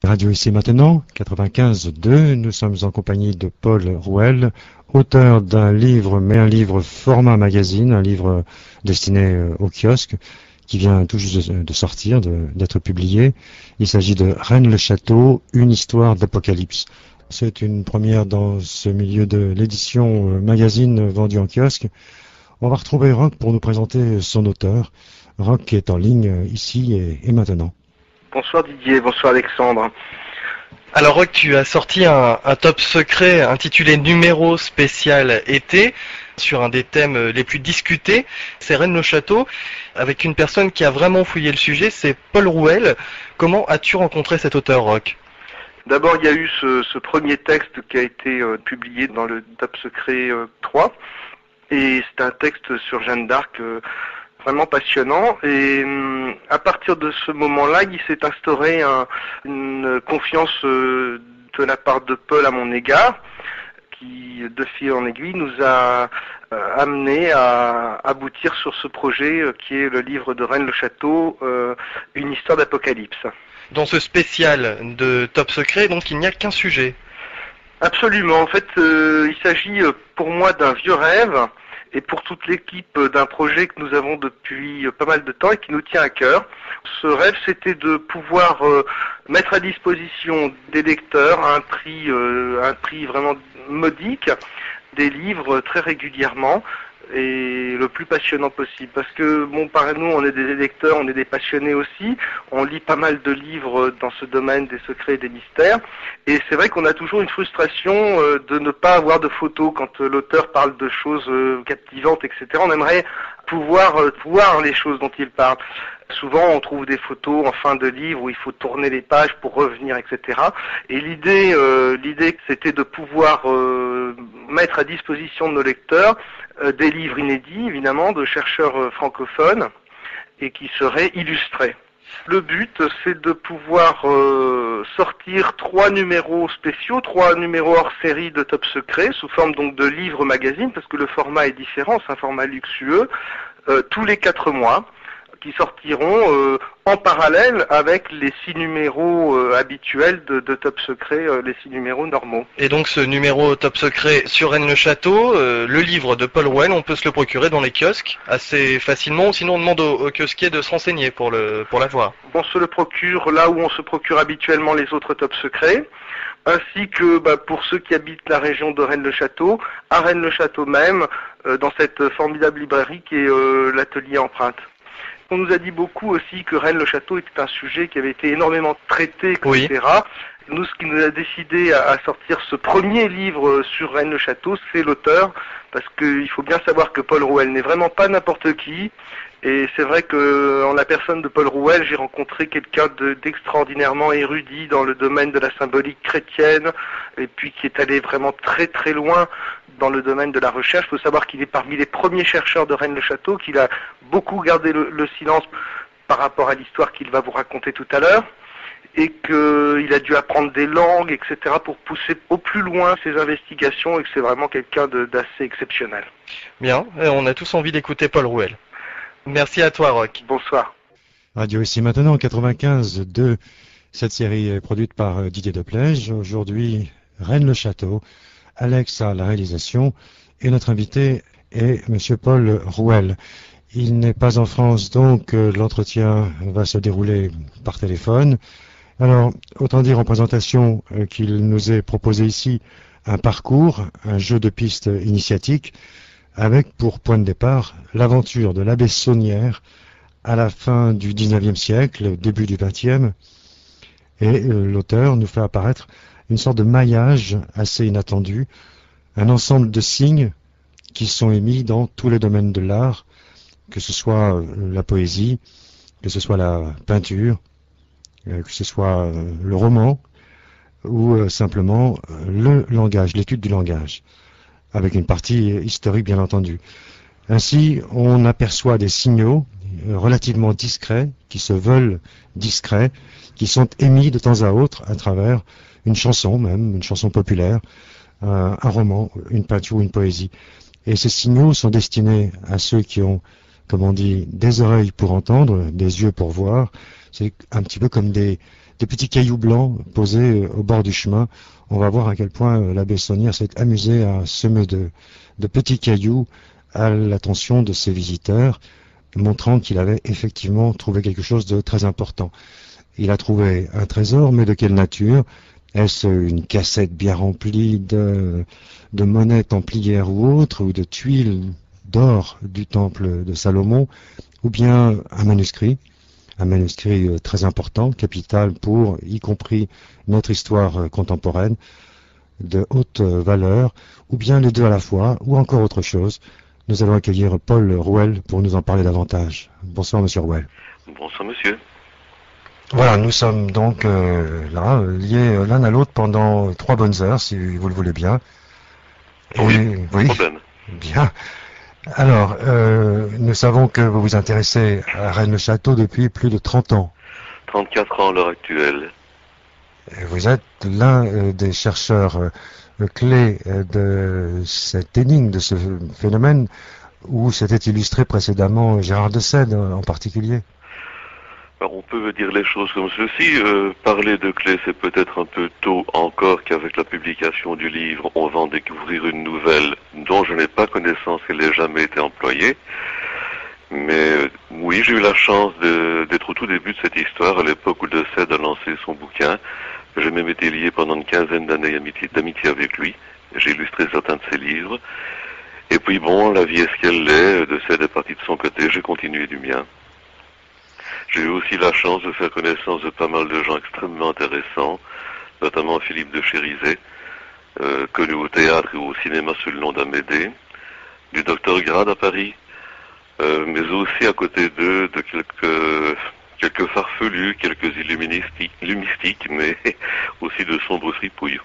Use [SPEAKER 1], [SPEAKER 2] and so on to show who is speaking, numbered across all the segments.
[SPEAKER 1] Radio ici maintenant, 95.2, nous sommes en compagnie de Paul Rouel, auteur d'un livre, mais un livre format magazine, un livre destiné au kiosque, qui vient tout juste de sortir, d'être publié. Il s'agit de Rennes-le-Château, une histoire d'apocalypse. C'est une première dans ce milieu de l'édition magazine vendue en kiosque. On va retrouver Roch pour nous présenter son auteur. Roch qui est en ligne ici et maintenant.
[SPEAKER 2] Bonsoir Didier, bonsoir Alexandre.
[SPEAKER 3] Alors Roch, tu as sorti un top secret intitulé Numéro spécial été sur un des thèmes les plus discutés, c'est Rennes-le-Château, avec une personne qui a vraiment fouillé le sujet, c'est Paul Rouel. Comment as-tu rencontré cet auteur, Roch ?
[SPEAKER 2] D'abord, il y a eu ce premier texte qui a été publié dans le top secret 3, et c'est un texte sur Jeanne d'Arc vraiment passionnant, et à partir de ce moment-là, il s'est instauré une confiance de la part de Paul à mon égard, qui, de fil en aiguille, nous a amené à aboutir sur ce projet qui est le livre de Rennes-le-Château, une histoire d'apocalypse.
[SPEAKER 3] Dans ce spécial de Top Secret, donc il n'y a qu'un sujet.
[SPEAKER 2] Absolument, en fait, il s'agit pour moi d'un vieux rêve, et pour toute l'équipe d'un projet que nous avons depuis pas mal de temps et qui nous tient à cœur. Ce rêve, c'était de pouvoir mettre à disposition des lecteurs à un prix vraiment modique, des livres très régulièrement et le plus passionnant possible. Parce que, bon, par nous, on est des lecteurs, on est des passionnés aussi, on lit pas mal de livres dans ce domaine des secrets et des mystères, et c'est vrai qu'on a toujours une frustration de ne pas avoir de photos quand l'auteur parle de choses captivantes, etc. On aimerait pouvoir voir les choses dont il parle. Souvent, on trouve des photos en fin de livre où il faut tourner les pages pour revenir, etc. Et l'idée, c'était de pouvoir mettre à disposition de nos lecteurs des livres inédits, évidemment, de chercheurs francophones et qui seraient illustrés. Le but, c'est de pouvoir sortir 3 numéros spéciaux, 3 numéros hors série de Top Secret, sous forme donc de livres magazine, parce que le format est différent, c'est un format luxueux, tous les 4 mois, qui sortiront en parallèle avec les 6 numéros habituels de Top Secret, les 6 numéros normaux.
[SPEAKER 3] Et donc ce numéro Top Secret sur Rennes-le-Château, le livre de Paul Rouel, on peut se le procurer dans les kiosques assez facilement, ou sinon on demande aux kiosquiers de se renseigner pour l'avoir.
[SPEAKER 2] On se le procure là où on se procure habituellement les autres Top Secrets, ainsi que pour ceux qui habitent la région de Rennes-le-Château, à Rennes-le-Château même, dans cette formidable librairie qui est l'Atelier Empreinte. On nous a dit beaucoup aussi que Rennes-le-Château était un sujet qui avait été énormément traité, etc. Oui. Nous, ce qui nous a décidé à sortir ce premier livre sur Rennes-le-Château, c'est l'auteur, parce qu'il faut bien savoir que Paul Rouel n'est vraiment pas n'importe qui, et c'est vrai que en la personne de Paul Rouel, j'ai rencontré quelqu'un d'extraordinairement érudit dans le domaine de la symbolique chrétienne, et puis qui est allé vraiment très très loin dans le domaine de la recherche. Il faut savoir qu'il est parmi les premiers chercheurs de Rennes-le-Château, qu'il a beaucoup gardé le silence par rapport à l'histoire qu'il va vous raconter tout à l'heure, et qu'il a dû apprendre des langues, etc., pour pousser au plus loin ses investigations, et que c'est vraiment quelqu'un d'assez exceptionnel.
[SPEAKER 3] Bien, on a tous envie d'écouter Paul Rouel. Merci à toi, Roch.
[SPEAKER 2] Bonsoir.
[SPEAKER 1] Radio ici maintenant, 95.2. Cette série est produite par Didier Deplège. Aujourd'hui, Rennes-le-Château. Alex à la réalisation. Et notre invité est Monsieur Paul Rouel. Il n'est pas en France, donc l'entretien va se dérouler par téléphone. Alors, autant dire en présentation qu'il nous est proposé ici un parcours, un jeu de pistes initiatique, avec pour point de départ l'aventure de l'abbé Saunière à la fin du XIXe siècle, début du XXe, et l'auteur nous fait apparaître une sorte de maillage assez inattendu, un ensemble de signes qui sont émis dans tous les domaines de l'art, que ce soit la poésie, que ce soit la peinture, que ce soit le roman, ou simplement le langage, l'étude du langage, avec une partie historique bien entendu. Ainsi, on aperçoit des signaux relativement discrets, qui se veulent discrets, qui sont émis de temps à autre à travers une chanson même, une chanson populaire, un roman, une peinture ou une poésie. Et ces signaux sont destinés à ceux qui ont, comme on dit, des oreilles pour entendre, des yeux pour voir. C'est un petit peu comme des des petits cailloux blancs posés au bord du chemin. On va voir à quel point l'abbé Saunière s'est amusé à semer de petits cailloux à l'attention de ses visiteurs, montrant qu'il avait effectivement trouvé quelque chose de très important. Il a trouvé un trésor, mais de quelle nature? Est-ce une cassette bien remplie de monnaies templières ou autres, ou de tuiles d'or du temple de Salomon, ou bien un manuscrit très important, capital pour, y compris notre histoire contemporaine, de haute valeur, ou bien les deux à la fois, ou encore autre chose. Nous allons accueillir Paul Rouel pour nous en parler davantage. Bonsoir, monsieur Rouel.
[SPEAKER 4] Bonsoir, monsieur.
[SPEAKER 1] Voilà, nous sommes donc là, liés l'un à l'autre pendant 3 bonnes heures, si vous le voulez bien.
[SPEAKER 4] Oui, pas de problème.
[SPEAKER 1] Bien. Alors, nous savons que vous vous intéressez à Rennes-le-Château depuis plus de 30 ans.
[SPEAKER 4] 34 ans à l'heure actuelle.
[SPEAKER 1] Et vous êtes l'un des chercheurs clés de cette énigme, de ce phénomène, où s'était illustré précédemment Gérard de Sède en particulier.
[SPEAKER 4] Alors on peut dire les choses comme ceci. Parler de clés, c'est peut-être un peu tôt encore qu'avec la publication du livre, on va en découvrir une nouvelle dont je n'ai pas connaissance qu'elle ait jamais été employée. Mais oui, j'ai eu la chance d'être au tout début de cette histoire, à l'époque où de Sède a lancé son bouquin. J'ai même été lié pendant une quinzaine d'années d'amitié avec lui. J'ai illustré certains de ses livres. Et puis bon, la vie est ce qu'elle est. De Sède est parti de son côté, j'ai continué du mien. J'ai eu aussi la chance de faire connaissance de pas mal de gens extrêmement intéressants, notamment Philippe de Chérizet, connu au théâtre et au cinéma sous le nom d'Amédée, du docteur Grade à Paris, mais aussi à côté d'eux de quelques farfelus, quelques illumistiques, mais aussi de sombres fripouilles.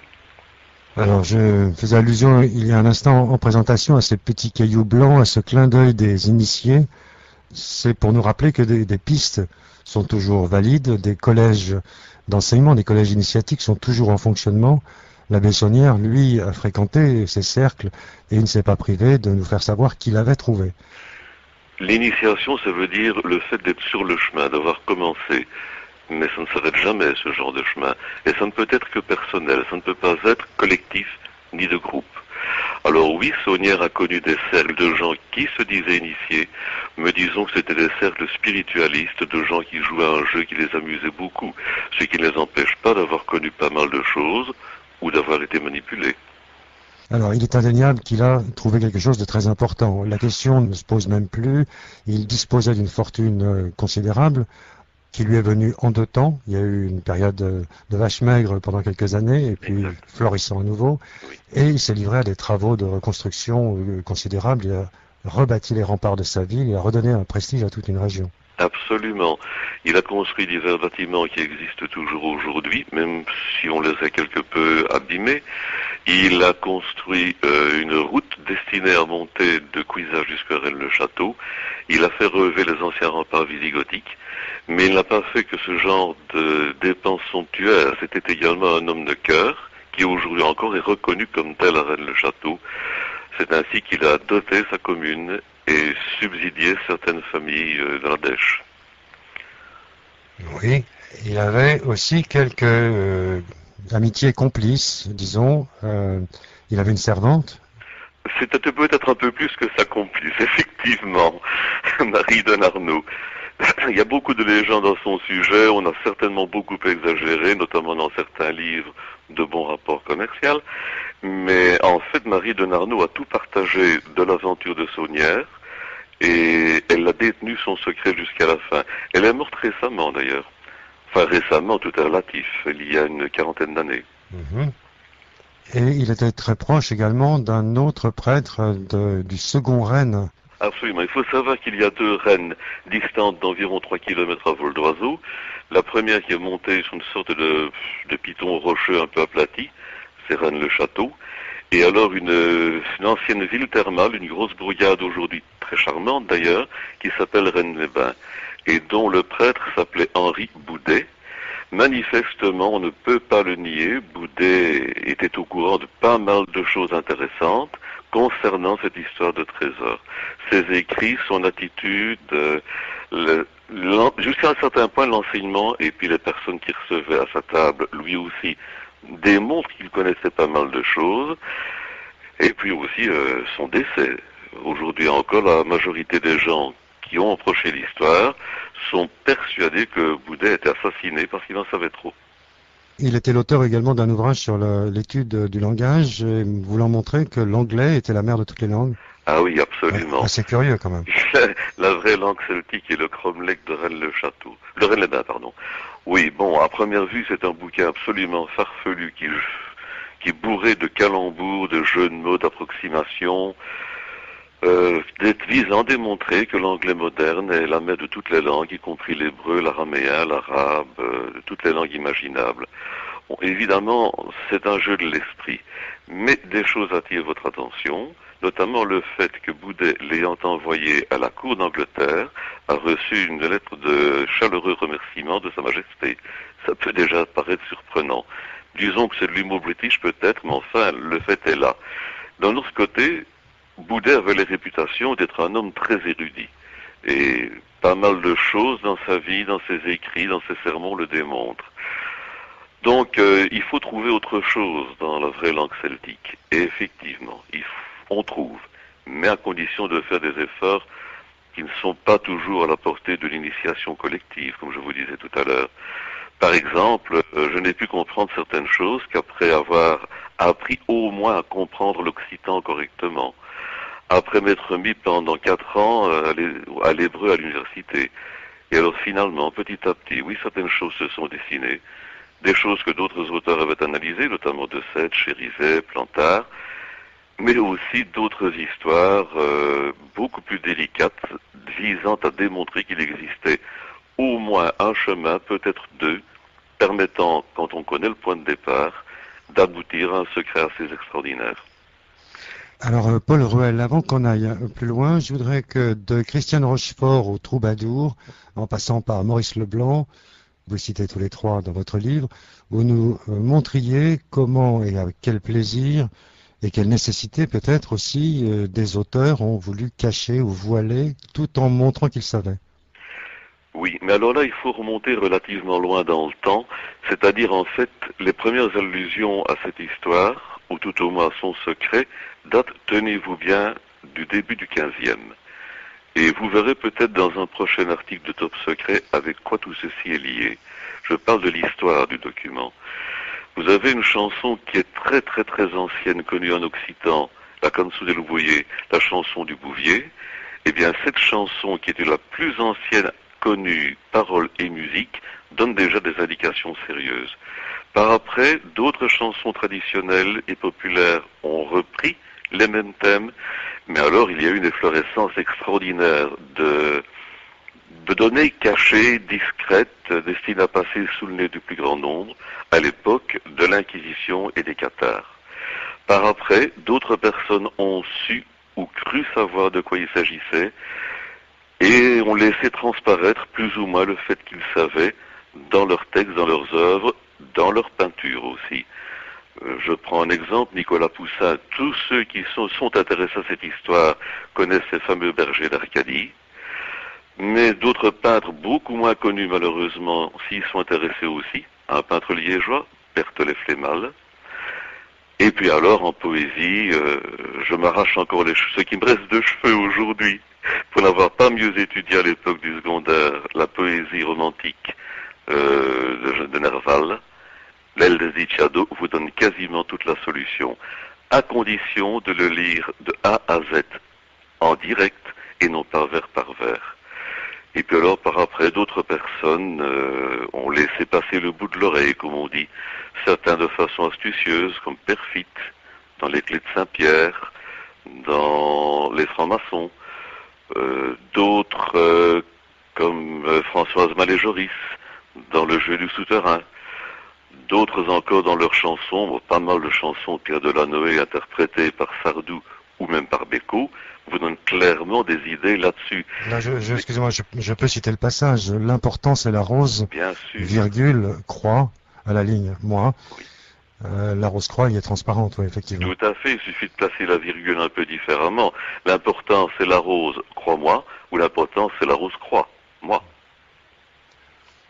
[SPEAKER 1] Alors, je faisais allusion il y a un instant en présentation à ces petits cailloux blancs, à ce clin d'œil des initiés. C'est pour nous rappeler que des pistes sont toujours valides, des collèges d'enseignement, des collèges initiatiques sont toujours en fonctionnement. L'abbé Saunière, lui, a fréquenté ces cercles et il ne s'est pas privé de nous faire savoir qu'il avait trouvé.
[SPEAKER 4] L'initiation, ça veut dire le fait d'être sur le chemin, d'avoir commencé. Mais ça ne s'arrête jamais, ce genre de chemin. Et ça ne peut être que personnel, ça ne peut pas être collectif ni de groupe. Alors oui, Saunière a connu des cercles de gens qui se disaient initiés, mais disons que c'était des cercles spiritualistes, de gens qui jouaient à un jeu qui les amusait beaucoup, ce qui ne les empêche pas d'avoir connu pas mal de choses ou d'avoir été manipulés.
[SPEAKER 1] Alors, il est indéniable qu'il a trouvé quelque chose de très important. La question ne se pose même plus. Il disposait d'une fortune considérable qui lui est venue en 2 temps. Il y a eu une période de vache maigre pendant quelques années, et puis florissant à nouveau.
[SPEAKER 4] Oui.
[SPEAKER 1] Et il s'est livré à des travaux de reconstruction considérables. Il a rebâti les remparts de sa ville, il a redonné un prestige à toute une région.
[SPEAKER 4] Absolument. Il a construit divers bâtiments qui existent toujours aujourd'hui, même si on les a quelque peu abîmés. Il a construit une route destinée à monter de Cuisac jusqu'à Rennes-le-Château. Il a fait relever les anciens remparts visigothiques. Mais il n'a pas fait que ce genre de dépenses somptuaires. C'était également un homme de cœur, qui aujourd'hui encore est reconnu comme tel à Rennes-le-Château. C'est ainsi qu'il a doté sa commune et subsidié certaines familles de la Dèche.
[SPEAKER 1] Oui, il avait aussi quelques amitiés complices, disons. Il avait une servante.
[SPEAKER 4] C'était peut-être un peu plus que sa complice, effectivement, Marie de Narnaud. Il y a beaucoup de légendes à son sujet, on a certainement beaucoup exagéré, notamment dans certains livres de bons rapports commerciaux, mais en fait Marie de Narnaud a tout partagé de l'aventure de Saunière, et elle a détenu son secret jusqu'à la fin. Elle est morte récemment d'ailleurs, enfin récemment, tout est relatif, il y a une 40aine d'années.
[SPEAKER 1] Et il était très proche également d'un autre prêtre du second Rennes.
[SPEAKER 4] Absolument. Il faut savoir qu'il y a 2 Rennes distantes d'environ 3 km à vol d'oiseau. La première qui est montée sur une sorte de piton rocheux un peu aplati, c'est Rennes-le-Château. Et alors une ancienne ville thermale, une grosse bourgade aujourd'hui très charmante d'ailleurs, qui s'appelle Rennes-les-Bains, et dont le prêtre s'appelait Henri Boudet. Manifestement, on ne peut pas le nier, Boudet était au courant de pas mal de choses intéressantes concernant cette histoire de trésor. Ses écrits, son attitude, Jusqu'à un certain point, l'enseignement et puis les personnes qui recevaient à sa table, lui aussi, démontrent qu'il connaissait pas mal de choses. Et puis aussi son décès. Aujourd'hui encore, la majorité des gens qui ont approché l'histoire sont persuadés que Boudet était assassiné parce qu'il en savait trop.
[SPEAKER 1] Il était l'auteur également d'un ouvrage sur l'étude du langage, voulant montrer que l'anglais était la mère de toutes les langues.
[SPEAKER 4] Ah oui, absolument.
[SPEAKER 1] Assez curieux quand même.
[SPEAKER 4] La vraie langue celtique est le cromlech de Rennes-le-Château. De Rennes-les-Bains, pardon. Oui, bon, à première vue, c'est un bouquin absolument farfelu qui est bourré de calembours, de jeux de mots, d'approximations, visant à démontrer que l'anglais moderne est la mère de toutes les langues, y compris l'hébreu, l'araméen, l'arabe, de toutes les langues imaginables. Bon, évidemment, c'est un jeu de l'esprit, mais des choses attirent votre attention, notamment le fait que Boudet, l'ayant envoyé à la cour d'Angleterre, a reçu une lettre de chaleureux remerciement de Sa Majesté. Ça peut déjà paraître surprenant. Disons que c'est de l'humour british peut-être, mais enfin, le fait est là. D'un autre côté, Boudet avait la réputation d'être un homme très érudit. Et pas mal de choses dans sa vie, dans ses écrits, dans ses sermons le démontrent. Donc, il faut trouver autre chose dans la vraie langue celtique. Et effectivement, on trouve, mais à condition de faire des efforts qui ne sont pas toujours à la portée de l'initiation collective, comme je vous disais tout à l'heure. Par exemple, je n'ai pu comprendre certaines choses qu'après avoir appris au moins à comprendre l'occitan correctement. Après m'être mis pendant 4 ans à l'hébreu à l'université. Et alors finalement, petit à petit, oui, certaines choses se sont dessinées. Des choses que d'autres auteurs avaient analysées, notamment de Sète, Chérizet, Plantard, mais aussi d'autres histoires beaucoup plus délicates, visant à démontrer qu'il existait au moins un chemin, peut-être deux, permettant, quand on connaît le point de départ, d'aboutir à un secret assez extraordinaire.
[SPEAKER 1] Alors, Paul Ruel, avant qu'on aille plus loin, je voudrais que de Christiane Rochefort au Troubadour, en passant par Maurice Leblanc, vous citez tous les trois dans votre livre, vous nous montriez comment et avec quel plaisir et quelle nécessité peut-être aussi des auteurs ont voulu cacher ou voiler tout en montrant qu'ils savaient.
[SPEAKER 4] Oui, mais alors là, il faut remonter relativement loin dans le temps, c'est-à-dire en fait, les premières allusions à cette histoire, ou tout au moins à son secret, datent, tenez-vous bien, du début du XVe. Et vous verrez peut-être dans un prochain article de Top Secret avec quoi tout ceci est lié. Je parle de l'histoire du document. Vous avez une chanson qui est très très très ancienne, connue en occitan, la Canzone del Bouvier, la chanson du Bouvier. Eh bien, cette chanson, qui était la plus ancienne connue, paroles et musique, donne déjà des indications sérieuses. Par après, d'autres chansons traditionnelles et populaires ont repris les mêmes thèmes, mais alors il y a eu une efflorescence extraordinaire de données cachées, discrètes, destinées à passer sous le nez du plus grand nombre, à l'époque de l'Inquisition et des cathares. Par après, d'autres personnes ont su ou cru savoir de quoi il s'agissait, et ont laissé transparaître plus ou moins le fait qu'ils savaient dans leurs textes, dans leurs œuvres, dans leurs peintures aussi. Je prends un exemple, Nicolas Poussin. Tous ceux qui sont intéressés à cette histoire connaissent ces fameux bergers d'Arcadie. Mais d'autres peintres beaucoup moins connus malheureusement s'y sont intéressés aussi. Un peintre liégeois, Berthollet Flémal. Et puis alors en poésie, je m'arrache encore ce qui me reste de cheveux aujourd'hui pour n'avoir pas mieux étudié à l'époque du secondaire la poésie romantique de Nerval. L'El Desdichado vous donne quasiment toute la solution, à condition de le lire de A à Z, en direct et non pas vers par vers. Et puis alors, par après, d'autres personnes ont laissé passer le bout de l'oreille, comme on dit, certains de façon astucieuse, comme Perfit, dans les Clés de Saint-Pierre, dans les francs-maçons, d'autres comme Françoise Malé-Joris, dans le jeu du souterrain, d'autres encore dans leurs chansons, pas mal de chansons de Pierre Delanoë interprétées par Sardou ou même par Bécaud, vous donnent clairement des idées là-dessus.
[SPEAKER 1] Là, excusez-moi, je peux citer le passage. L'important, c'est la rose,
[SPEAKER 4] bien sûr,
[SPEAKER 1] virgule, croix, à la ligne, moi. Oui. La rose croix, elle est transparente, oui, effectivement.
[SPEAKER 4] Tout à fait, il suffit de placer la virgule un peu différemment. L'important, c'est la rose, crois-moi, ou l'important, c'est la rose croix, moi.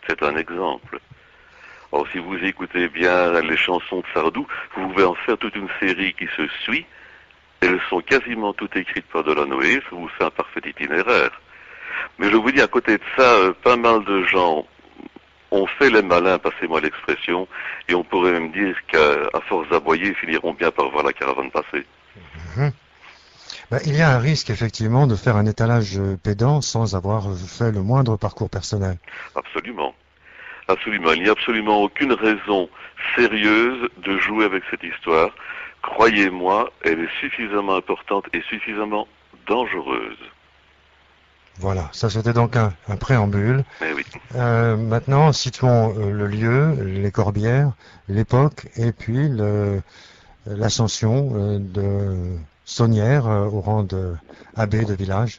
[SPEAKER 4] C'est un exemple. Or, si vous écoutez bien les chansons de Sardou, vous pouvez en faire toute une série qui se suit. Elles sont quasiment toutes écrites par Delanoë, ça vous fait un parfait itinéraire. Mais je vous dis, à côté de ça, pas mal de gens ont fait les malins, passez-moi l'expression, et on pourrait même dire qu'à force d'aboyer, ils finiront bien par voir la caravane passer.
[SPEAKER 1] Mhm. Ben, il y a un risque effectivement de faire un étalage pédant sans avoir fait le moindre parcours personnel.
[SPEAKER 4] Absolument. Absolument. Il n'y a absolument aucune raison sérieuse de jouer avec cette histoire. Croyez-moi, elle est suffisamment importante et suffisamment dangereuse.
[SPEAKER 1] Voilà, ça c'était donc un préambule.
[SPEAKER 4] Eh oui.
[SPEAKER 1] Maintenant, situons le lieu, les Corbières, l'époque et puis l'ascension de Saunière au rang d'abbé de village.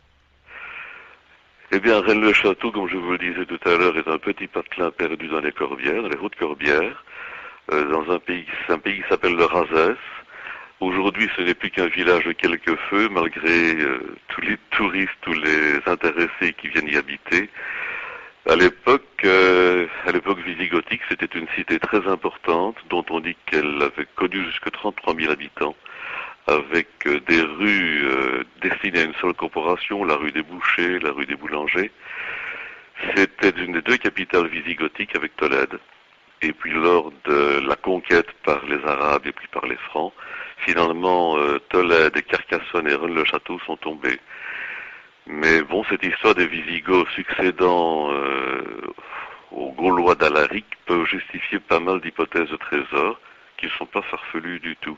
[SPEAKER 4] Eh bien, Rennes-le-Château, comme je vous le disais tout à l'heure, est un petit patelin perdu dans les Corbières, dans les hautes Corbières, dans un pays qui s'appelle le Razès. Aujourd'hui, ce n'est plus qu'un village de quelques feux, malgré tous les touristes, tous les intéressés qui viennent y habiter. À l'époque visigothique, c'était une cité très importante, dont on dit qu'elle avait connu jusque 33 000 habitants, avec des rues destinées à une seule corporation, la rue des Bouchers, la rue des Boulangers. C'était une des deux capitales visigothiques avec Tolède. Et puis lors de la conquête par les Arabes et puis par les Francs, finalement Tolède et Carcassonne et Rennes-le-Château sont tombés. Mais bon, cette histoire des Visigoths succédant aux Gaulois d'Alaric peut justifier pas mal d'hypothèses de trésors qui ne sont pas farfelues du tout.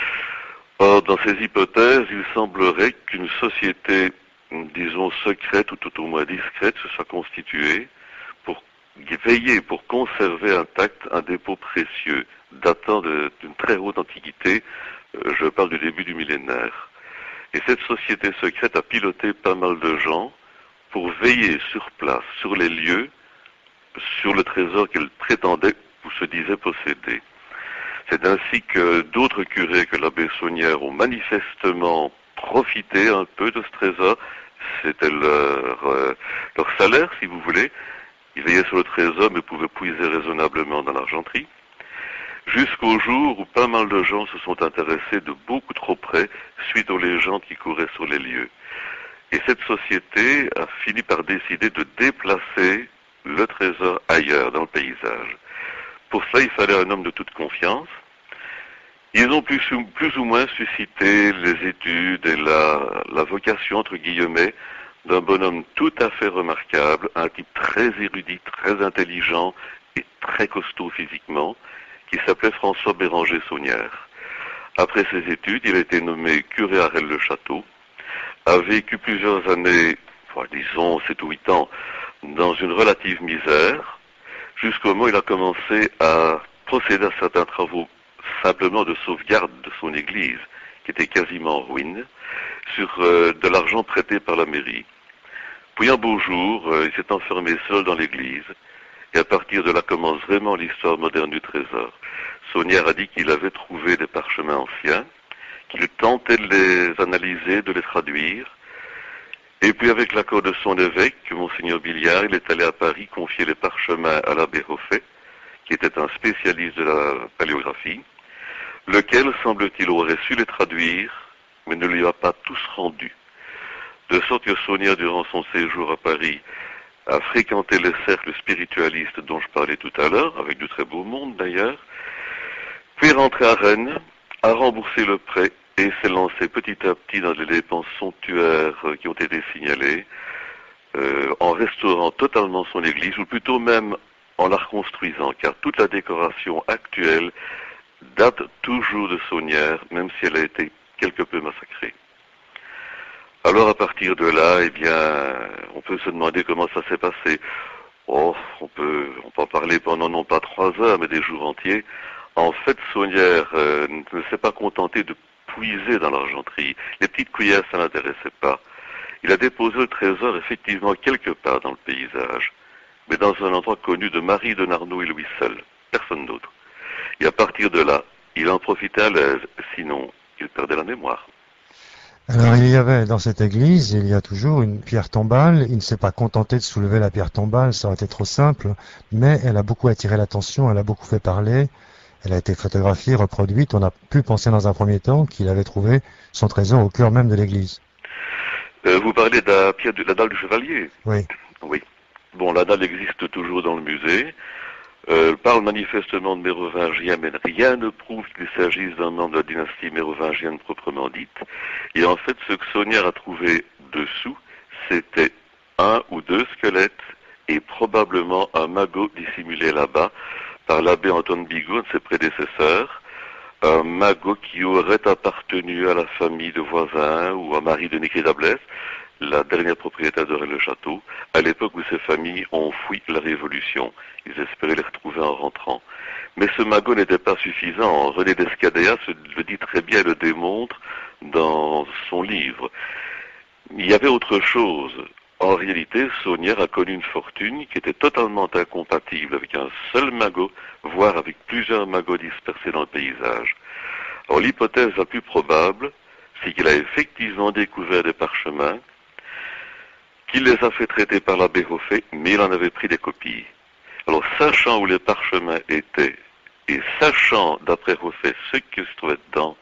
[SPEAKER 4] Or, dans ces hypothèses, il semblerait qu'une société, disons, secrète ou tout au moins discrète se soit constituée pour veiller, pour conserver intact un dépôt précieux datant d'une très haute antiquité, je parle du début du millénaire. Et cette société secrète a piloté pas mal de gens pour veiller sur place, sur les lieux, sur le trésor qu'elle prétendait ou se disait posséder. C'est ainsi que d'autres curés que l'abbé Saunière ont manifestement profité un peu de ce trésor. C'était leur salaire, si vous voulez. Ils veillaient sur le trésor, mais pouvaient puiser raisonnablement dans l'argenterie. Jusqu'au jour où pas mal de gens se sont intéressés de beaucoup trop près suite aux légendes qui couraient sur les lieux. Et cette société a fini par décider de déplacer le trésor ailleurs dans le paysage. Pour cela, il fallait un homme de toute confiance. Ils ont plus ou moins suscité les études et la vocation, entre guillemets, d'un bonhomme tout à fait remarquable, un type très érudit, très intelligent et très costaud physiquement, qui s'appelait François Béranger Saunière. Après ses études, il a été nommé curé à Rennes-le-Château, a vécu plusieurs années, disons 7 ou 8 ans, dans une relative misère, jusqu'au moment où il a commencé à procéder à certains travaux simplement de sauvegarde de son église, qui était quasiment en ruine, sur de l'argent prêté par la mairie. Puis un beau jour, il s'est enfermé seul dans l'église, et à partir de là commence vraiment l'histoire moderne du trésor. Saunière a dit qu'il avait trouvé des parchemins anciens, qu'il tentait de les analyser, de les traduire, et puis avec l'accord de son évêque, Monseigneur Billiard, il est allé à Paris confier les parchemins à l'abbé Hoffet, qui était un spécialiste de la paléographie, lequel, semble-t-il, aurait su les traduire, mais ne lui a pas tous rendus. De sorte que Saunière, durant son séjour à Paris, a fréquenté les cercles spiritualistes dont je parlais tout à l'heure, avec du très beau monde d'ailleurs, puis rentré à Rennes, a remboursé le prêt et s'est lancé petit à petit dans les dépenses somptuaires qui ont été signalées, en restaurant totalement son église, ou plutôt même en la reconstruisant, car toute la décoration actuelle date toujours de Saunière, même si elle a été quelque peu massacrée. Alors à partir de là, eh bien, on peut se demander comment ça s'est passé. Oh, on peut en parler pendant non pas 3 heures, mais des jours entiers. En fait, Saunière ne s'est pas contenté de puiser dans l'argenterie. Les petites cuillères, ça n'intéressait pas. Il a déposé le trésor effectivement quelque part dans le paysage, mais dans un endroit connu de Marie de Narnaud et Louis seul, personne d'autre. Et à partir de là, il en profitait à l'aise, sinon il perdait la mémoire.
[SPEAKER 1] Alors il y avait dans cette église, il y a toujours une pierre tombale. Il ne s'est pas contenté de soulever la pierre tombale, ça aurait été trop simple, mais elle a beaucoup attiré l'attention, elle a beaucoup fait parler, elle a été photographiée, reproduite. On a pu penser dans un premier temps qu'il avait trouvé son trésor au cœur même de l'église.
[SPEAKER 4] Vous parlez de la pierre de la dalle du chevalier?
[SPEAKER 1] Oui.
[SPEAKER 4] Oui. Bon, la dalle existe toujours dans le musée. Elle parle manifestement de mérovingiens, mais rien ne prouve qu'il s'agisse d'un membre de la dynastie mérovingienne proprement dite. Et en fait, ce que Saunière a trouvé dessous, c'était un ou deux squelettes et probablement un magot dissimulé là-bas par l'abbé Antoine Bigot, de ses prédécesseurs, un magot qui aurait appartenu à la famille de voisins ou à Marie de Nécré-d'Ablès, la dernière propriétaire de Rennes-le-Château, à l'époque où ces familles ont fui la Révolution. Ils espéraient les retrouver en rentrant. Mais ce magot n'était pas suffisant. René d'Escadéas le dit très bien et le démontre dans son livre. Il y avait autre chose. En réalité, Saunière a connu une fortune qui était totalement incompatible avec un seul magot, voire avec plusieurs magots dispersés dans le paysage. Alors l'hypothèse la plus probable, c'est qu'il a effectivement découvert des parchemins, qu'il les a fait traiter par l'abbé Hoffet, mais il en avait pris des copies. Alors, sachant où les parchemins étaient, et sachant, d'après Hoffet, ce qui se trouvait dedans,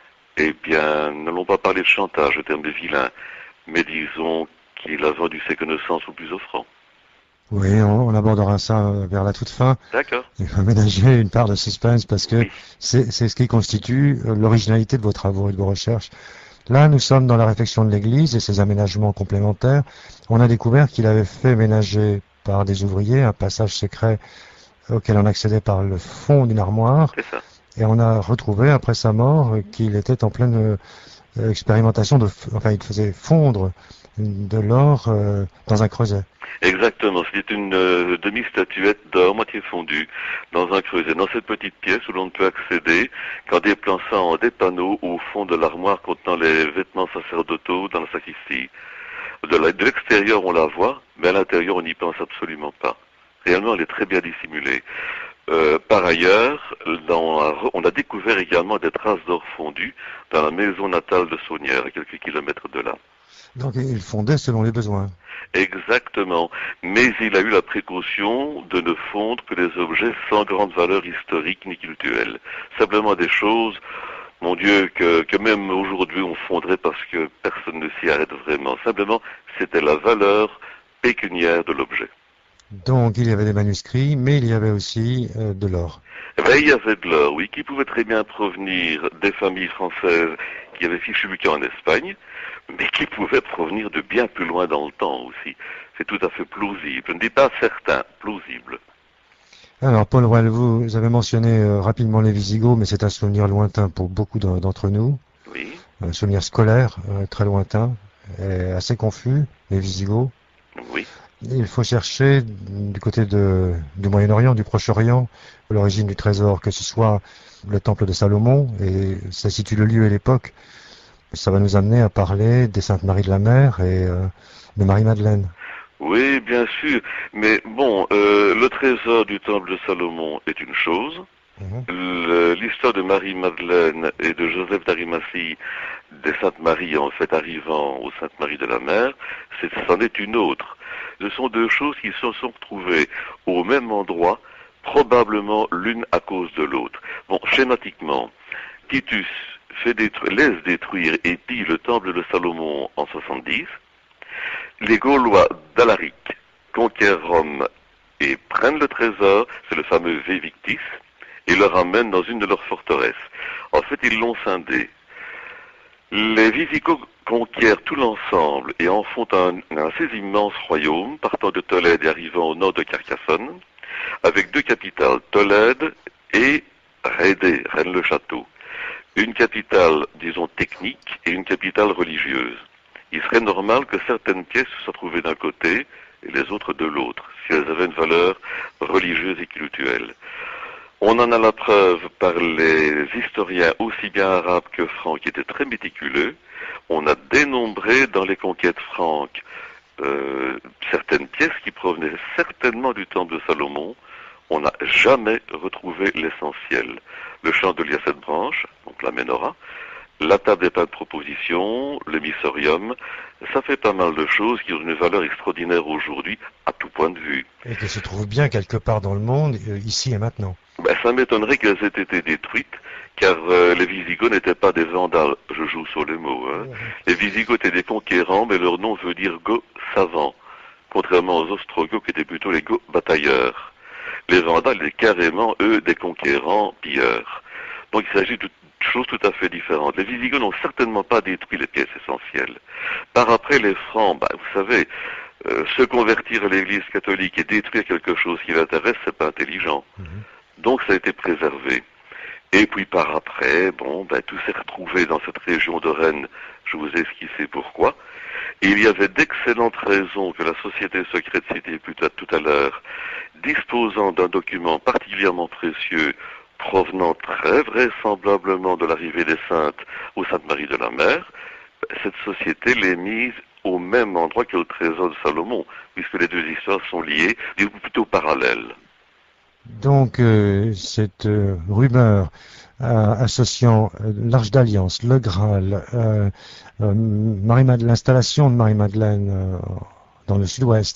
[SPEAKER 4] eh bien, n'allons pas parler de chantage, le terme de vilain, mais disons qu'il a vendu ses connaissances au plus offrant.
[SPEAKER 1] Oui, on abordera ça vers la toute fin.
[SPEAKER 4] D'accord.
[SPEAKER 1] Il faut ménager une part de suspense parce que
[SPEAKER 4] Oui.
[SPEAKER 1] c'est ce qui constitue l'originalité de vos travaux et de vos recherches. Là, nous sommes dans la réfection de l'église et ses aménagements complémentaires. On a découvert qu'il avait fait ménager par des ouvriers un passage secret auquel on accédait par le fond d'une armoire.
[SPEAKER 4] C'est ça.
[SPEAKER 1] Et on a retrouvé, après sa mort, qu'il était en pleine expérimentation enfin, il faisait fondre de l'or dans un creuset.
[SPEAKER 4] Exactement, c'est une demi-statuette d'or moitié fondue dans un creuset. Dans cette petite pièce où l'on ne peut accéder qu'en déplaçant des panneaux au fond de l'armoire contenant les vêtements sacerdotaux dans la sacristie. De l'extérieur, on la voit, mais à l'intérieur, on n'y pense absolument pas. Réellement, elle est très bien dissimulée. Par ailleurs, on a découvert également des traces d'or fondu dans la maison natale de Saunière, à quelques kilomètres de là.
[SPEAKER 1] Donc il fondait selon les besoins.
[SPEAKER 4] Exactement. Mais il a eu la précaution de ne fondre que des objets sans grande valeur historique ni culturelle. Simplement des choses, mon Dieu, que même aujourd'hui on fondrait parce que personne ne s'y arrête vraiment. Simplement, c'était la valeur pécuniaire de l'objet.
[SPEAKER 1] Donc il y avait des manuscrits, mais il y avait aussi de l'or.
[SPEAKER 4] Eh bien, il y avait de l'or, oui, qui pouvait très bien provenir des familles françaises qui avaient fichu le camp en Espagne, mais qui pouvait provenir de bien plus loin dans le temps aussi. C'est tout à fait plausible. Je ne dis pas certain, plausible.
[SPEAKER 1] Alors Paul Roel, vous avez mentionné rapidement les Visigoths, mais c'est un souvenir lointain pour beaucoup d'entre nous.
[SPEAKER 4] Oui,
[SPEAKER 1] Un souvenir scolaire très lointain, et assez confus, les Visigoths.
[SPEAKER 4] oui.
[SPEAKER 1] Il faut chercher du côté du Moyen-Orient, du Proche-Orient, l'origine du trésor, que ce soit le temple de Salomon, et ça situe le lieu et l'époque. Ça va nous amener à parler des Saintes Marie de la Mer et de Marie-Madeleine.
[SPEAKER 4] Oui, bien sûr. Mais bon, le trésor du temple de Salomon est une chose. L'histoire de Marie-Madeleine et de Joseph d'Arimathie, des Saintes Maries en fait arrivant aux Saintes Maries de la Mer, c'en est une autre. Ce sont deux choses qui se sont retrouvées au même endroit, probablement l'une à cause de l'autre. Bon, schématiquement, Titus laisse détruire et pille le temple de Salomon en 70. Les Gaulois d'Alaric conquièrent Rome et prennent le trésor, c'est le fameux Ve Victis, et le ramènent dans une de leurs forteresses. En fait, ils l'ont scindé. Les Visigoths conquièrent tout l'ensemble et en font un assez immense royaume, partant de Tolède et arrivant au nord de Carcassonne, avec deux capitales, Tolède et Rédé, Rennes-le-Château. Une capitale, disons, technique et une capitale religieuse. Il serait normal que certaines pièces soient trouvées d'un côté et les autres de l'autre, si elles avaient une valeur religieuse et cultuelle. On en a la preuve par les historiens aussi bien arabes que francs qui étaient très méticuleux. On a dénombré dans les conquêtes franques certaines pièces qui provenaient certainement du temple de Salomon. On n'a jamais retrouvé l'essentiel. Le chant de l'Ia 7 branches, donc la menorah, la table des pas de proposition, le missorium, ça fait pas mal de choses qui ont une valeur extraordinaire aujourd'hui, à tout point de vue.
[SPEAKER 1] Et qui se trouvent bien quelque part dans le monde, ici et maintenant.
[SPEAKER 4] Ben, ça m'étonnerait qu'elles aient été détruites, car les Visigoths n'étaient pas des Vandales, je joue sur les mots. Hein. Les Visigoths étaient des conquérants, mais leur nom veut dire Goths savants, contrairement aux Ostrogoths qui étaient plutôt les Goths batailleurs. Les Vandales étaient carrément, eux, des conquérants pilleurs. Donc il s'agit de choses tout à fait différentes. Les Visigoths n'ont certainement pas détruit les pièces essentielles. Par après, les Francs, ben, vous savez, se convertir à l'Église catholique et détruire quelque chose qui l'intéresse, c'est pas intelligent. Donc ça a été préservé. Et puis par après, bon, ben, tout s'est retrouvé dans cette région de Rennes. Je vous ai esquissé pourquoi. Et il y avait d'excellentes raisons que la société secrète citée tout à l'heure, disposant d'un document particulièrement précieux, provenant très vraisemblablement de l'arrivée des saintes au Sainte-Marie de la Mer, cette société l'est mise au même endroit que le trésor de Salomon, puisque les deux histoires sont liées, ou plutôt parallèles.
[SPEAKER 1] Donc, cette rumeur associant l'Arche d'Alliance, le Graal, l'installation de Marie-Madeleine dans le sud-ouest,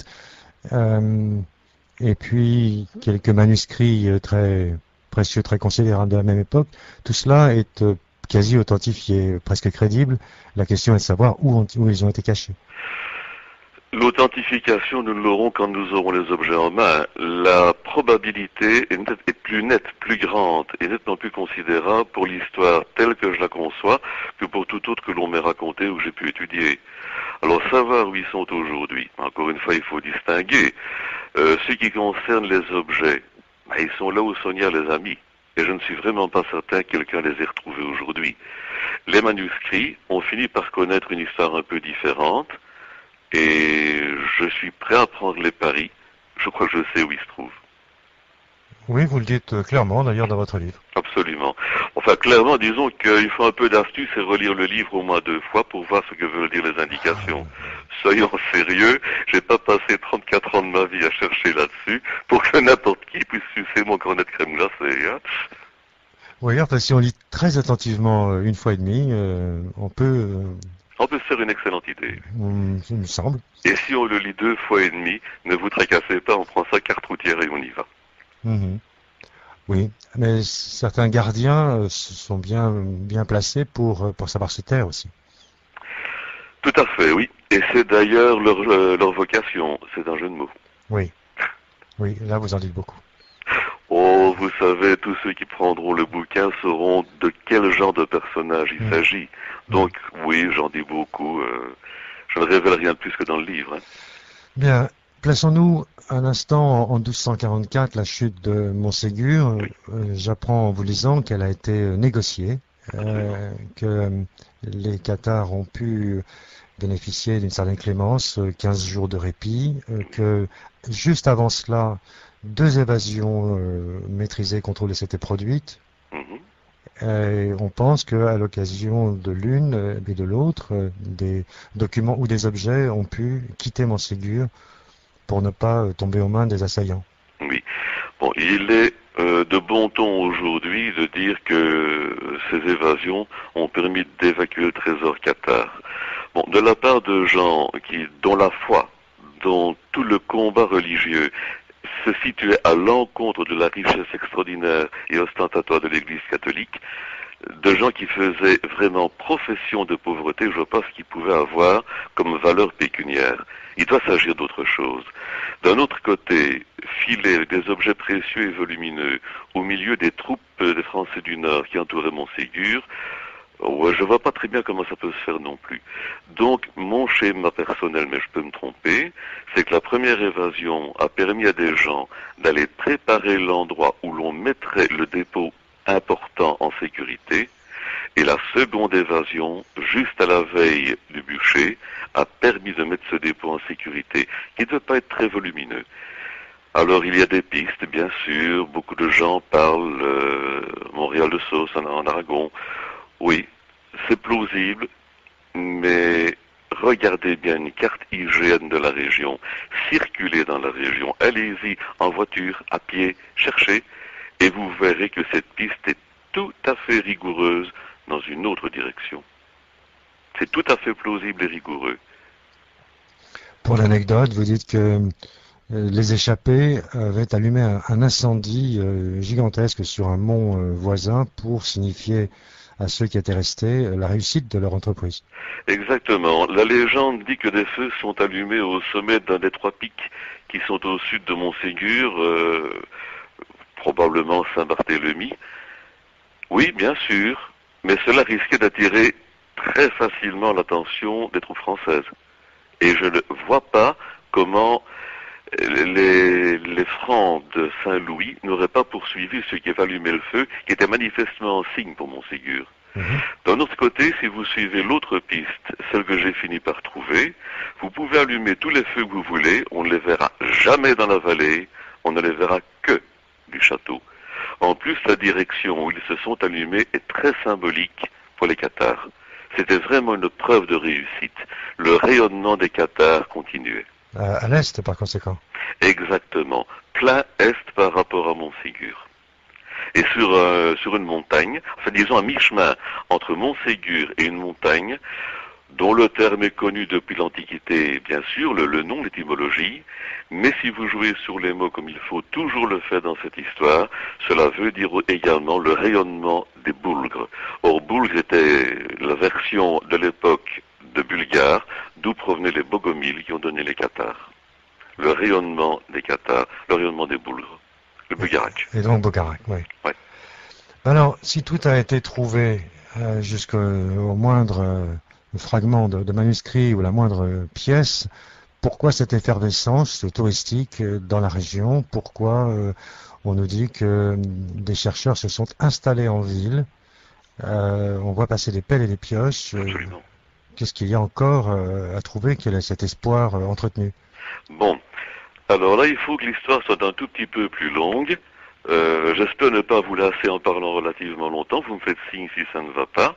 [SPEAKER 1] et puis quelques manuscrits très précieux, très considérables de la même époque, tout cela est quasi authentifié, presque crédible. La question est de savoir où ils ont été cachés.
[SPEAKER 4] L'authentification, nous ne l'aurons quand nous aurons les objets en main. La probabilité est plus nette, plus grande et nettement plus considérable pour l'histoire telle que je la conçois que pour tout autre que l'on m'ait raconté ou que j'ai pu étudier. Alors savoir où ils sont aujourd'hui, encore une fois il faut distinguer. Ce qui concerne les objets, ils sont là où Sonia les a mis. Et je ne suis vraiment pas certain que quelqu'un les ait retrouvés aujourd'hui. Les manuscrits ont fini par connaître une histoire un peu différente. Et je suis prêt à prendre les paris. Je crois que je sais où ils se trouvent.
[SPEAKER 1] Oui, vous le dites clairement d'ailleurs dans votre livre.
[SPEAKER 4] Absolument. Enfin, clairement, disons qu'il faut un peu d'astuce et relire le livre au moins 2 fois pour voir ce que veulent dire les indications. Soyons sérieux, j'ai pas passé 34 ans de ma vie à chercher là-dessus pour que n'importe qui puisse sucer mon cornet de crème glacée. Hein.
[SPEAKER 1] Oui, enfin, si on lit très attentivement une fois et demie, on peut...
[SPEAKER 4] On peut se faire une excellente idée.
[SPEAKER 1] Il me semble.
[SPEAKER 4] Et si on le lit 2 fois et demi, ne vous tracassez pas, on prend sa carte routière et on y va.
[SPEAKER 1] Oui, mais certains gardiens sont bien placés pour savoir se taire aussi.
[SPEAKER 4] Tout à fait, oui. Et c'est d'ailleurs leur vocation, c'est un jeu de mots.
[SPEAKER 1] Oui, là vous en dites beaucoup.
[SPEAKER 4] Oh, vous savez, tous ceux qui prendront le bouquin sauront de quel genre de personnage il s'agit. Donc, oui, j'en dis beaucoup. Je ne révèle rien de plus que dans le livre. Hein.
[SPEAKER 1] Bien, plaçons-nous un instant en 1244, la chute de Montségur. J'apprends en vous lisant qu'elle a été négociée, que les Cathares ont pu bénéficier d'une certaine clémence, 15 jours de répit, que juste avant cela, 2 évasions maîtrisées, contrôlées s'étaient produites. Et on pense qu'à l'occasion de l'une et de l'autre, des documents ou des objets ont pu quitter Montségur pour ne pas tomber aux mains des assaillants.
[SPEAKER 4] Oui. Bon, il est de bon ton aujourd'hui de dire que ces évasions ont permis d'évacuer le trésor cathare. Bon, de la part de gens dont la foi, dont tout le combat religieux se situait à l'encontre de la richesse extraordinaire et ostentatoire de l'Église catholique, de gens qui faisaient vraiment profession de pauvreté, je vois pas ce qu'ils pouvaient avoir comme valeur pécuniaire. Il doit s'agir d'autre chose. D'un autre côté, filer avec des objets précieux et volumineux au milieu des troupes des Français du Nord qui entouraient Montségur, je vois pas très bien comment ça peut se faire non plus. Donc, mon schéma personnel, mais je peux me tromper, c'est que la première évasion a permis à des gens d'aller préparer l'endroit où l'on mettrait le dépôt important en sécurité, et la seconde évasion, juste à la veille du bûcher, a permis de mettre ce dépôt en sécurité, qui ne peut pas être très volumineux. Alors il y a des pistes, bien sûr, beaucoup de gens parlent Montréal de Sauce en Aragon. Oui, c'est plausible, mais regardez bien une carte IGN de la région, circulez dans la région, allez-y en voiture, à pied, cherchez, et vous verrez que cette piste est tout à fait rigoureuse dans une autre direction. C'est tout à fait plausible et rigoureux.
[SPEAKER 1] Pour l'anecdote, vous dites que les échappés avaient allumé un incendie gigantesque sur un mont voisin pour signifier à ceux qui étaient restés la réussite de leur entreprise.
[SPEAKER 4] Exactement. La légende dit que des feux sont allumés au sommet d'un des 3 pics qui sont au sud de Montségur, probablement Saint-Barthélemy. Oui, bien sûr, mais cela risquait d'attirer très facilement l'attention des troupes françaises. Et je ne vois pas comment les Francs de Saint-Louis n'auraient pas poursuivi ceux qui avaient allumé le feu, qui était manifestement un signe pour Montségur. D'un autre côté, si vous suivez l'autre piste, celle que j'ai fini par trouver, vous pouvez allumer tous les feux que vous voulez, on ne les verra jamais dans la vallée, on ne les verra que du château. En plus, la direction où ils se sont allumés est très symbolique pour les Cathares. C'était vraiment une preuve de réussite. Le rayonnement des Cathares continuait.
[SPEAKER 1] À l'est, par conséquent.
[SPEAKER 4] Exactement. Plein est par rapport à Montségur. Et sur une montagne, enfin disons à mi-chemin entre Montségur et une montagne, dont le terme est connu depuis l'Antiquité, bien sûr, le nom, l'étymologie, mais si vous jouez sur les mots comme il faut toujours le faire dans cette histoire, cela veut dire également le rayonnement des Boulgres. Or, Boulgres était la version de l'époque de Bulgare, d'où provenaient les Bogomiles qui ont donné les Cathares. Le rayonnement des Cathares, le rayonnement des Boulgres. Le Bulgarac.
[SPEAKER 1] Et donc Bulgarac, oui.
[SPEAKER 4] Ouais.
[SPEAKER 1] Alors, si tout a été trouvé jusqu'au moindre fragment de manuscrit ou la moindre pièce, pourquoi cette effervescence touristique dans la région? Pourquoi on nous dit que des chercheurs se sont installés en ville? On voit passer des pelles et des pioches.
[SPEAKER 4] Absolument.
[SPEAKER 1] Qu'est-ce qu'il y a encore à trouver? Quel est cet espoir entretenu?
[SPEAKER 4] Bon. Alors là, il faut que l'histoire soit un tout petit peu plus longue. J'espère ne pas vous lasser en parlant relativement longtemps. Vous me faites signe si ça ne va pas.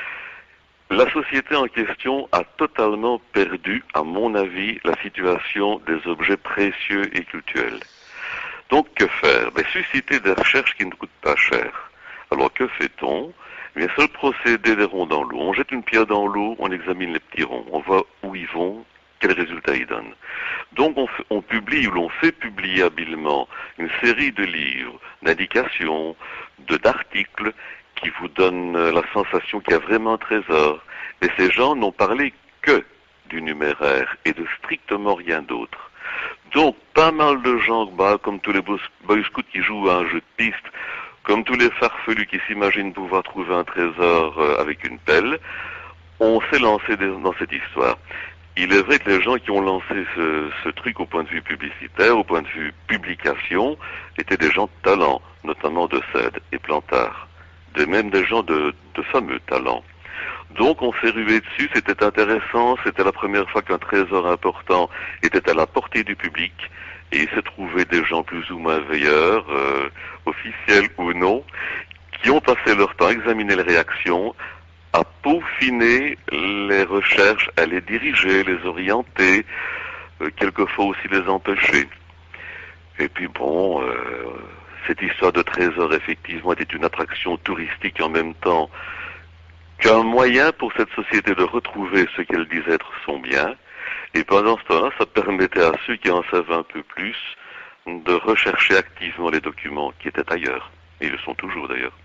[SPEAKER 4] La société en question a totalement perdu, à mon avis, la situation des objets précieux et cultuels. Donc, que faire? Susciter des recherches qui ne coûtent pas cher. Alors, que fait-on? Bien, seul procédé des ronds dans l'eau. On jette une pierre dans l'eau, on examine les petits ronds. On voit où ils vont, quels résultats ils donnent. Donc on publie ou l'on fait publier habilement une série de livres, d'indications, d'articles qui vous donnent la sensation qu'il y a vraiment un trésor. Et ces gens n'ont parlé que du numéraire et de strictement rien d'autre. Donc pas mal de gens, comme tous les boy scouts qui jouent à un jeu de piste, comme tous les farfelus qui s'imaginent pouvoir trouver un trésor avec une pelle, on s'est lancé dans cette histoire. Il est vrai que les gens qui ont lancé ce truc au point de vue publicitaire, au point de vue publication, étaient des gens de talent, notamment de Sède et Plantard, de même des gens de fameux talents. Donc on s'est rué dessus, c'était intéressant, c'était la première fois qu'un trésor important était à la portée du public, et il s'est trouvé des gens plus ou moins veilleurs, officiels ou non, qui ont passé leur temps à examiner les réactions, à peaufiner les recherches, à les diriger, les orienter, quelquefois aussi les empêcher. Et puis bon, cette histoire de trésor effectivement était une attraction touristique en même temps qu'un moyen pour cette société de retrouver ce qu'elle disait être son bien. Et pendant ce temps-là, ça permettait à ceux qui en savaient un peu plus de rechercher activement les documents qui étaient ailleurs. Et ils le sont toujours d'ailleurs.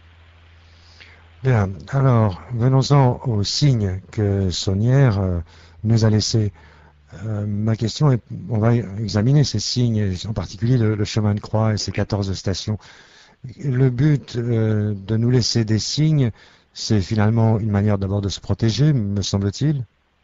[SPEAKER 1] Bien, alors venons-en aux signes que Saunière nous a laissés. Ma question est, on va examiner ces signes, en particulier le chemin de croix et ses 14 stations. Le but de nous laisser des signes, c'est finalement une manière d'abord de se protéger, me semble-t-il.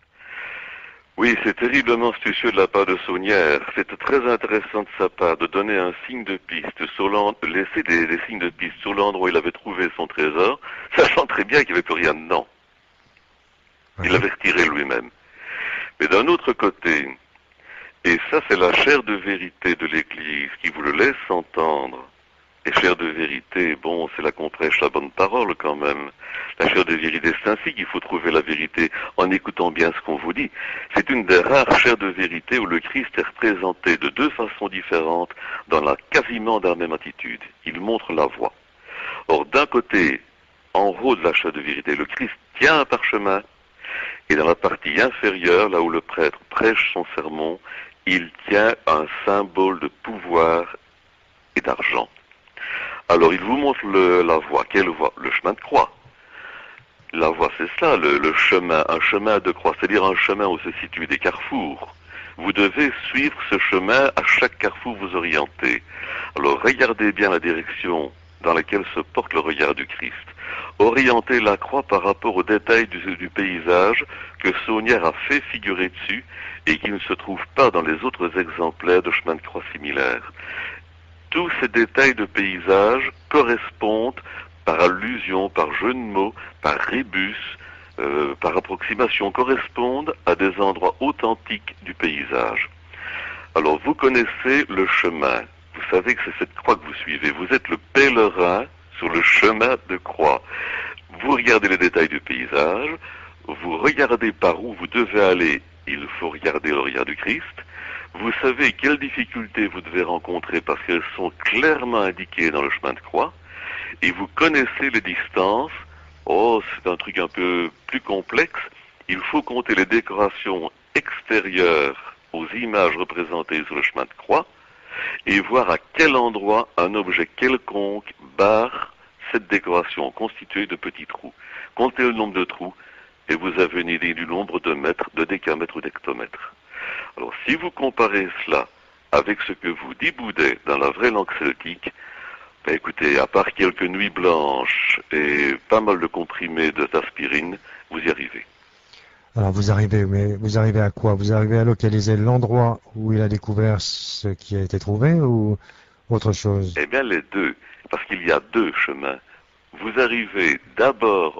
[SPEAKER 4] Oui, c'est terriblement astucieux de la part de Saunière. C'était très intéressant de sa part de donner un signe de piste laisser des signes de piste sur l'endroit où il avait trouvé son trésor, sachant très bien qu'il n'y avait plus rien dedans. Il l'avait retiré lui-même. Mais d'un autre côté, et ça c'est la chair de vérité de l'Église qui vous le laisse entendre, et chair de vérité, bon, c'est là qu'on prêche la bonne parole quand même. La chair de vérité, c'est ainsi qu'il faut trouver la vérité en écoutant bien ce qu'on vous dit. C'est une des rares chairs de vérité où le Christ est représenté de deux façons différentes quasiment dans la même attitude. Il montre la voie. Or, d'un côté, en haut de la chaire de vérité, le Christ tient un parchemin, et dans la partie inférieure, là où le prêtre prêche son sermon, il tient un symbole de pouvoir et d'argent. Alors il vous montre la voie. Quelle voie? Le chemin de croix. La voie, c'est cela, le chemin, un chemin de croix, c'est-à-dire un chemin où se situent des carrefours. Vous devez suivre ce chemin, à chaque carrefour vous orienter. Alors regardez bien la direction dans laquelle se porte le regard du Christ. Orientez la croix par rapport aux détails du paysage que Saunière a fait figurer dessus et qui ne se trouve pas dans les autres exemplaires de chemin de croix similaires. Tous ces détails de paysage correspondent par allusion, par jeu de mots, par rébus, par approximation, correspondent à des endroits authentiques du paysage. Alors vous connaissez le chemin, vous savez que c'est cette croix que vous suivez, vous êtes le pèlerin sur le chemin de croix. Vous regardez les détails du paysage, vous regardez par où vous devez aller, il faut regarder le regard du Christ. Vous savez quelles difficultés vous devez rencontrer parce qu'elles sont clairement indiquées dans le chemin de croix. Et vous connaissez les distances. Oh, c'est un truc un peu plus complexe. Il faut compter les décorations extérieures aux images représentées sur le chemin de croix et voir à quel endroit un objet quelconque barre cette décoration constituée de petits trous. Comptez le nombre de trous et vous avez une idée du nombre de mètres, de décamètres ou d'hectomètres. Alors si vous comparez cela avec ce que vous dit Boudet dans la vraie langue celtique, ben écoutez, à part quelques nuits blanches et pas mal de comprimés d'aspirine, vous y arrivez.
[SPEAKER 1] Alors vous arrivez à quoi? Vous arrivez à localiser l'endroit où il a découvert ce qui a été trouvé ou autre chose?
[SPEAKER 4] Eh bien les deux, parce qu'il y a deux chemins. Vous arrivez d'abord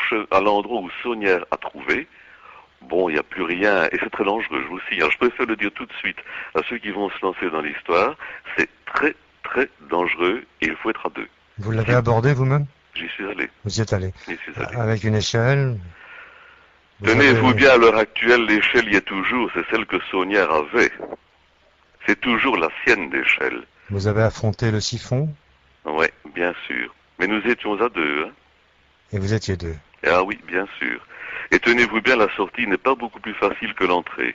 [SPEAKER 4] à l'endroit où Saunière a trouvé. Bon, il n'y a plus rien, et c'est très dangereux, je vous signale. Je préfère le dire tout de suite à ceux qui vont se lancer dans l'histoire. C'est très, très dangereux, et il faut être à deux.
[SPEAKER 1] Vous l'avez abordé vous-même?
[SPEAKER 4] J'y suis allé.
[SPEAKER 1] Vous y êtes allé?
[SPEAKER 4] J'y suis allé.
[SPEAKER 1] Avec une échelle?
[SPEAKER 4] Tenez-vous bien, à l'heure actuelle, l'échelle y est toujours, c'est celle que Saunière avait. C'est toujours la sienne d'échelle.
[SPEAKER 1] Vous avez affronté le siphon?
[SPEAKER 4] Oui, bien sûr. Mais nous étions à deux, hein.
[SPEAKER 1] Et vous étiez deux?
[SPEAKER 4] Ah oui, bien sûr. Et tenez-vous bien, la sortie n'est pas beaucoup plus facile que l'entrée.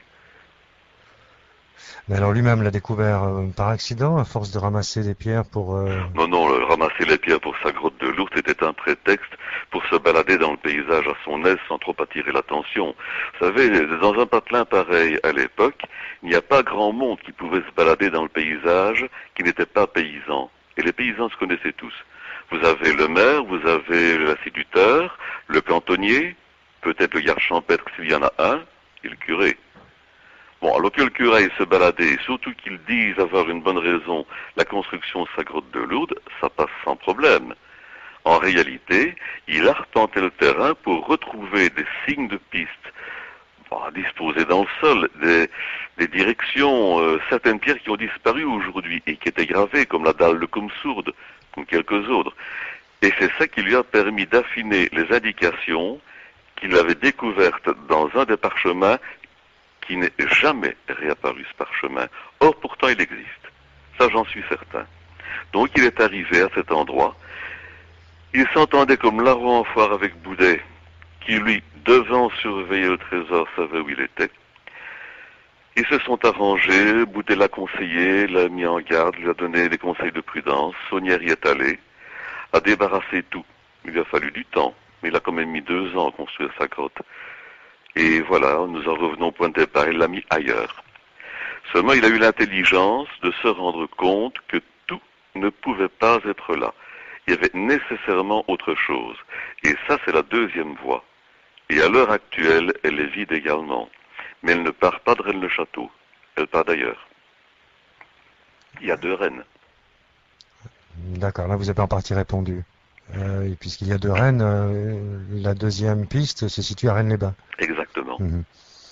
[SPEAKER 1] Mais alors lui-même l'a découvert par accident, à force de ramasser des pierres pour...
[SPEAKER 4] Non, ramasser les pierres pour sa grotte de Lourdes était un prétexte pour se balader dans le paysage à son aise sans trop attirer l'attention. Vous savez, dans un patelin pareil à l'époque, il n'y a pas grand monde qui pouvait se balader dans le paysage qui n'était pas paysan. Et les paysans se connaissaient tous. Vous avez le maire, vous avez l'instituteur, le cantonnier, peut-être le garde champêtre s'il y en a un, et le curé. Bon, alors que le curé se baladait, surtout qu'il dise avoir une bonne raison, la construction de sa grotte de Lourdes, ça passe sans problème. En réalité, il arpentait le terrain pour retrouver des signes de piste, disposés dans le sol, des directions, certaines pierres qui ont disparu aujourd'hui et qui étaient gravées, comme la dalle de Comsourde, comme quelques autres. Et c'est ça qui lui a permis d'affiner les indications qu'il avait découvertes dans un des parchemins qui n'est jamais réapparu, ce parchemin. Or, pourtant, il existe. Ça, j'en suis certain. Donc, il est arrivé à cet endroit. Il s'entendait comme larron en foire avec Boudet, qui, lui, devant surveiller le trésor, savait où il était. Ils se sont arrangés, Boudet l'a conseillé, l'a mis en garde, lui a donné des conseils de prudence. Saunière y est allé, a débarrassé tout. Il lui a fallu du temps, mais il a quand même mis 2 ans à construire sa grotte. Et voilà, nous en revenons au point de départ, il l'a mis ailleurs. Seulement, il a eu l'intelligence de se rendre compte que tout ne pouvait pas être là. Il y avait nécessairement autre chose. Et ça, c'est la deuxième voie. Et à l'heure actuelle, elle est vide également. Mais elle ne part pas de Rennes-le-Château. Elle part d'ailleurs. Il y a 2 Rennes.
[SPEAKER 1] D'accord, là vous avez en partie répondu. Et puisqu'il y a 2 Rennes, la deuxième piste se situe à Rennes-les-Bains.
[SPEAKER 4] Exactement.
[SPEAKER 1] Mhm.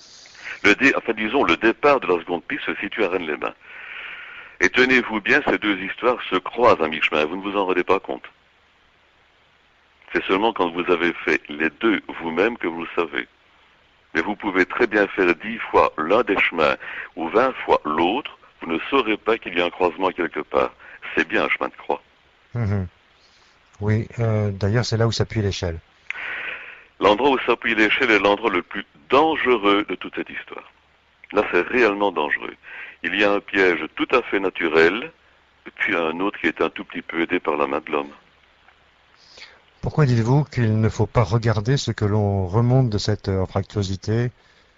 [SPEAKER 4] Le départ de la seconde piste se situe à Rennes-les-Bains. Et tenez-vous bien, ces deux histoires se croisent à mi-chemin, vous ne vous en rendez pas compte. C'est seulement quand vous avez fait les deux vous-même que vous le savez. Mais vous pouvez très bien faire 10 fois l'un des chemins ou 20 fois l'autre, vous ne saurez pas qu'il y a un croisement quelque part. C'est bien un chemin de croix.
[SPEAKER 1] Mhm. Oui, d'ailleurs, c'est là où s'appuie l'échelle.
[SPEAKER 4] L'endroit où s'appuie l'échelle est l'endroit le plus dangereux de toute cette histoire. Là, c'est réellement dangereux. Il y a un piège tout à fait naturel, et puis un autre qui est un tout petit peu aidé par la main de l'homme.
[SPEAKER 1] Pourquoi dites-vous qu'il ne faut pas regarder ce que l'on remonte de cette anfractuosité?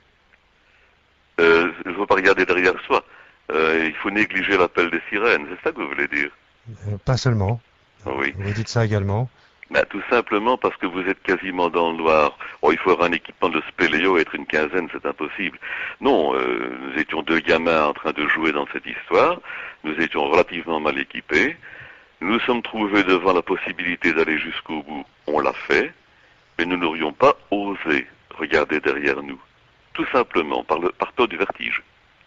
[SPEAKER 4] Il ne faut pas regarder derrière soi. Il faut négliger l'appel des sirènes, c'est ça que vous voulez dire?
[SPEAKER 1] Pas seulement.
[SPEAKER 4] Oui.
[SPEAKER 1] Vous dites ça également.
[SPEAKER 4] Ben, tout simplement parce que vous êtes quasiment dans le noir. Bon, il faut avoir un équipement de spéléo, être une quinzaine, c'est impossible. Non, nous étions deux gamins en train de jouer dans cette histoire. Nous étions relativement mal équipés. Nous nous sommes trouvés devant la possibilité d'aller jusqu'au bout. On l'a fait, mais nous n'aurions pas osé regarder derrière nous. Tout simplement, par peur du vertige.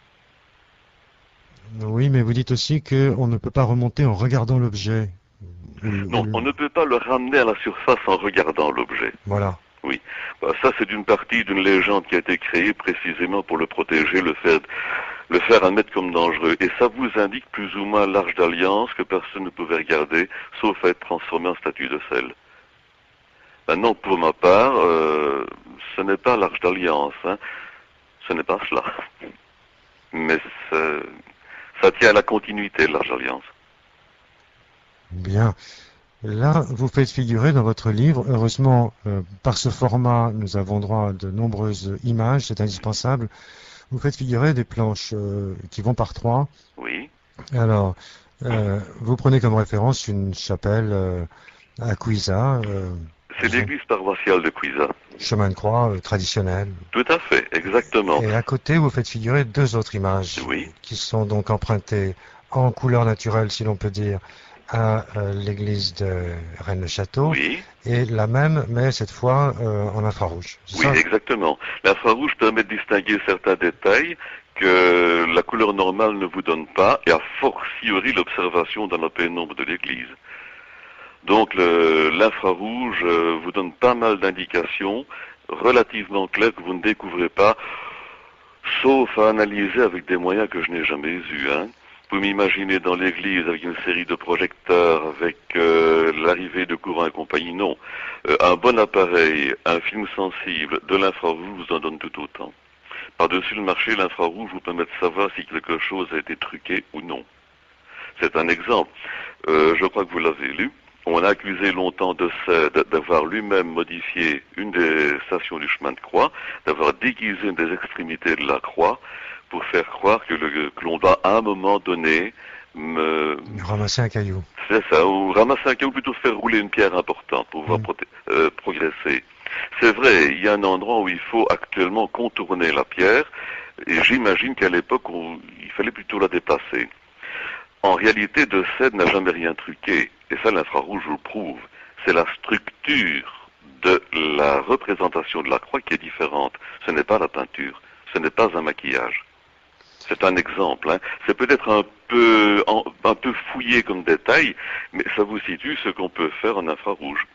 [SPEAKER 1] Oui, mais vous dites aussi qu'on ne peut pas remonter en regardant l'objet.
[SPEAKER 4] Non, on ne peut pas le ramener à la surface en regardant l'objet.
[SPEAKER 1] Voilà.
[SPEAKER 4] Oui. Bah, ça, c'est une partie d'une légende qui a été créée précisément pour le protéger, le faire admettre comme dangereux. Et ça vous indique plus ou moins l'Arche d'Alliance que personne ne pouvait regarder, sauf à être transformé en statue de sel. Maintenant, pour ma part, ce n'est pas l'Arche d'Alliance, hein. Ce n'est pas cela. Mais ça tient à la continuité de l'Arche d'Alliance.
[SPEAKER 1] Bien. Là, vous faites figurer dans votre livre, heureusement, par ce format, nous avons droit à de nombreuses images, c'est indispensable. Vous faites figurer des planches qui vont par trois.
[SPEAKER 4] Oui.
[SPEAKER 1] Alors, vous prenez comme référence une chapelle à Cuisa,
[SPEAKER 4] C'est l'église paroissiale de Cuisa.
[SPEAKER 1] chemin de croix traditionnel.
[SPEAKER 4] Tout à fait, exactement.
[SPEAKER 1] Et à côté, vous faites figurer deux autres images
[SPEAKER 4] Oui.
[SPEAKER 1] qui sont donc empruntées en couleur naturelle, si l'on peut dire, à l'église de Rennes-le-Château,
[SPEAKER 4] Oui.
[SPEAKER 1] et la même, mais cette fois en infrarouge. C'est
[SPEAKER 4] Oui,
[SPEAKER 1] ça?
[SPEAKER 4] exactement. L'infrarouge permet de distinguer certains détails que la couleur normale ne vous donne pas, et a fortiori l'observation dans la pénombre de l'église. Donc l'infrarouge vous donne pas mal d'indications relativement claires que vous ne découvrez pas, sauf à analyser avec des moyens que je n'ai jamais eus. Hein. Vous m'imaginez dans l'église avec une série de projecteurs, avec l'arrivée de courant et compagnie, non. Un bon appareil, un film sensible, de l'infrarouge vous en donne tout autant. Par-dessus le marché, l'infrarouge vous permet de savoir si quelque chose a été truqué ou non. C'est un exemple. Je crois que vous l'avez lu. On a accusé longtemps de Sède d'avoir lui-même modifié une des stations du chemin de croix, d'avoir déguisé une des extrémités de la croix pour faire croire que l'on doit à un moment donné
[SPEAKER 1] Ramasser un caillou.
[SPEAKER 4] c'est ça, ou ramasser un caillou, plutôt faire rouler une pierre importante pour pouvoir progresser. C'est vrai, il y a un endroit où il faut actuellement contourner la pierre, et j'imagine qu'à l'époque, il fallait plutôt la déplacer. En réalité, de Sède n'a jamais rien truqué, et ça l'infrarouge vous le prouve. C'est la structure de la représentation de la croix qui est différente. Ce n'est pas la peinture, ce n'est pas un maquillage. C'est un exemple. Hein. C'est peut-être un peu fouillé comme détail, mais ça vous situe ce qu'on peut faire en infrarouge.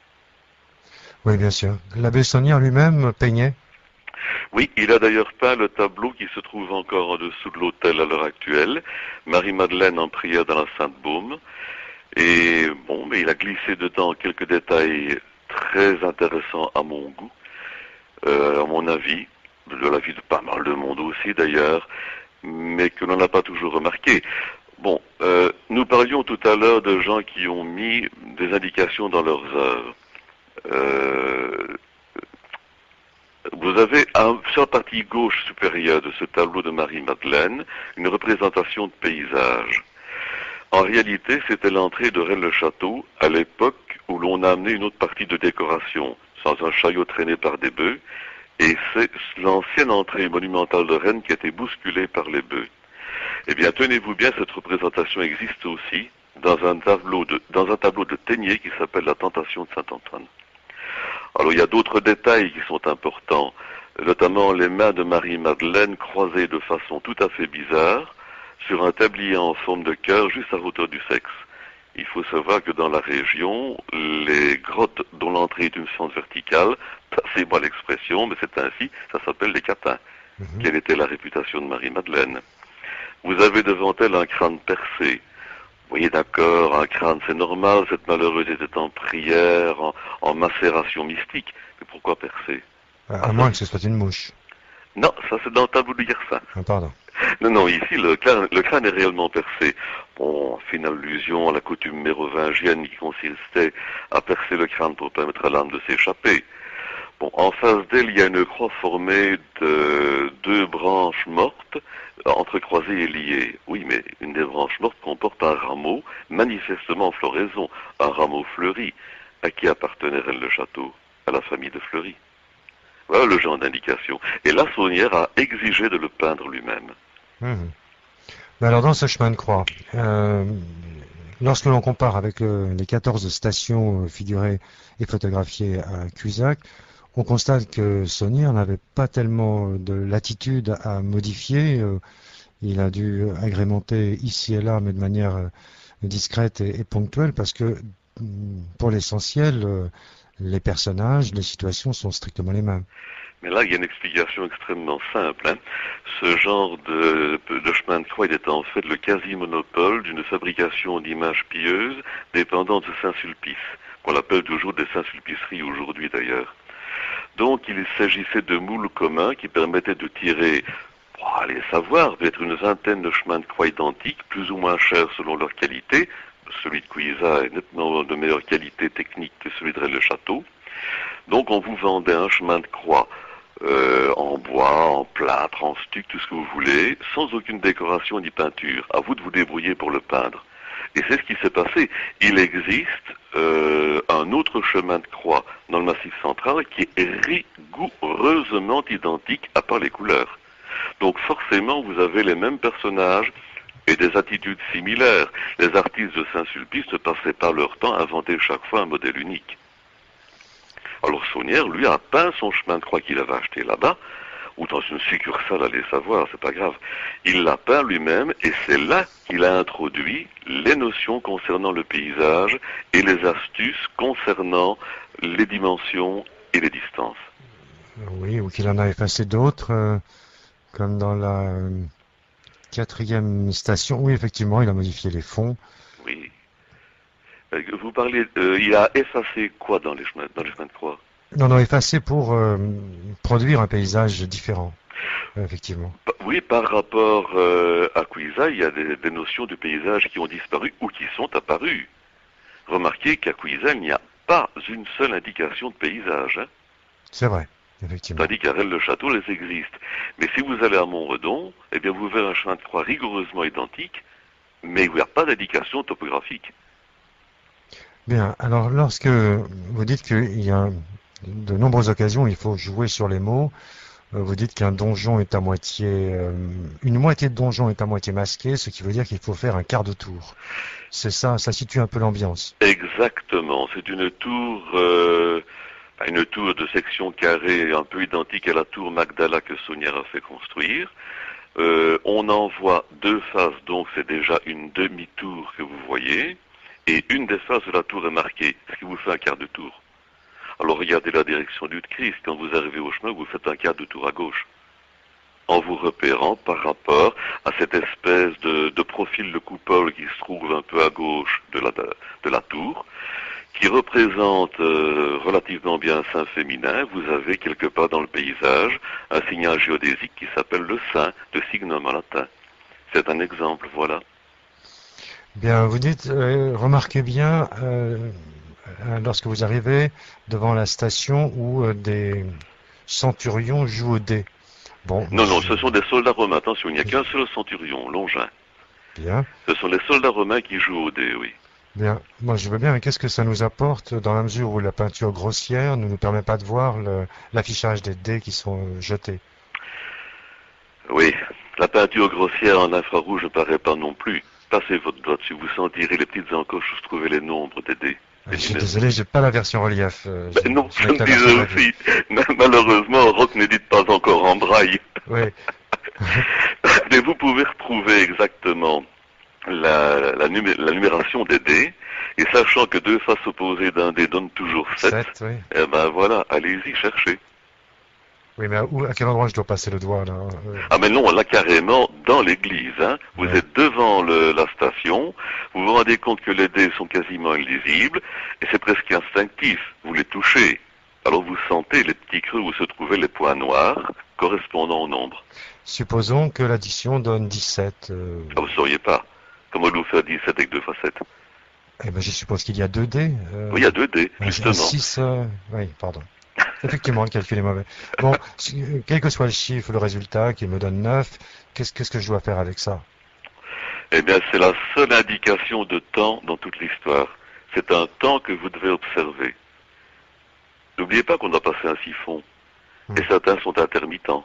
[SPEAKER 1] Oui, bien sûr. L'abbé Saunière lui-même peignait.
[SPEAKER 4] Oui, il a d'ailleurs peint le tableau qui se trouve encore en dessous de l'autel à l'heure actuelle. Marie-Madeleine en prière dans la Sainte-Baume. Et bon, mais il a glissé dedans quelques détails très intéressants à mon goût, à mon avis, de l'avis de pas mal de monde aussi d'ailleurs, mais que l'on n'a pas toujours remarqué. Bon, nous parlions tout à l'heure de gens qui ont mis des indications dans leurs œuvres. Vous avez sur la partie gauche supérieure de ce tableau de Marie-Madeleine une représentation de paysage. En réalité, c'était l'entrée de Rennes-le-Château à l'époque où l'on a amené une autre partie de décoration, sans un chariot traîné par des bœufs, et c'est l'ancienne entrée monumentale de Rennes qui a été bousculée par les bœufs. Eh bien, tenez-vous bien, cette représentation existe aussi dans un tableau de Téniers qui s'appelle La Tentation de Saint-Antoine. Alors, il y a d'autres détails qui sont importants, notamment les mains de Marie-Madeleine croisées de façon tout à fait bizarre sur un tablier en forme de cœur juste à hauteur du sexe. Il faut savoir que dans la région, les grottes dont l'entrée est une fente verticale, c'est moi l'expression, mais c'est ainsi, ça s'appelle les catins. Quelle était la réputation de Marie-Madeleine? Vous avez devant elle un crâne percé. Oui, d'accord, un crâne, c'est normal, cette malheureuse était en prière, en macération mystique. Mais pourquoi percer?
[SPEAKER 1] À moins que ce soit une mouche.
[SPEAKER 4] Non, ça c'est dans le tableau de Yersin.
[SPEAKER 1] Ah, pardon.
[SPEAKER 4] Non, non, ici, le crâne est réellement percé. Bon, fait une allusion à la coutume mérovingienne qui consistait à percer le crâne pour permettre à l'âme de s'échapper. Bon, en face d'elle, il y a une croix formée de deux branches mortes, entrecroisées et liées. Oui, mais une des branches mortes comporte un rameau, manifestement en floraison, un rameau fleuri. À qui appartenait Rennes le Château? À la famille de Fleury. Voilà le genre d'indication. Et la Saunière a exigé de le peindre lui-même.
[SPEAKER 1] Mais alors dans ce chemin de croix, lorsque l'on compare avec les 14 stations figurées et photographiées à Cusack, on constate que Saunière n'avait pas tellement de latitude à modifier. Il a dû agrémenter ici et là, mais de manière discrète et ponctuelle, parce que pour l'essentiel, les personnages, les situations sont strictement les mêmes.
[SPEAKER 4] Mais là, il y a une explication extrêmement simple. Hein. Ce genre de chemin de croix, il est en fait le quasi-monopole d'une fabrication d'images pieuses dépendant de Saint-Sulpice, qu'on appelle toujours des Saint-Sulpiceries aujourd'hui d'ailleurs. Donc il s'agissait de moules communs qui permettaient de tirer, pour aller savoir, d'être une vingtaine de chemins de croix identiques, plus ou moins chers selon leur qualité. Celui de Cuisa est nettement de meilleure qualité technique que celui de Rennes-le-Château. Donc on vous vendait un chemin de croix en bois, en plâtre, en stuc, tout ce que vous voulez, sans aucune décoration ni peinture. À vous de vous débrouiller pour le peindre. Et c'est ce qui s'est passé. Il existe un autre chemin de croix dans le Massif central qui est rigoureusement identique à part les couleurs. Donc forcément, vous avez les mêmes personnages et des attitudes similaires. Les artistes de Saint-Sulpice ne passaient pas leur temps à inventer chaque fois un modèle unique. Alors Saunière, lui, a peint son chemin de croix qu'il avait acheté là-bas, ou dans une succursale, allez savoir, c'est pas grave. Il l'a peint lui-même, et c'est là qu'il a introduit les notions concernant le paysage et les astuces concernant les dimensions et les distances.
[SPEAKER 1] Oui, ou qu'il en a effacé d'autres, comme dans la quatrième station. Oui, effectivement, il a modifié les fonds.
[SPEAKER 4] Oui. Vous parlez, il a effacé quoi dans les chemins de croix?
[SPEAKER 1] Non, effacé pour produire un paysage différent, effectivement.
[SPEAKER 4] Oui, par rapport à Cuisa, il y a des notions de paysage qui ont disparu ou qui sont apparues. Remarquez qu'à Cuisa, il n'y a pas une seule indication de paysage. Hein.
[SPEAKER 1] C'est vrai, effectivement.
[SPEAKER 4] Tandis qu'à Rennes-le-Château, les existent. Mais si vous allez à Montredon, eh bien vous verrez un chemin de croix rigoureusement identique, mais il n'y a pas d'indication topographique.
[SPEAKER 1] Bien, alors lorsque vous dites qu'il y a de nombreuses occasions où il faut jouer sur les mots, vous dites qu'un donjon est à moitié, une moitié de donjon est à moitié masquée, ce qui veut dire qu'il faut faire un quart de tour. C'est ça, ça situe un peu l'ambiance.
[SPEAKER 4] Exactement, c'est une tour de section carrée un peu identique à la tour Magdala que Saunière a fait construire. On en voit deux faces, donc c'est déjà une demi-tour que vous voyez. Et une des faces de la tour est marquée, ce qui vous fait un quart de tour. Alors regardez la direction du Christ, quand vous arrivez au chemin, vous faites un quart de tour à gauche. En vous repérant par rapport à cette espèce de profil de coupole qui se trouve un peu à gauche de la tour, qui représente relativement bien un saint féminin. Vous avez quelque part dans le paysage un signal géodésique qui s'appelle le saint, de signum en latin. C'est un exemple, voilà.
[SPEAKER 1] Bien, vous dites, remarquez bien, lorsque vous arrivez devant la station où des centurions jouent au dé. Bon,
[SPEAKER 4] Non, ce sont des soldats romains. Attention, il n'y a qu'un seul centurion, Longin.
[SPEAKER 1] Bien.
[SPEAKER 4] Ce sont les soldats romains qui jouent au dé, oui.
[SPEAKER 1] Bien, moi je veux bien, mais qu'est-ce que ça nous apporte dans la mesure où la peinture grossière ne nous permet pas de voir l'affichage des dés qui sont jetés?
[SPEAKER 4] Oui, la peinture grossière en infrarouge ne paraît pas non plus. Passez votre doigt dessus, vous sentirez les petites encoches où se trouvaient les nombres des dés.
[SPEAKER 1] Je suis désolé, j'ai pas la version relief.
[SPEAKER 4] Non, je me disais aussi. Malheureusement, Rock n'édite pas encore en braille.
[SPEAKER 1] Oui.
[SPEAKER 4] Mais vous pouvez retrouver exactement la numération des dés, et sachant que deux faces opposées d'un dé donnent toujours 7,
[SPEAKER 1] Oui.
[SPEAKER 4] eh ben voilà, allez-y, cherchez.
[SPEAKER 1] Oui, mais à quel endroit je dois passer le doigt, là?
[SPEAKER 4] Ah mais non, là carrément dans l'église. Hein. Vous
[SPEAKER 1] Ouais.
[SPEAKER 4] êtes devant la station, vous vous rendez compte que les dés sont quasiment illisibles, et c'est presque instinctif, vous les touchez. Alors vous sentez les petits creux où se trouvaient les points noirs, correspondant au nombre.
[SPEAKER 1] Supposons que l'addition donne 17.
[SPEAKER 4] Ah, vous ne sauriez pas. Comment vous faire 17 avec 2 fois 7?
[SPEAKER 1] Eh ben, je suppose qu'il y a 2 dés.
[SPEAKER 4] Oui, il y a 2 dés,
[SPEAKER 1] Un
[SPEAKER 4] justement.
[SPEAKER 1] 6, oui, pardon. Effectivement, le calcul est mauvais. Bon, quel que soit le chiffre, le résultat, qui me donne 9, qu'est-ce que je dois faire avec ça?
[SPEAKER 4] Eh bien, c'est la seule indication de temps dans toute l'histoire. C'est un temps que vous devez observer. N'oubliez pas qu'on doit passer un siphon. Et certains sont intermittents.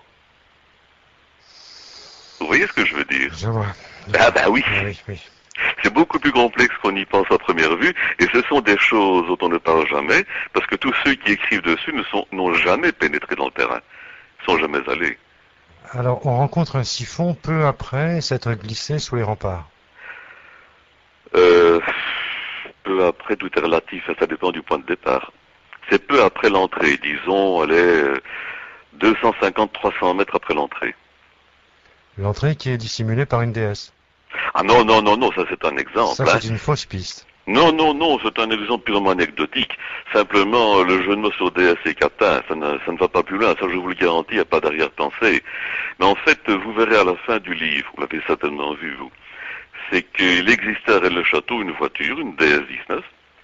[SPEAKER 4] Vous voyez ce que je veux dire?
[SPEAKER 1] Je vois.
[SPEAKER 4] Ah ben oui.
[SPEAKER 1] Oui, oui.
[SPEAKER 4] C'est beaucoup plus complexe qu'on y pense à première vue, et ce sont des choses dont on ne parle jamais, parce que tous ceux qui écrivent dessus n'ont jamais pénétré dans le terrain, ne sont jamais allés.
[SPEAKER 1] Alors, on rencontre un siphon peu après s'être glissé sous les remparts.
[SPEAKER 4] Peu après, tout est relatif, ça dépend du point de départ. C'est peu après l'entrée, disons, elle est 250-300 mètres après l'entrée.
[SPEAKER 1] L'entrée qui est dissimulée par une déesse.
[SPEAKER 4] Ah non, non, non, non, ça c'est un exemple.
[SPEAKER 1] Ça, c'est une fausse piste.
[SPEAKER 4] Non, non, non, c'est un exemple purement anecdotique. Simplement, le jeu de mots sur DS et Catin, ça ne va pas plus loin, ça je vous le garantis, il n'y a pas d'arrière-pensée. Mais en fait, vous verrez à la fin du livre, vous l'avez certainement vu, vous, c'est qu'il existait à Rennes-le-Château une voiture, une DS-19,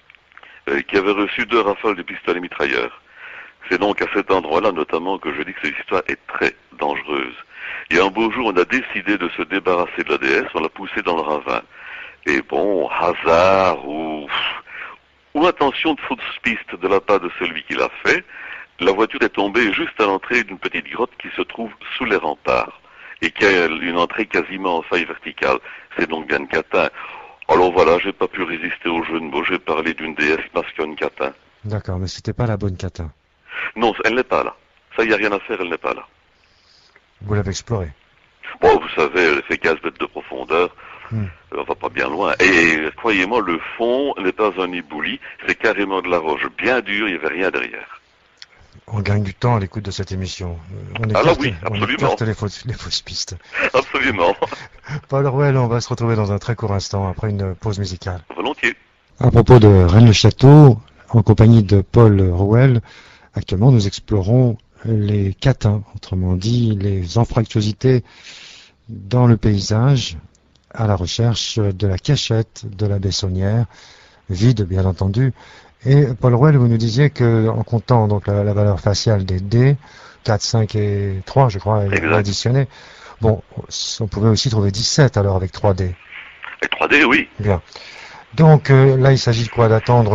[SPEAKER 4] qui avait reçu 2 rafales de pistolets mitrailleurs. C'est donc à cet endroit-là, notamment, que je dis que cette histoire est très dangereuse. Et un beau jour, on a décidé de se débarrasser de la DS, on l'a poussée dans le ravin. Et bon, hasard ou intention de fausse piste de la part de celui qui l'a fait, la voiture est tombée juste à l'entrée d'une petite grotte qui se trouve sous les remparts et qui a une entrée quasiment en faille verticale. C'est donc bien une catin. Alors voilà, j'ai pas pu résister au jeu de mots, j'ai parlé d'une déesse masculine catin.
[SPEAKER 1] D'accord, mais c'était pas la bonne catin.
[SPEAKER 4] Non, elle n'est pas là. Ça, il n'y a rien à faire, elle n'est pas là.
[SPEAKER 1] Vous l'avez explorée.
[SPEAKER 4] Bon, vous savez, elle fait 15 mètres de profondeur. On va pas bien loin. Et croyez-moi, le fond n'est pas un ébouli, c'est carrément de la roche bien dure, il n'y avait rien derrière.
[SPEAKER 1] On gagne du temps à l'écoute de cette émission. On
[SPEAKER 4] oui, absolument.
[SPEAKER 1] écarte les fausses pistes.
[SPEAKER 4] Absolument.
[SPEAKER 1] Paul Rouel, on va se retrouver dans un très court instant, après une pause musicale.
[SPEAKER 4] Volontiers.
[SPEAKER 1] À propos de Rennes-le-Château, en compagnie de Paul Rouel, actuellement nous explorons les catins, autrement dit les anfractuosités dans le paysage, à la recherche de la cachette de la Bessonnière, vide bien entendu. Et Paul Rouel, vous nous disiez que en comptant donc la valeur faciale des dés, 4, 5 et 3 je crois, additionnés, bon, on pouvait aussi trouver 17 alors avec 3 dés.
[SPEAKER 4] Avec 3 dés, oui.
[SPEAKER 1] Bien. Donc là il s'agit de quoi? D'attendre,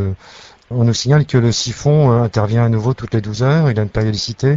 [SPEAKER 1] on nous signale que le siphon intervient à nouveau toutes les 12 heures, il a une périodicité?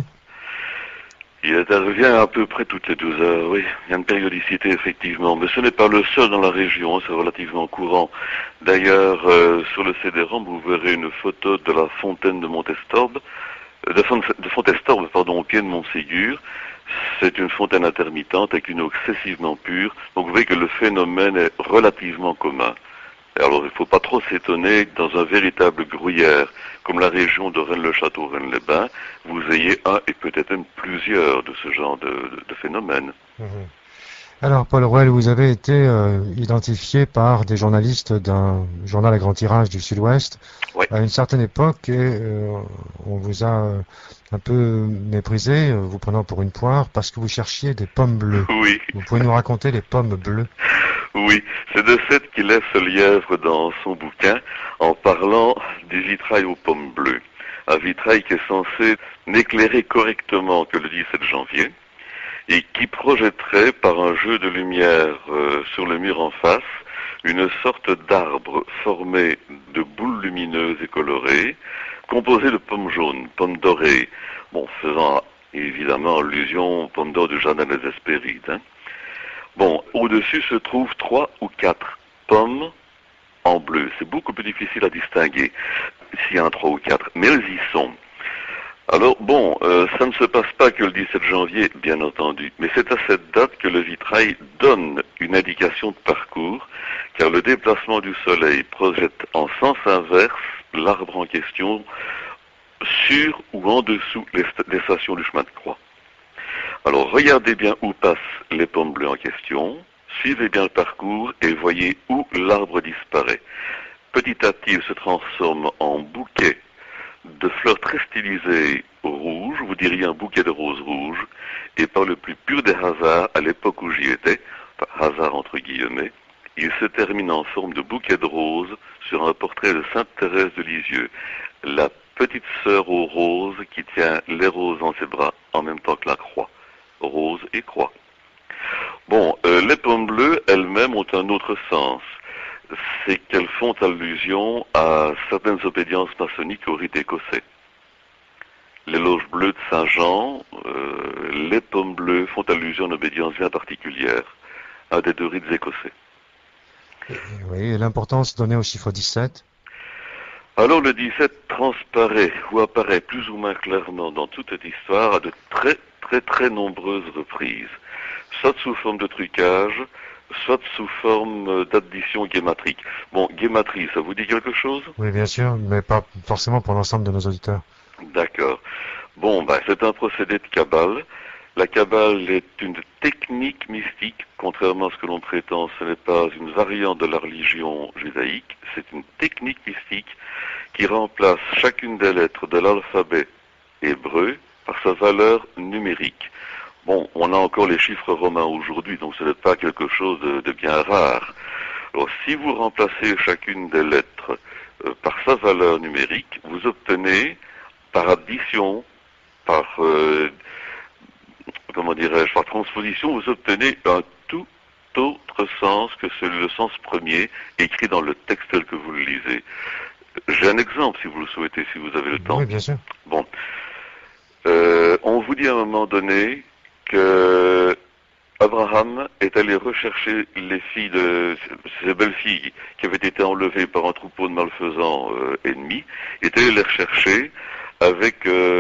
[SPEAKER 4] Il intervient à peu près toutes les 12 heures, oui. Il y a une périodicité, effectivement. Mais ce n'est pas le seul dans la région, c'est relativement courant. D'ailleurs, sur le CD-ROM, vous verrez une photo de la fontaine de Montestorbe, de Fontestorbe, pardon, au pied de Montségur. C'est une fontaine intermittente avec une eau excessivement pure. Donc vous voyez que le phénomène est relativement commun. Et alors il ne faut pas trop s'étonner que dans un véritable gruyère, comme la région de Rennes-le-Château, Rennes-les-Bains, vous ayez un et peut-être même plusieurs de ce genre de phénomènes.
[SPEAKER 1] Alors Paul Rouel, vous avez été identifié par des journalistes d'un journal à grand tirage du Sud-Ouest à une certaine époque et on vous a un peu méprisé, vous prenant pour une poire, parce que vous cherchiez des pommes bleues.
[SPEAKER 4] Oui.
[SPEAKER 1] Vous pouvez nous raconter les pommes bleues?
[SPEAKER 4] Oui, c'est de cette qu'il laisse ce lièvre dans son bouquin en parlant du vitrail aux pommes bleues. Un vitrail qui est censé n'éclairer correctement que le 17 janvier et qui projetterait par un jeu de lumière sur le mur en face une sorte d'arbre formé de boules lumineuses et colorées, composé de pommes jaunes, pommes dorées, bon, faisant évidemment allusion aux pommes d'or du jardin des Hespérides, hein. Bon, au-dessus se trouvent 3 ou 4 pommes en bleu. C'est beaucoup plus difficile à distinguer s'il y en a 3 ou 4, mais elles y sont. Alors bon, ça ne se passe pas que le 17 janvier, bien entendu, mais c'est à cette date que le vitrail donne une indication de parcours, car le déplacement du soleil projette en sens inverse l'arbre en question sur ou en dessous des stations du chemin de croix. Alors regardez bien où passent les pommes bleues en question, suivez bien le parcours et voyez où l'arbre disparaît. Petit à petit, il se transforme en bouquet de fleurs très stylisées rouges, vous diriez un bouquet de roses rouges, et par le plus pur des hasards, à l'époque où j'y étais, enfin, hasard entre guillemets, il se termine en forme de bouquet de roses sur un portrait de Sainte Thérèse de Lisieux, la petite sœur aux roses qui tient les roses dans ses bras en même temps que la croix, rose et croix. Bon, les pommes bleues elles-mêmes ont un autre sens. C'est qu'elles font allusion à certaines obédiences maçonniques au rite écossais. Les loges bleues de Saint-Jean, les pommes bleues font allusion à une obédience bien particulière, à des deux rites écossais.
[SPEAKER 1] Oui, et l'importance donnée au chiffre 17.
[SPEAKER 4] Alors le 17 transparaît ou apparaît plus ou moins clairement dans toute cette histoire à de très nombreuses reprises, soit sous forme de trucage, soit sous forme d'addition guématrique. Bon, guématrie, ça vous dit quelque chose?
[SPEAKER 1] Oui, bien sûr, mais pas forcément pour l'ensemble de nos auditeurs.
[SPEAKER 4] D'accord. Bon, c'est un procédé de cabale. La cabale est une technique mystique, contrairement à ce que l'on prétend, ce n'est pas une variante de la religion judaïque, c'est une technique mystique qui remplace chacune des lettres de l'alphabet hébreu par sa valeur numérique. Bon, on a encore les chiffres romains aujourd'hui, donc ce n'est pas quelque chose de bien rare. Alors, si vous remplacez chacune des lettres par sa valeur numérique, vous obtenez, par addition, par par transposition, vous obtenez un tout autre sens que le sens premier écrit dans le texte tel que vous le lisez. J'ai un exemple si vous le souhaitez, si vous avez le temps.
[SPEAKER 1] Oui, bien sûr.
[SPEAKER 4] Bon. On vous dit à un moment donné que Abraham est allé rechercher les filles de ses belles-filles qui avaient été enlevées par un troupeau de malfaisants ennemis, et est allé les rechercher avec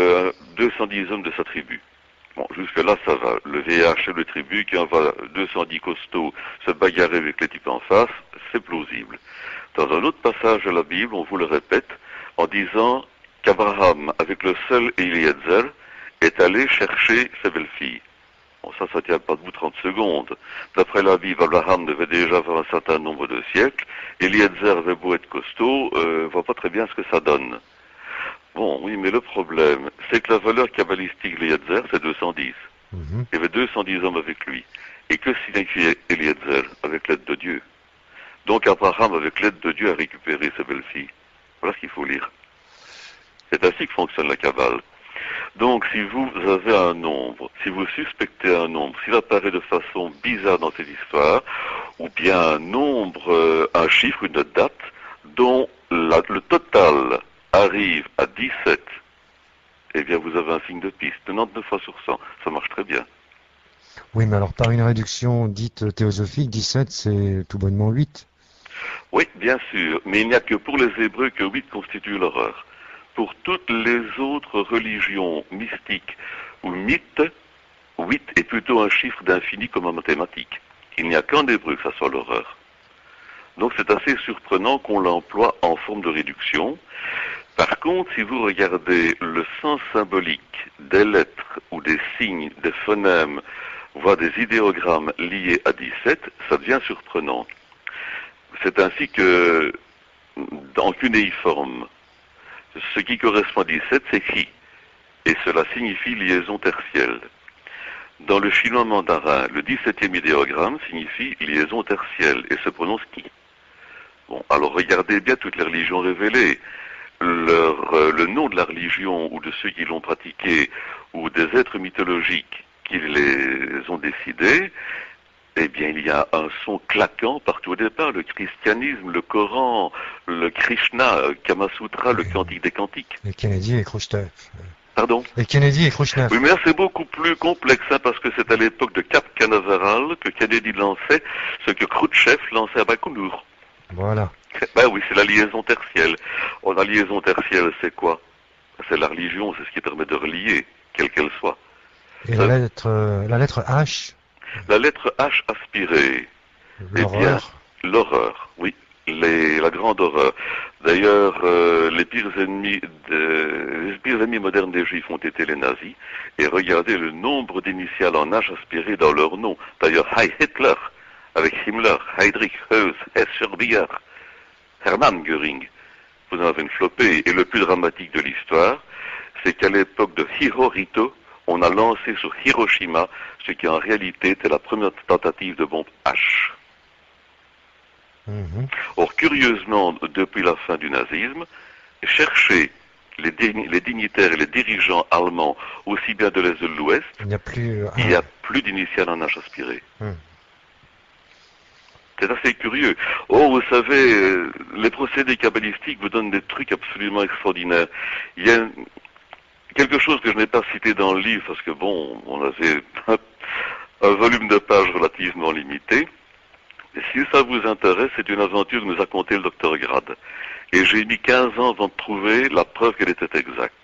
[SPEAKER 4] 210 hommes de sa tribu. Bon, jusque-là, ça va. Le vieillard chef de tribu qui envoie 210 costauds se bagarrer avec les types en face, c'est plausible. Dans un autre passage de la Bible, on vous le répète, en disant qu'Abraham, avec le seul Eliezer, est allé chercher ses belles-filles. Bon, ça tient pas debout 30 secondes. D'après la Bible, Abraham devait déjà avoir un certain nombre de siècles. Eliezer avait beau être costaud, voit pas très bien ce que ça donne. Bon, oui, mais le problème, c'est que la valeur kabbalistique d'Eliezer, c'est 210. Il y avait 210 hommes avec lui. Et que signifiait Eliezer avec l'aide de Dieu? Donc Abraham, avec l'aide de Dieu, a récupéré ses belles-filles. Voilà ce qu'il faut lire. C'est ainsi que fonctionne la Kabbale. Donc si vous avez un nombre, si vous suspectez un nombre, s'il apparaît de façon bizarre dans cette histoire, ou bien un nombre, un chiffre, une date, dont le total arrive à 17, eh bien vous avez un signe de piste. 99 fois sur 100, ça marche très bien.
[SPEAKER 1] Oui, mais alors par une réduction dite théosophique, 17 c'est tout bonnement 8.
[SPEAKER 4] Oui, bien sûr, mais il n'y a que pour les Hébreux que 8 constitue l'horreur. Pour toutes les autres religions mystiques ou mythes, 8 est plutôt un chiffre d'infini comme en mathématiques. Il n'y a qu'en hébreu que ça soit l'horreur. Donc c'est assez surprenant qu'on l'emploie en forme de réduction. Par contre, si vous regardez le sens symbolique des lettres ou des signes, des phonèmes, voire des idéogrammes liés à 17, ça devient surprenant. C'est ainsi que, en cunéiforme, ce qui correspond à 17 s'écrit, et cela signifie liaison tertielle. Dans le chinois mandarin, le 17e idéogramme signifie liaison tertielle et se prononce qui. Bon, alors regardez bien toutes les religions révélées. Le nom de la religion ou de ceux qui l'ont pratiquée ou des êtres mythologiques qui les ont décidés, eh bien il y a un son claquant partout au départ. Le christianisme, le Coran, le Krishna, Kamasutra, le Cantique des Cantiques.
[SPEAKER 1] Et Kennedy et Khrushchev.
[SPEAKER 4] Pardon?
[SPEAKER 1] Et Kennedy et Khrushchev.
[SPEAKER 4] Oui, mais là c'est beaucoup plus complexe, parce que c'est à l'époque de Cap Canaveral que Kennedy lançait ce que Khrushchev lançait à Bakoundour.
[SPEAKER 1] Voilà.
[SPEAKER 4] Ben oui, c'est la liaison tertielle. Oh, la liaison tertielle, c'est quoi? C'est la religion, c'est ce qui permet de relier, quelle qu'elle soit.
[SPEAKER 1] Et la lettre H?
[SPEAKER 4] La lettre H aspirée.
[SPEAKER 1] L'horreur.
[SPEAKER 4] Eh bien, l'horreur, oui. la grande horreur. D'ailleurs, les pires ennemis modernes des Juifs ont été les nazis. Et regardez le nombre d'initiales en H aspirées dans leur nom. D'ailleurs, Heil Hitler, avec Himmler, Heydrich, Heuss, Hess-Bier, Hermann Göring. Vous en avez une flopée. Et le plus dramatique de l'histoire, c'est qu'à l'époque de Hirohito, on a lancé sur Hiroshima ce qui en réalité était la première tentative de bombe H. Or, curieusement, depuis la fin du nazisme, cherchez les dignitaires et les dirigeants allemands, aussi bien de l'Est que de l'Ouest, il n'y a plus d'initiales en H aspirées. C'est assez curieux. Oh, vous savez, les procédés kabbalistiques vous donnent des trucs absolument extraordinaires. Il y a quelque chose que je n'ai pas cité dans le livre, parce que bon, on avait un volume de pages relativement limité. Et si ça vous intéresse, c'est une aventure que nous a contée le docteur Grad. Et j'ai mis 15 ans avant de trouver la preuve qu'elle était exacte.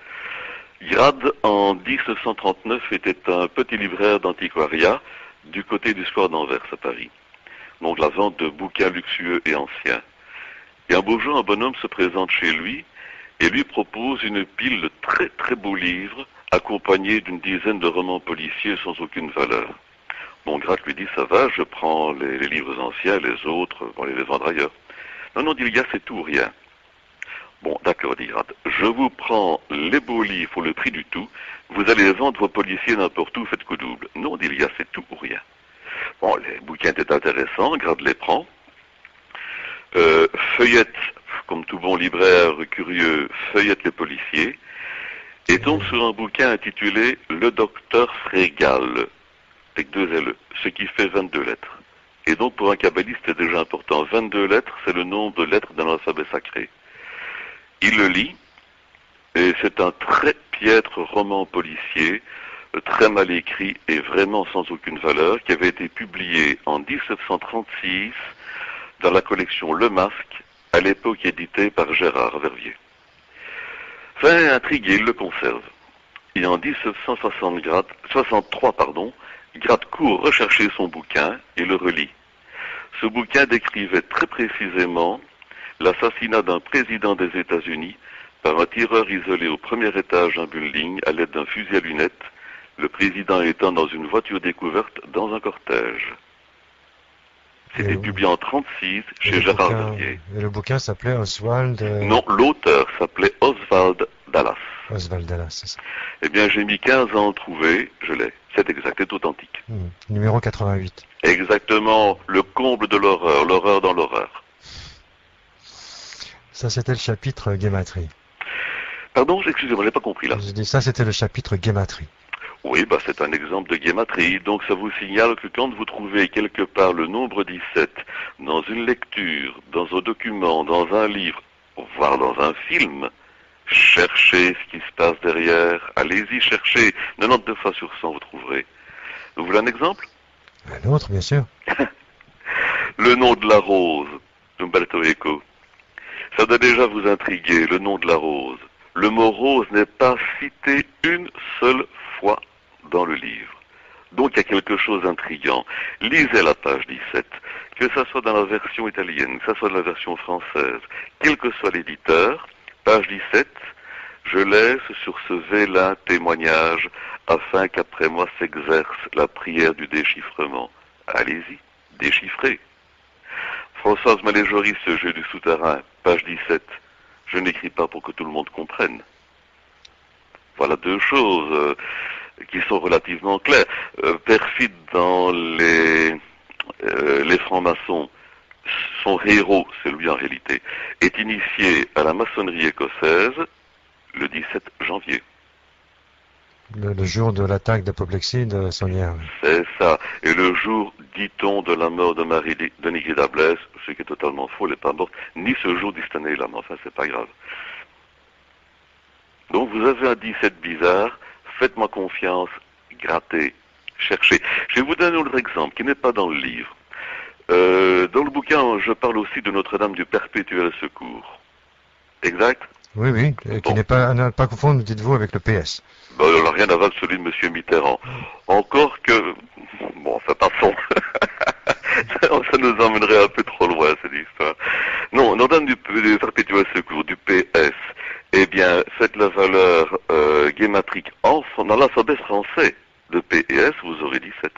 [SPEAKER 4] Grad, en 1939, était un petit libraire d'antiquariat du côté du square d'Anvers à Paris. Donc la vente de bouquins luxueux et anciens. Et un beau jour, un bonhomme se présente chez lui et lui propose une pile de très très beaux livres accompagnés d'une dizaine de romans policiers sans aucune valeur. Bon, Grad lui dit, ça va, je prends les livres anciens, les autres, bon, les vendre ailleurs. Non, dit le gars, c'est tout ou rien. Bon, d'accord, dit Grad, je vous prends les beaux livres pour le prix du tout, vous allez vendre vos policiers n'importe où, faites coup double. Non, dit le gars, c'est tout ou rien. Bon, les bouquins étaient intéressants, Grad les prend, feuillette, comme tout bon libraire curieux, feuillette les policiers, et tombe sur un bouquin intitulé « Le docteur Frégal », avec 2 L, ce qui fait 22 lettres. Et donc pour un kabbaliste, c'est déjà important. 22 lettres, c'est le nombre de lettres dans l'alphabet sacré. Il le lit, et c'est un très piètre roman policier, très mal écrit et vraiment sans aucune valeur, qui avait été publié en 1936 dans la collection Le Masque, à l'époque édité par Gérard Verviers. Fin intrigué, il le conserve. Et en 1963, Grad court rechercher son bouquin et le relit. Ce bouquin décrivait très précisément l'assassinat d'un président des États-Unis par un tireur isolé au premier étage d'un building à l'aide d'un fusil à lunettes, le président étant dans une voiture découverte dans un cortège. C'était publié en 1936 chez Gérard Verviers.
[SPEAKER 1] Et le bouquin s'appelait Oswald...
[SPEAKER 4] Non, l'auteur s'appelait Oswald Dallas.
[SPEAKER 1] Oswald Dallas, c'est ça.
[SPEAKER 4] Eh bien, j'ai mis 15 ans à le trouver, je l'ai. C'est exact, c'est authentique.
[SPEAKER 1] Numéro 88.
[SPEAKER 4] Exactement, le comble de l'horreur, l'horreur dans l'horreur.
[SPEAKER 1] Ça, c'était le chapitre Guématrie.
[SPEAKER 4] Pardon, excusez-moi, j'ai pas compris là.
[SPEAKER 1] Je dis ça, c'était le chapitre Guématrie.
[SPEAKER 4] Oui, c'est un exemple de guématrie. Donc ça vous signale que quand vous trouvez quelque part le nombre 17 dans une lecture, dans un document, dans un livre, voire dans un film, cherchez ce qui se passe derrière. Allez-y, cherchez. 92 fois sur 100, vous trouverez. Vous voulez un exemple?
[SPEAKER 1] Un autre, bien sûr.
[SPEAKER 4] Le nom de la rose, Umberto Eco. Ça doit déjà vous intriguer, le nom de la rose. Le mot rose n'est pas cité une seule fois dans le livre. Donc il y a quelque chose d'intriguant. Lisez la page 17, que ça soit dans la version italienne, que ça soit dans la version française, quel que soit l'éditeur, page 17, je laisse sur ce vélin témoignage afin qu'après moi s'exerce la prière du déchiffrement. Allez-y, déchiffrez. Françoise Maléjoris, ce jeu du souterrain, page 17. Je n'écris pas pour que tout le monde comprenne. Voilà 2 choses qui sont relativement claires. Perfide dans les francs-maçons, son héros, c'est lui en réalité, est initié à la maçonnerie écossaise le 17 janvier.
[SPEAKER 1] Le jour de l'attaque d'Apoplexie de Saunière.
[SPEAKER 4] C'est ça. Et le jour, dit-on, de la mort de Marie de Nigri-Dablès, ce qui est totalement faux, elle n'est pas morte, ni ce jour d'Istanbul, là, mais enfin, c'est pas grave. Donc, vous avez un 17 bizarre, faites-moi confiance, grattez, cherchez. Je vais vous donner un autre exemple, qui n'est pas dans le livre. Dans le bouquin, je parle aussi de Notre-Dame du Perpétuel Secours. Exact?
[SPEAKER 1] Oui, oui, qui n'est pas, à ne pas confondre, dites-vous, avec le PS.
[SPEAKER 4] On n'a rien à voir de celui de M. Mitterrand. Encore que... Bon, enfin, passons. Ça nous emmènerait un peu trop loin, cette histoire. Non, Notre-Dame du Perpétuel Secours, du PS, eh bien, faites la valeur guématrique dans l'alphabet français de P et S, vous aurez 17.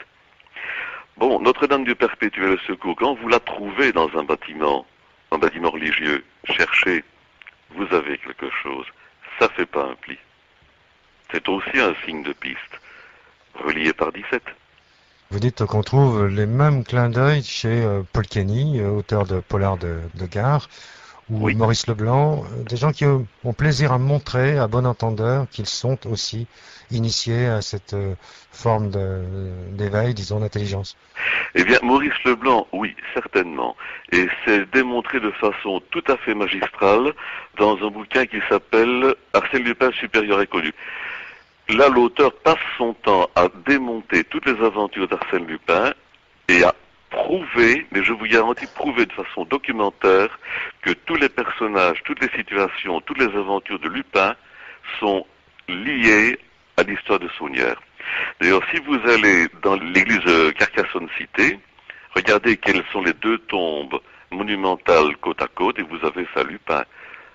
[SPEAKER 4] Bon, Notre-Dame du Perpétuel Secours, quand vous la trouvez dans un bâtiment religieux, cherchez, vous avez quelque chose. Ça fait pas un pli. C'est aussi un signe de piste, relié par 17.
[SPEAKER 1] Vous dites qu'on trouve les mêmes clins d'œil chez Paul Kenny, auteur de Polar de gare, ou
[SPEAKER 4] Oui.
[SPEAKER 1] Maurice Leblanc, des gens qui ont plaisir à montrer, à bon entendeur, qu'ils sont aussi initiés à cette forme d'éveil, disons, d'intelligence.
[SPEAKER 4] Eh bien, Maurice Leblanc, oui, certainement. Et c'est démontré de façon tout à fait magistrale dans un bouquin qui s'appelle Arsène Lupin supérieur et connu. Là, l'auteur passe son temps à démonter toutes les aventures d'Arsène Lupin et à prouver, mais je vous garantis prouver de façon documentaire, que tous les personnages, toutes les situations, toutes les aventures de Lupin sont liées à l'histoire de Saunière. D'ailleurs, si vous allez dans l'église Carcassonne-Cité, regardez quelles sont les deux tombes monumentales côte à côte et vous avez ça Lupin.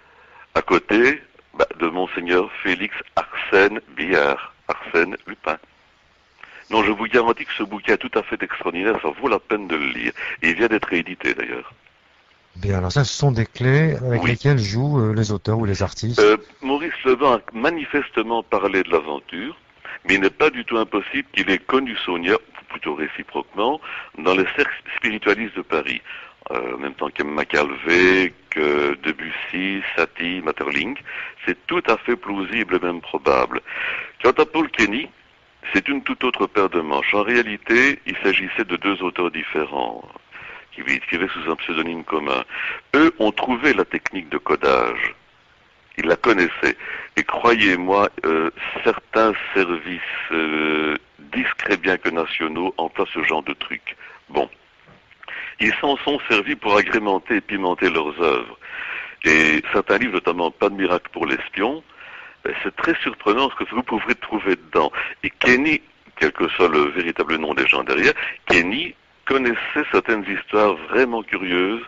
[SPEAKER 4] À côté de Monseigneur Félix Arsène Biard, Arsène Lupin. Non, je vous garantis que ce bouquin est tout à fait extraordinaire, ça vaut la peine de le lire. Et il vient d'être réédité d'ailleurs.
[SPEAKER 1] Bien, alors ça, ce sont des clés avec
[SPEAKER 4] Oui.
[SPEAKER 1] lesquelles jouent les auteurs ou les artistes.
[SPEAKER 4] Maurice Leblanc a manifestement parlé de l'aventure, mais il n'est pas du tout impossible qu'il ait connu Saunière, ou plutôt réciproquement, dans les cercles spiritualistes de Paris. En même temps que Macalvé, que Debussy, Satie, Maeterlinck, c'est tout à fait plausible et même probable. Quant à Paul Kenny, c'est une toute autre paire de manches. En réalité, il s'agissait de deux auteurs différents, qui écrivaient sous un pseudonyme commun. Eux ont trouvé la technique de codage. Ils la connaissaient. Et croyez-moi, certains services, discrets bien que nationaux, emploient ce genre de truc. Bon. Ils s'en sont servis pour agrémenter et pimenter leurs œuvres. Et certains livres, notamment Pas de miracle pour l'espion, c'est très surprenant ce que vous pourrez trouver dedans. Et Kenny, quel que soit le véritable nom des gens derrière, Kenny connaissait certaines histoires vraiment curieuses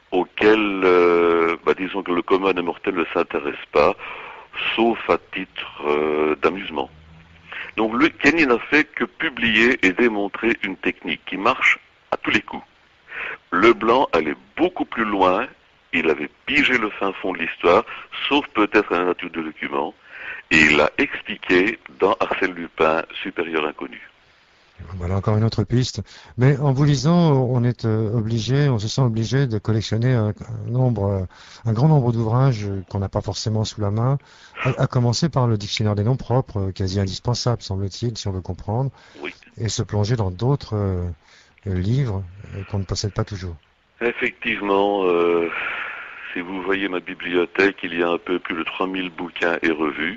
[SPEAKER 4] auxquelles, disons que le commun des mortels ne s'intéresse pas, sauf à titre d'amusement. Donc Kenny n'a fait que publier et démontrer une technique qui marche à tous les coups. Leblanc allait beaucoup plus loin, il avait pigé le fin fond de l'histoire, sauf peut-être la nature du document, et il l'a expliqué dans Arsène Lupin, supérieur inconnu.
[SPEAKER 1] Voilà encore une autre piste. Mais en vous lisant, on se sent obligé de collectionner un grand nombre d'ouvrages qu'on n'a pas forcément sous la main, à commencer par le dictionnaire des noms propres, quasi indispensable, semble-t-il, si on veut comprendre,
[SPEAKER 4] Oui.
[SPEAKER 1] et se plonger dans d'autres livres qu'on ne possède pas toujours.
[SPEAKER 4] Effectivement, si vous voyez ma bibliothèque, il y a un peu plus de 3000 bouquins et revues.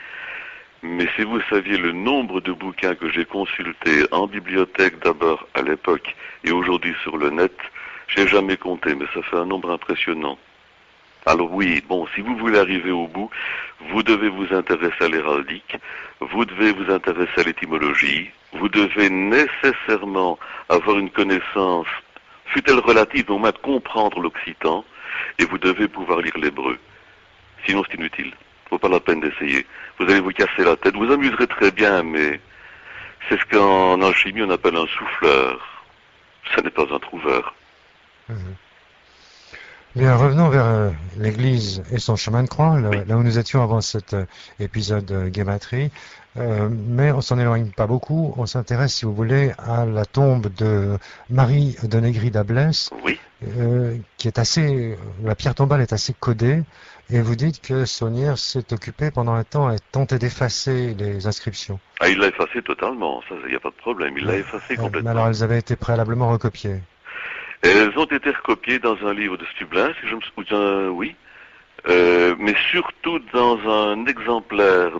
[SPEAKER 4] Mais si vous saviez le nombre de bouquins que j'ai consultés en bibliothèque d'abord à l'époque et aujourd'hui sur le net, j'ai jamais compté, mais ça fait un nombre impressionnant. Alors oui, bon, si vous voulez arriver au bout, vous devez vous intéresser à l'héraldique, vous devez vous intéresser à l'étymologie, vous devez nécessairement avoir une connaissance, fût-elle relative, mais au moins de comprendre l'occitan, et vous devez pouvoir lire l'hébreu. Sinon c'est inutile. Vaut pas la peine d'essayer. Vous allez vous casser la tête. Vous amuserez très bien, mais c'est ce qu'en alchimie on appelle un souffleur. Ce n'est pas un trouveur.
[SPEAKER 1] Bien, revenons vers l'église et son chemin de croix, là où nous étions avant cet épisode guématrie. Mais on s'en éloigne pas beaucoup. On s'intéresse, si vous voulez, à la tombe de Marie de Négri d'Ablès,
[SPEAKER 4] Oui.
[SPEAKER 1] qui est la pierre tombale est assez codée. Et vous dites que Saunière s'est occupé pendant un temps à tenter d'effacer les inscriptions.
[SPEAKER 4] Ah, il l'a effacé totalement, ça, il n'y a pas de problème, il l'a effacé complètement.
[SPEAKER 1] Mais alors elles avaient été préalablement recopiées.
[SPEAKER 4] Elles ont été recopiées dans un livre de Stublin, si je me souviens, oui, mais surtout dans un exemplaire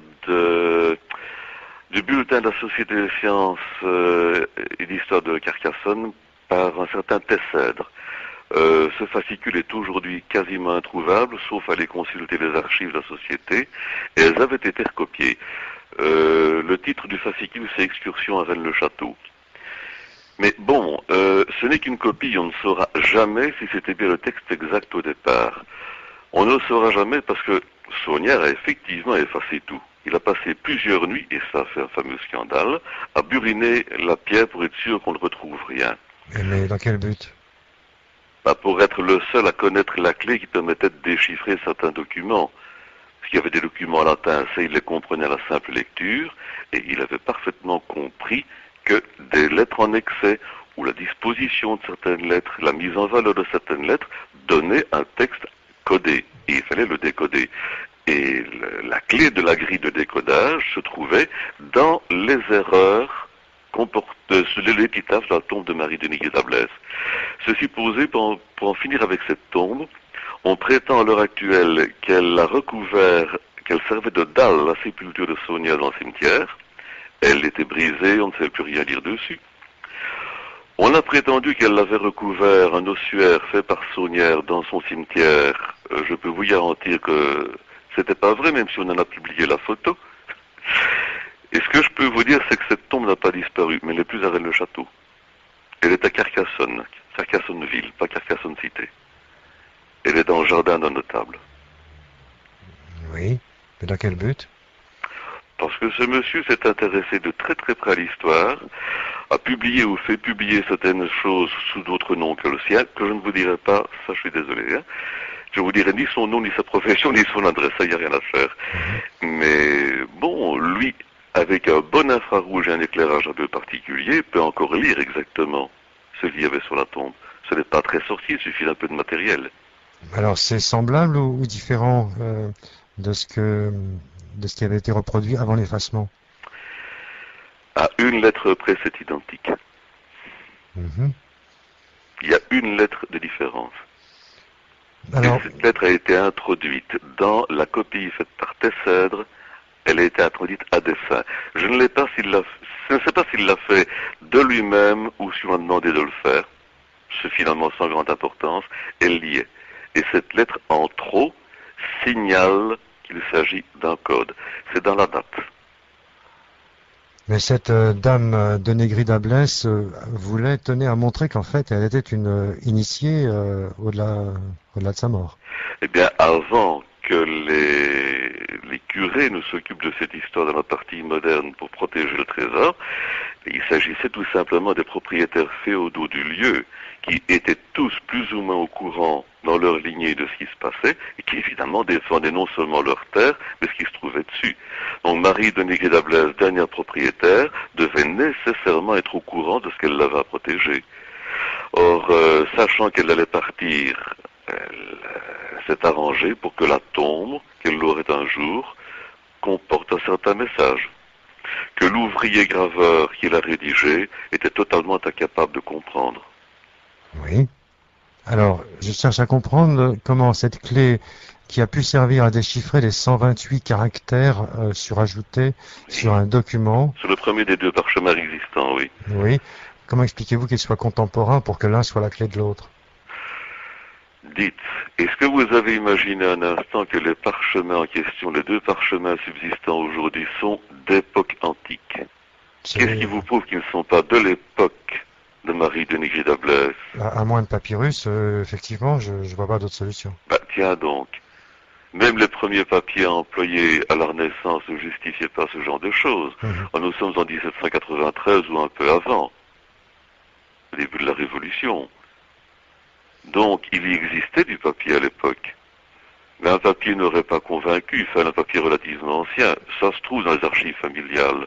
[SPEAKER 4] du bulletin de la Société des sciences et d'histoire de Carcassonne par un certain Tessèdre. Ce fascicule est aujourd'hui quasiment introuvable, sauf à aller consulter les archives de la société, et elles avaient été recopiées. Le titre du fascicule, c'est Excursion à Rennes-le-Château. Mais bon, ce n'est qu'une copie, on ne saura jamais si c'était bien le texte exact au départ. On ne le saura jamais parce que Saunière a effectivement effacé tout. Il a passé plusieurs nuits, et ça fait un fameux scandale, à buriner la pierre pour être sûr qu'on ne retrouve rien.
[SPEAKER 1] Mais dans quel but?
[SPEAKER 4] Pour être le seul à connaître la clé qui permettait de déchiffrer certains documents. Parce qu'il y avait des documents en latin, ça il les comprenait à la simple lecture, et il avait parfaitement compris que des lettres en excès, ou la disposition de certaines lettres, la mise en valeur de certaines lettres, donnait un texte codé, et il fallait le décoder. Et la clé de la grille de décodage se trouvait dans les erreurs sur l'épitaphe de la tombe de Marie de Niguet-d'Ablès. Ceci posé, pour en finir avec cette tombe, on prétend à l'heure actuelle qu'elle a recouvert, qu'elle servait de dalle à la sépulture de Saunière dans le cimetière. Elle était brisée, on ne sait plus rien dire dessus. On a prétendu qu'elle avait recouvert un ossuaire fait par Saunière dans son cimetière. Je peux vous garantir que c'était pas vrai, même si on en a publié la photo. Et ce que je peux vous dire, c'est que cette tombe n'a pas disparu, mais elle n'est plus à Rennes-le-Château. Elle est à Carcassonne, Carcassonne-Ville, pas Carcassonne-Cité. Elle est dans le jardin d'un notable.
[SPEAKER 1] Oui, mais dans quel but?
[SPEAKER 4] Parce que ce monsieur s'est intéressé de très très près à l'histoire, a publié ou fait publier certaines choses sous d'autres noms que le sien, que je ne vous dirai pas, ça je suis désolé. Hein. Je vous dirai ni son nom, ni sa profession, ni son adresse, ça il n'y a rien à faire. Mais bon, lui, avec un bon infrarouge et un éclairage un peu particulier, peut encore lire exactement ce qu'il y avait sur la tombe. Ce n'est pas très sorcier, il suffit d'un peu de matériel.
[SPEAKER 1] Alors c'est semblable ou différent de ce qui avait été reproduit avant l'effacement?
[SPEAKER 4] À une lettre près, c'est identique.
[SPEAKER 1] Mhm.
[SPEAKER 4] Il y a une lettre de différence.
[SPEAKER 1] Alors,
[SPEAKER 4] Et cette lettre a été introduite dans la copie faite par Tessèdre. Elle a été introduite à dessein. Je ne sais pas s'il l'a fait de lui-même ou si on m'a demandé de le faire. C'est finalement sans grande importance. Elle y est. Et cette lettre en trop signale qu'il s'agit d'un code. C'est dans la date.
[SPEAKER 1] mais cette dame de Négri-d'Ablès tenait à montrer qu'en fait elle était une initiée au-delà de sa mort.
[SPEAKER 4] Eh bien, avant que les curés ne s'occupent de cette histoire dans la partie moderne pour protéger le trésor, il s'agissait tout simplement des propriétaires féodaux du lieu qui étaient tous plus ou moins au courant dans leur lignée de ce qui se passait et qui évidemment défendaient non seulement leur terre, mais ce qui se trouvait dessus. Donc Marie de Négri-d'Ablès, dernière propriétaire, devait nécessairement être au courant de ce qu'elle avait à protéger. Or, sachant qu'elle allait partir, elle s'est arrangée pour que la tombe qu'elle aurait un jour comporte un certain message que l'ouvrier graveur qui l'a rédigé était totalement incapable de comprendre.
[SPEAKER 1] Oui. Alors, je cherche à comprendre comment cette clé qui a pu servir à déchiffrer les 128 caractères surajoutés sur un document.
[SPEAKER 4] Sur le premier des deux parchemins existants, oui.
[SPEAKER 1] Oui. Comment expliquez-vous qu'ils soient contemporains pour que l'un soit la clé de l'autre?
[SPEAKER 4] Dites, est-ce que vous avez imaginé un instant que les parchemins en question, les deux parchemins subsistants aujourd'hui, sont d'époque antique? Qu'est-ce qui vous prouve qu'ils ne sont pas de l'époque de Marie de Négri-d'Ablès?
[SPEAKER 1] À moins de papyrus, effectivement, je ne vois pas d'autre solution.
[SPEAKER 4] Tiens donc. Même les premiers papiers employés à la Renaissance ne justifiaient pas ce genre de choses. Nous sommes en 1793 ou un peu avant, au début de la Révolution. Donc, il y existait du papier à l'époque. Mais un papier n'aurait pas convaincu, il fallait un papier relativement ancien. Ça se trouve dans les archives familiales.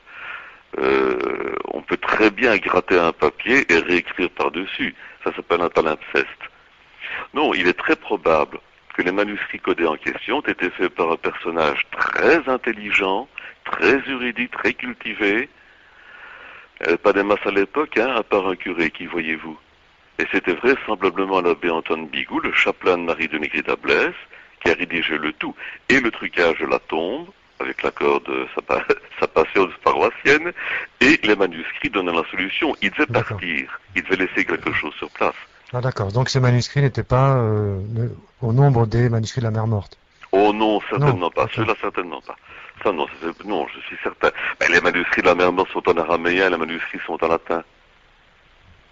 [SPEAKER 4] On peut très bien gratter un papier et réécrire par-dessus. Ça s'appelle un palimpseste. Non, il est très probable que les manuscrits codés en question ont été faits par un personnage très intelligent, très érudit, très cultivé. Pas des masses à l'époque, hein, à part un curé, qui voyez-vous. Et c'était vraisemblablement l'abbé Antoine Bigoud, le chapelain de Marie de Négri-d'Ablès, qui a rédigé le tout, et le trucage de la tombe, avec l'accord de sa passion paroissienne, et les manuscrits donnant la solution. Il devait partir, il devait laisser quelque chose sur place.
[SPEAKER 1] Ah d'accord, donc ces manuscrits n'étaient pas au nombre des manuscrits de la mer morte?
[SPEAKER 4] Oh non, certainement pas, ceux-là certainement pas. Ça non, non, je suis certain. Mais les manuscrits de la mer morte sont en araméen, les manuscrits sont en latin.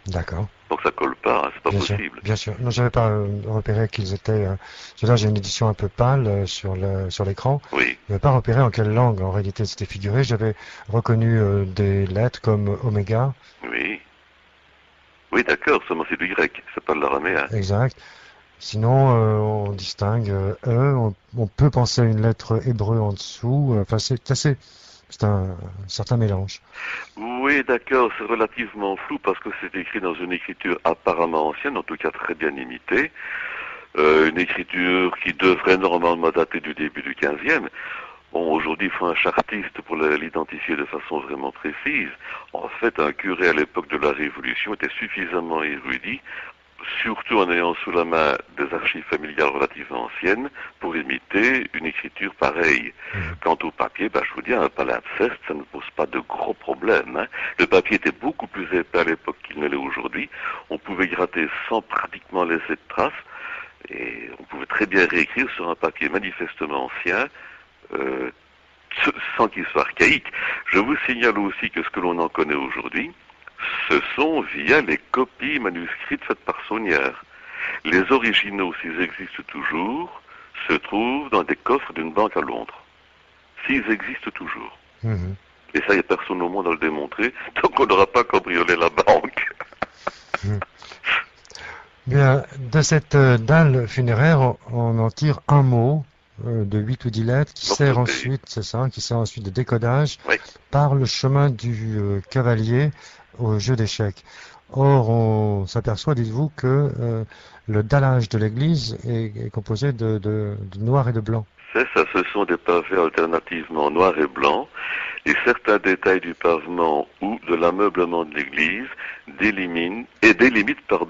[SPEAKER 1] D'accord.
[SPEAKER 4] Donc ça colle pas, hein, c'est pas
[SPEAKER 1] Bien sûr,
[SPEAKER 4] possible.
[SPEAKER 1] bien sûr. Non, j'avais pas repéré qu'ils étaient. Là, j'ai une édition un peu pâle sur l'écran.
[SPEAKER 4] Oui,
[SPEAKER 1] Je n'avais pas repéré en quelle langue en réalité c'était figuré. J'avais reconnu des lettres comme oméga,
[SPEAKER 4] oui. Oui, d'accord, seulement c'est du grec, c'est pas de l'araméen.
[SPEAKER 1] exact. Sinon, on distingue E. On peut penser à une lettre hébreu en dessous. Enfin, c'est un certain mélange.
[SPEAKER 4] Oui, d'accord, c'est relativement flou parce que c'est écrit dans une écriture apparemment ancienne, en tout cas très bien imitée. Une écriture qui devrait normalement dater du début du 15e. Bon, aujourd'hui, il faut un chartiste pour l'identifier de façon vraiment précise. En fait, un curé à l'époque de la Révolution était suffisamment érudit, surtout en ayant sous la main des archives familiales relativement anciennes, pour imiter une écriture pareille.
[SPEAKER 1] Mhm.
[SPEAKER 4] Quant au papier, je vous dis, un palimpseste, ça ne pose pas de gros problèmes, hein. Le papier était beaucoup plus épais à l'époque qu'il ne l'est aujourd'hui. On pouvait gratter sans pratiquement laisser de traces, et on pouvait très bien réécrire sur un papier manifestement ancien, euh, sans qu'il soit archaïque. Je vous signale aussi que ce que l'on en connaît aujourd'hui, ce sont via les copies manuscrites faites par Saunière. Les originaux, s'ils existent toujours, se trouvent dans des coffres d'une banque à Londres. S'ils existent toujours.
[SPEAKER 1] Mhm.
[SPEAKER 4] Et ça, il n'y a personne au monde à le démontrer, donc on n'aura pas cambriolé la banque.
[SPEAKER 1] Mhm. Bien, de cette dalle funéraire, on en tire un mot de 8 ou 10 lettres qui sert
[SPEAKER 4] L'orthographe.
[SPEAKER 1] ensuite, c'est ça, qui sert ensuite de décodage
[SPEAKER 4] Oui.
[SPEAKER 1] par le chemin du cavalier au jeu d'échecs. Or, on s'aperçoit, dites-vous, que le dallage de l'église est composé de noir et de blanc.
[SPEAKER 4] C'est ça, ce sont des pavés alternativement noirs et blancs, et certains détails du pavement ou de l'ameublement de l'église délimitent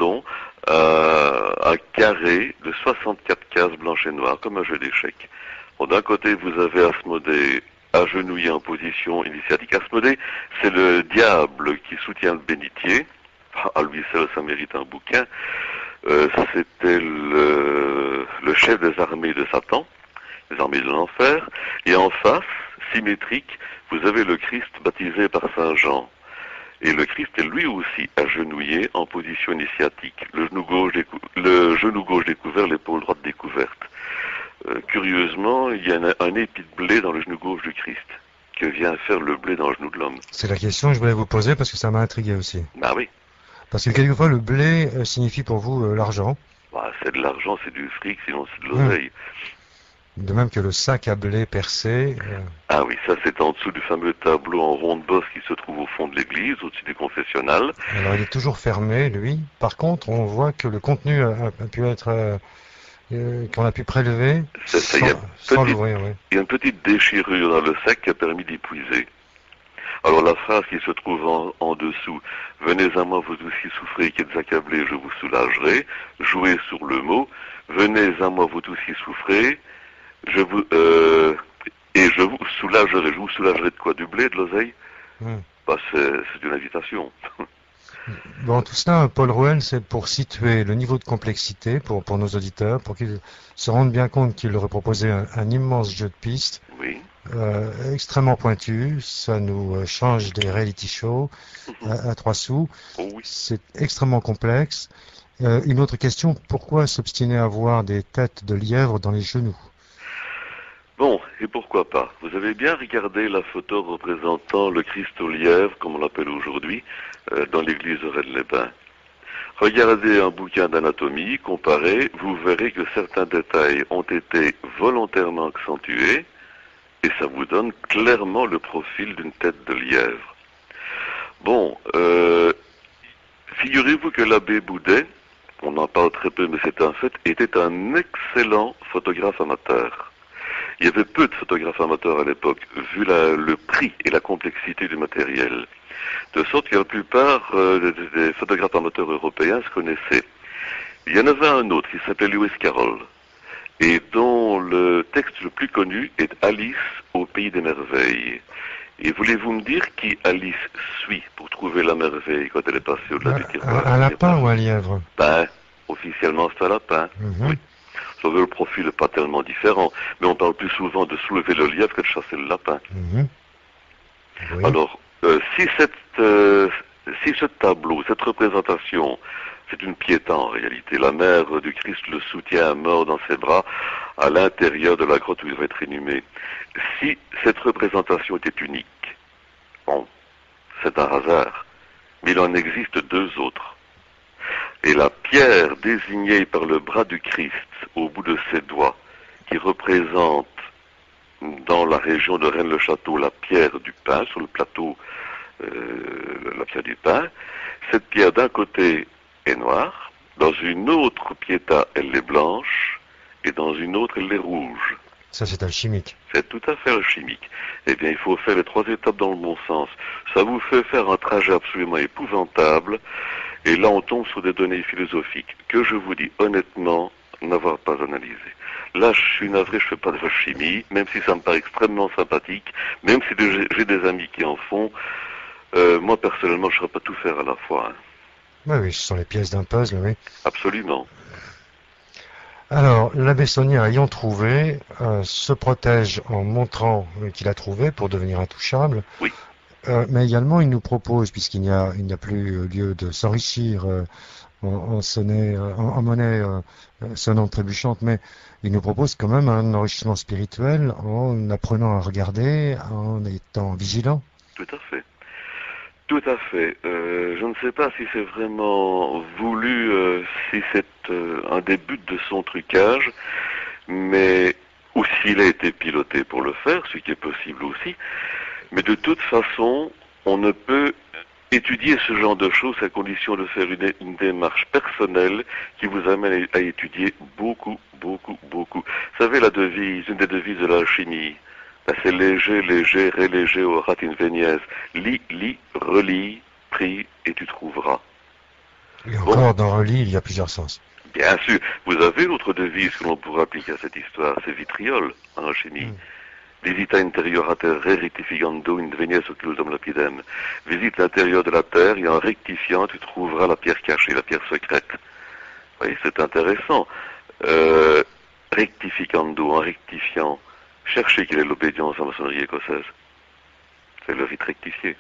[SPEAKER 4] un carré de 64 cases blanches et noires, comme un jeu d'échecs. Bon, d'un côté, vous avez Asmodée agenouillé en position initiatique. Asmodée, c'est le diable qui soutient le bénitier. À lui seul, ça mérite un bouquin. C'était le chef des armées de Satan, les armées de l'enfer. Et en face, symétrique, vous avez le Christ baptisé par Saint Jean. Et le Christ est lui aussi agenouillé en position initiatique, le genou gauche découvert, l'épaule droite découverte. Curieusement, il y a un épi de blé dans le genou gauche du Christ. Que vient faire le blé dans le genou de l'homme?
[SPEAKER 1] C'est la question que je voulais vous poser parce que ça m'a intrigué aussi.
[SPEAKER 4] Ah oui.
[SPEAKER 1] Parce que quelquefois, le blé signifie pour vous l'argent,
[SPEAKER 4] C'est de l'argent, c'est du fric, sinon c'est de l'oseille.
[SPEAKER 1] de même que le sac à blé percé.
[SPEAKER 4] Ah oui, ça c'est en dessous du fameux tableau en ronde bosse qui se trouve au fond de l'église, au-dessus du confessionnal.
[SPEAKER 1] Alors, il est toujours fermé, lui. Par contre, on voit que le contenu a pu être qu'on a pu prélever
[SPEAKER 4] C'est ça, il y a
[SPEAKER 1] sans l'ouvrir. Oui.
[SPEAKER 4] Il y a une petite déchirure dans le sac qui a permis d'épuiser. Alors la phrase qui se trouve en dessous, « Venez à moi, vous aussi souffrez, qui êtes accablés, je vous soulagerai », jouez sur le mot, « Venez à moi, vous aussi souffrez, et je vous soulagerai ». Je vous soulagerai de quoi? Du blé, de l'oseille? C'est une invitation.
[SPEAKER 1] Bon, tout cela, Paul Rouel, c'est pour situer le niveau de complexité pour nos auditeurs, pour qu'ils se rendent bien compte qu'il leur est proposé un immense jeu de pistes,
[SPEAKER 4] Oui.
[SPEAKER 1] extrêmement pointu. Ça nous change des reality shows à 3 sous.
[SPEAKER 4] Oh oui.
[SPEAKER 1] C'est extrêmement complexe. Une autre question, pourquoi s'obstiner à avoir des têtes de lièvre dans les genoux?
[SPEAKER 4] Bon, et pourquoi pas? Vous avez bien regardé la photo représentant le Christ au lièvre, comme on l'appelle aujourd'hui, dans l'église de Rennes-les-Bains. Regardez un bouquin d'anatomie, comparez, vous verrez que certains détails ont été volontairement accentués, et ça vous donne clairement le profil d'une tête de lièvre. Bon, figurez-vous que l'abbé Boudet, on en parle très peu mais c'est un fait, était un excellent photographe amateur. Il y avait peu de photographes amateurs à l'époque, vu le prix et la complexité du matériel. De sorte que la plupart des photographes amateurs européens se connaissaient. Il y en avait un autre qui s'appelait Lewis Carroll, et dont le texte le plus connu est Alice au pays des merveilles. Et voulez-vous me dire qui Alice suit pour trouver la merveille quand elle est passée au-delà du tiroir?
[SPEAKER 1] Un lapin ou un lièvre?
[SPEAKER 4] Officiellement c'est un lapin. Oui. Sauf que le profil n'est pas tellement différent, mais on parle plus souvent de soulever le lièvre que de chasser le lapin.
[SPEAKER 1] Oui.
[SPEAKER 4] Alors, si Si ce tableau, cette représentation, c'est une piéta en réalité, la mère du Christ le soutient mort dans ses bras à l'intérieur de la grotte où il va être inhumé. Si cette représentation était unique, bon, c'est un hasard, mais il en existe deux autres. Et la pierre désignée par le bras du Christ au bout de ses doigts, qui représente dans la région de Rennes-le-Château la pierre du pain, sur le plateau, la pierre du pain, cette pierre d'un côté est noire, dans une autre piéta elle est blanche, et dans une autre elle est rouge.
[SPEAKER 1] Ça, c'est alchimique.
[SPEAKER 4] C'est tout à fait alchimique. Eh bien, il faut faire les trois étapes dans le bon sens. Ça vous fait faire un trajet absolument épouvantable, et là on tombe sur des données philosophiques que je vous dis honnêtement n'avoir pas analysées. Là, je suis navré, je fais pas de chimie, même si ça me paraît extrêmement sympathique, même si j'ai des amis qui en font. Moi, personnellement, je ne saurais pas tout faire à la fois. Hein.
[SPEAKER 1] Oui, oui, ce sont les pièces d'un puzzle, oui.
[SPEAKER 4] Absolument.
[SPEAKER 1] Alors, l'abbé Saunière, ayant trouvé, se protège en montrant qu'il a trouvé pour devenir intouchable.
[SPEAKER 4] Oui.
[SPEAKER 1] Mais également, il nous propose, puisqu'il n'y a plus lieu de s'enrichir en monnaie sonnante trébuchante, mais il nous propose quand même un enrichissement spirituel en apprenant à regarder, en étant vigilant.
[SPEAKER 4] Tout à fait. Tout à fait. Je ne sais pas si c'est vraiment voulu, si c'est un des buts de son trucage, mais ou s'il a été piloté pour le faire, ce qui est possible aussi. Mais de toute façon, on ne peut étudier ce genre de choses à condition de faire une démarche personnelle qui vous amène à étudier beaucoup, beaucoup, beaucoup. Vous savez, la devise, une des devises de l'alchimie, c'est léger, léger, reléger, aurat invenies. Lis, relis, prie et tu trouveras.
[SPEAKER 1] Et encore, dans relis, il y a plusieurs sens.
[SPEAKER 4] Bien sûr. Vous avez l'autre devise que l'on pourrait appliquer à cette histoire, c'est vitriol en alchimie. Visita interiora terre rectificando invenies occultum lapidem. Visite l'intérieur de la terre et en rectifiant, tu trouveras la pierre cachée, la pierre secrète. Vous voyez, c'est intéressant. Rectificando, en rectifiant. Cherchez quelle est l'obédience en maçonnerie écossaise. C'est le rite rectifié.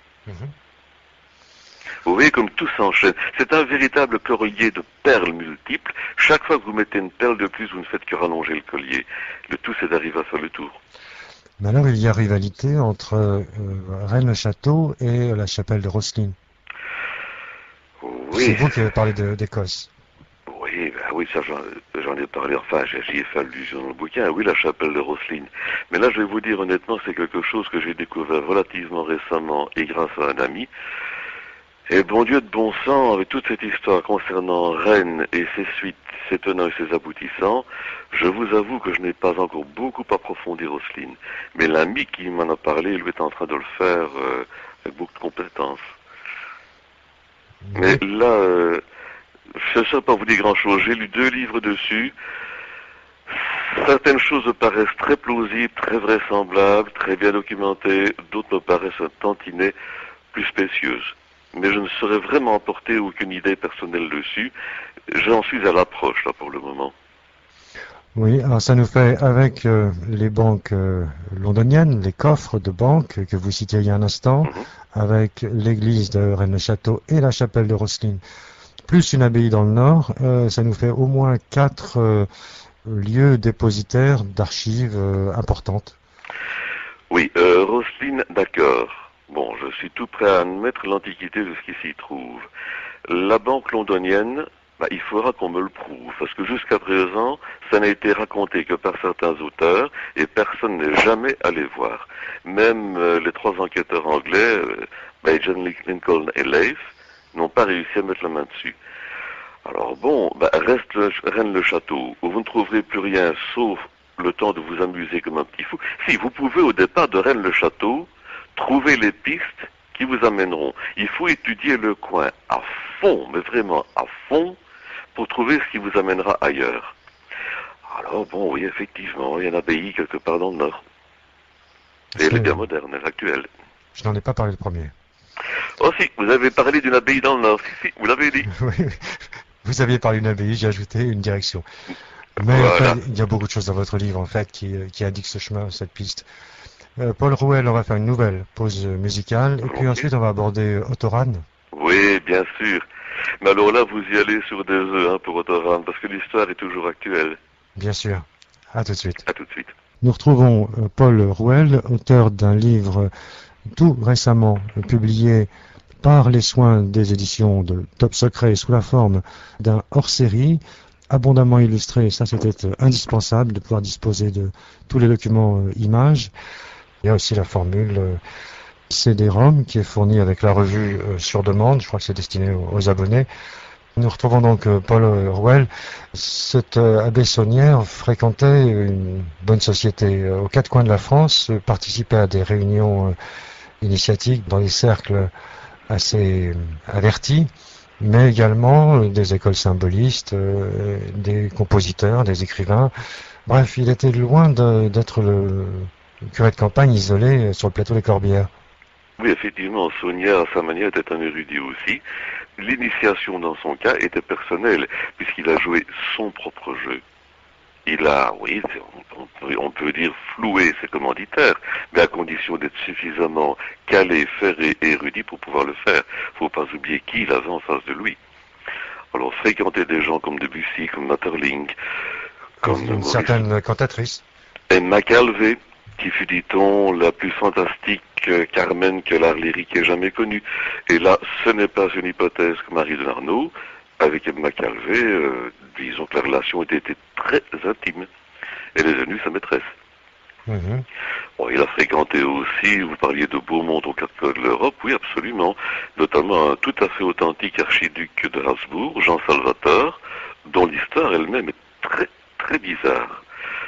[SPEAKER 4] Vous voyez comme tout s'enchaîne. C'est un véritable collier de perles multiples. Chaque fois que vous mettez une perle de plus, vous ne faites que rallonger le collier. Le tout, c'est d'arriver à faire le tour.
[SPEAKER 1] Mais alors, il y a rivalité entre Rennes-le-Château et la chapelle de Rosslyn.
[SPEAKER 4] Oui.
[SPEAKER 1] C'est vous qui avez parlé d'Écosse.
[SPEAKER 4] Oui, ben oui, ça j'en ai parlé, enfin j'y ai fait allusion dans le bouquin, oui, la chapelle de Rosslyn. Mais là, je vais vous dire honnêtement, c'est quelque chose que j'ai découvert relativement récemment et grâce à un ami. Et bon Dieu de bon sang, avec toute cette histoire concernant Rennes et ses suites, ses tenants et ses aboutissants, je vous avoue que je n'ai pas encore beaucoup approfondi Rosslyn. Mais l'ami qui m'en a parlé, lui, est en train de le faire avec beaucoup de compétences. Mais là, je ne sais pas vous dire grand-chose. J'ai lu 2 livres dessus. Certaines choses me paraissent très plausibles, très vraisemblables, très bien documentées. D'autres me paraissent un tantinet plus spécieuses. Mais je ne saurais vraiment apporter aucune idée personnelle dessus. J'en suis à l'approche, là, pour le moment.
[SPEAKER 1] Oui, alors ça nous fait, avec les banques londoniennes, les coffres de banques que vous citiez il y a un instant, avec l'église de Rennes-le-Château et la chapelle de Rosslyn, plus une abbaye dans le nord, ça nous fait au moins 4 lieux dépositaires d'archives importantes.
[SPEAKER 4] Oui, Rosslyn, d'accord. Bon, je suis tout prêt à admettre l'antiquité de ce qui s'y trouve. La banque londonienne, il faudra qu'on me le prouve, parce que jusqu'à présent, ça n'a été raconté que par certains auteurs, et personne n'est jamais allé voir. Même les 3 enquêteurs anglais, John Lincoln et Leif, n'ont pas réussi à mettre la main dessus. Alors bon, reste Rennes-le-Château, où vous ne trouverez plus rien, sauf le temps de vous amuser comme un petit fou. Si, vous pouvez au départ de Rennes-le-Château, trouver les pistes qui vous amèneront. Il faut étudier le coin à fond, mais vraiment à fond, pour trouver ce qui vous amènera ailleurs. Alors bon, oui, effectivement, il y a une abbaye quelque part dans le nord. Et elle est bien moderne, elle est actuelle.
[SPEAKER 1] Je n'en ai pas parlé le premier.
[SPEAKER 4] Oh si, vous avez parlé d'une abbaye dans le nord, si, vous l'avez dit.
[SPEAKER 1] Oui, vous aviez parlé d'une abbaye, j'ai ajouté une direction. Mais
[SPEAKER 4] voilà.
[SPEAKER 1] il y a beaucoup de choses dans votre livre, en fait, qui indiquent ce chemin, cette piste. Paul Rouel, on va faire une nouvelle pause musicale, et puis ensuite on va aborder Otto Rahn.
[SPEAKER 4] Oui, bien sûr. Mais alors là, vous y allez sur des œufs pour Autoran, parce que l'histoire est toujours actuelle.
[SPEAKER 1] Bien sûr. À tout de suite.
[SPEAKER 4] À tout de suite.
[SPEAKER 1] Nous retrouvons Paul Rouel, auteur d'un livre tout récemment publié par les soins des éditions de Top Secret sous la forme d'un hors-série abondamment illustré. Ça, c'était indispensable de pouvoir disposer de tous les documents images. Il y a aussi la formule CD-ROM qui est fournie avec la revue sur demande. Je crois que c'est destiné aux abonnés. Nous retrouvons donc Paul Rouel. Cet abbé saunière fréquentait une bonne société aux quatre coins de la France, participait à des réunions initiatiques dans des cercles assez avertis, mais également des écoles symbolistes, des compositeurs, des écrivains. Bref, il était loin d'être le curé de campagne isolé sur le plateau des Corbières.
[SPEAKER 4] Oui, effectivement, Sonia, à sa manière, était un érudit aussi. L'initiation, dans son cas, était personnelle, puisqu'il a joué son propre jeu. Il a, oui, on peut dire floué ses commanditaires, mais à condition d'être suffisamment calé, ferré et érudit pour pouvoir le faire. Faut pas oublier qui il avait en face de lui. Alors, fréquenter des gens comme Debussy, comme Maeterlinck, comme
[SPEAKER 1] une certaine cantatrice.
[SPEAKER 4] Emma Calvé, qui fut, dit-on, la plus fantastique Carmen que l'art lyrique ait jamais connue. Et là, ce n'est pas une hypothèse que Marie de Narnaud. Avec Emma Calvé, disons que la relation était très intime. Elle est devenue sa maîtresse.
[SPEAKER 1] Mm-hmm.
[SPEAKER 4] Bon, il a fréquenté aussi, vous parliez de Beaumont aux quatre coins de l'Europe, oui, absolument. Notamment un tout à fait authentique archiduc de Habsbourg, Jean Salvator, dont l'histoire elle-même est très, très bizarre.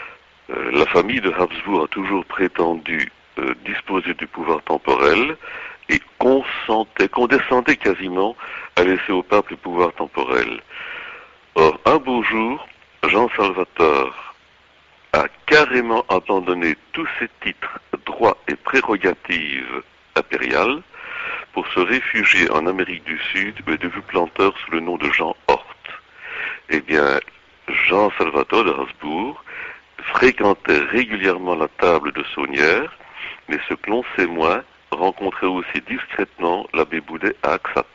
[SPEAKER 4] La famille de Habsbourg a toujours prétendu disposer du pouvoir temporel et condescendait quasiment à laisser au pape le pouvoir temporel. Or, un beau jour, Jean Salvator a carrément abandonné tous ses titres, droits et prérogatives impériales pour se réfugier en Amérique du Sud et devenu planteur sous le nom de Jean Hort. Eh bien, Jean Salvator de Habsbourg fréquentait régulièrement la table de Saunière, mais ce que l'on sait moins, rencontrait aussi discrètement l'abbé Boudet à Axat.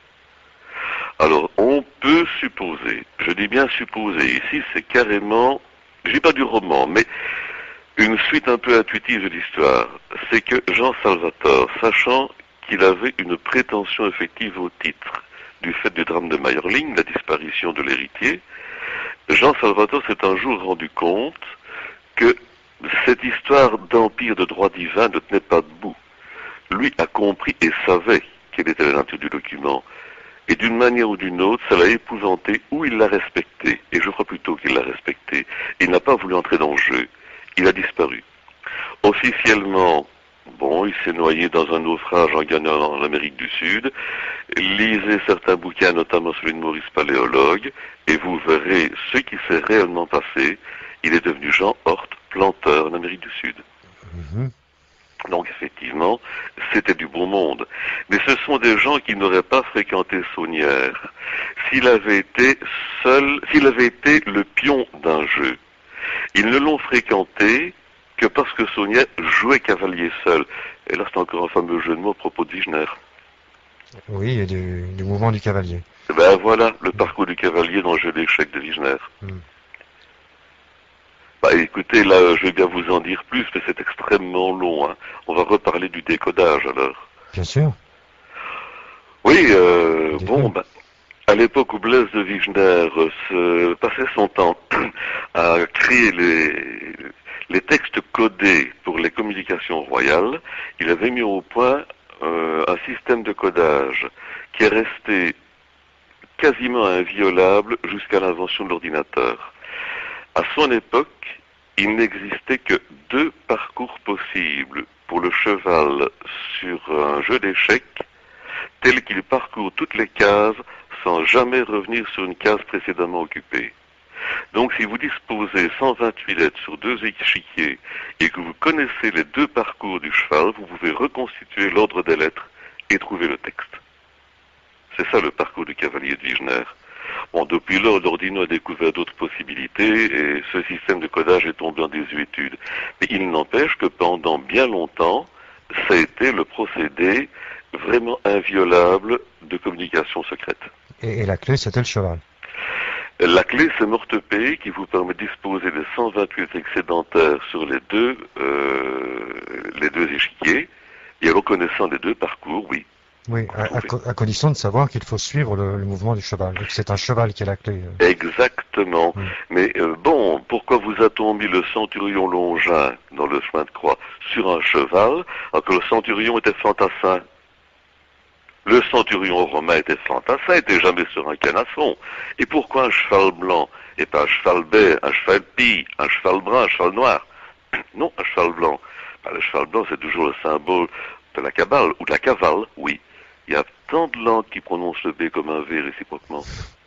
[SPEAKER 4] Alors, on peut supposer, je dis bien supposer, ici c'est carrément, je dis pas du roman, mais une suite un peu intuitive de l'histoire, c'est que Jean Salvator, sachant qu'il avait une prétention effective au titre du fait du drame de Maeterlinck, la disparition de l'héritier, Jean Salvator s'est un jour rendu compte que cette histoire d'empire de droit divin ne tenait pas debout. Lui a compris et savait quelle était la nature du document. Et d'une manière ou d'une autre, ça l'a épouvanté ou il l'a respecté. Et je crois plutôt qu'il l'a respecté. Il n'a pas voulu entrer dans le jeu. Il a disparu. Officiellement, bon, il s'est noyé dans un naufrage en gagnant l'Amérique du Sud. Lisez certains bouquins, notamment celui de Maurice Paléologue, et vous verrez ce qui s'est réellement passé. Il est devenu Jean Hort, planteur en Amérique du Sud.
[SPEAKER 1] Mm-hmm.
[SPEAKER 4] Donc effectivement, c'était du bon monde. Mais ce sont des gens qui n'auraient pas fréquenté Saunière s'il avait été le pion d'un jeu. Ils ne l'ont fréquenté que parce que Saunière jouait cavalier seul. Et là, c'est encore un fameux jeu de mots à propos de Wichner.
[SPEAKER 1] Oui, et du mouvement du cavalier.
[SPEAKER 4] Ben voilà, le parcours du cavalier dans le jeu d'échecs de Wichner. Bah écoutez, là, je vais bien vous en dire plus, mais c'est extrêmement long. Hein. On va reparler du décodage, alors.
[SPEAKER 1] Bien sûr.
[SPEAKER 4] Oui, bon, bah, à l'époque où Blaise de Wichner passait son temps à créer les textes codés pour les communications royales, il avait mis au point un système de codage qui est resté quasiment inviolable jusqu'à l'invention de l'ordinateur. À son époque, il n'existait que 2 parcours possibles pour le cheval sur un jeu d'échecs, tel qu'il parcourt toutes les cases sans jamais revenir sur une case précédemment occupée. Donc si vous disposez 128 lettres sur 2 échiquiers et que vous connaissez les 2 parcours du cheval, vous pouvez reconstituer l'ordre des lettres et trouver le texte. C'est ça le parcours du cavalier de Wichner. Bon, depuis lors, l'Ordino a découvert d'autres possibilités et ce système de codage est tombé en désuétude. Mais il n'empêche que pendant bien longtemps, ça a été le procédé vraiment inviolable de communication secrète.
[SPEAKER 1] Et la clé, c'était le cheval.
[SPEAKER 4] La clé, c'est Mortepai qui vous permet de disposer des 128 excédentaires sur les deux échiquiers et reconnaissant les deux parcours, oui.
[SPEAKER 1] Oui, à condition de savoir qu'il faut suivre le mouvement du cheval. Donc c'est un cheval qui est la clé.
[SPEAKER 4] Exactement. Mais bon, pourquoi vous a-t-on mis le centurion Longin dans le chemin de croix sur un cheval alors que le centurion était fantassin? Le centurion romain était fantassin, était jamais sur un canasson. Et pourquoi un cheval blanc et pas un cheval bai, un cheval pie, un cheval brun, un cheval noir? Non, un cheval blanc. Ben, le cheval blanc, c'est toujours le symbole de la cabale, ou de la cavale, oui. Il y a tant de langues qui prononcent le B comme un V réciproquement.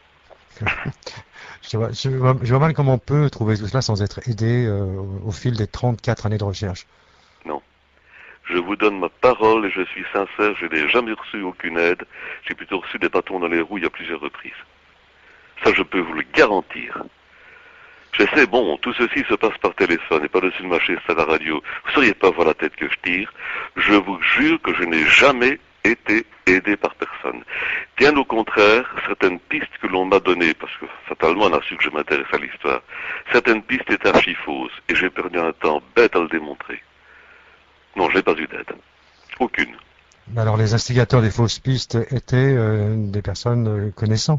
[SPEAKER 1] Je vois mal comment on peut trouver tout cela sans être aidé au fil des 34 années de recherche.
[SPEAKER 4] Non. Je vous donne ma parole et je suis sincère, je n'ai jamais reçu aucune aide. J'ai plutôt reçu des bâtons dans les roues à plusieurs reprises. Ça, je peux vous le garantir. Je sais, bon, tout ceci se passe par téléphone et pas dessus de ma chaise à la radio. Vous ne sauriez pas voir la tête que je tire. Je vous jure que je n'ai jamais été aidé par personne. Bien au contraire, certaines pistes que l'on m'a données, parce que fatalement on a su que je m'intéresse à l'histoire, certaines pistes étaient archi fausses et j'ai perdu un temps bête à le démontrer. Non, je n'ai pas eu d'aide. Aucune.
[SPEAKER 1] Alors les instigateurs des fausses pistes étaient des personnes connaissant.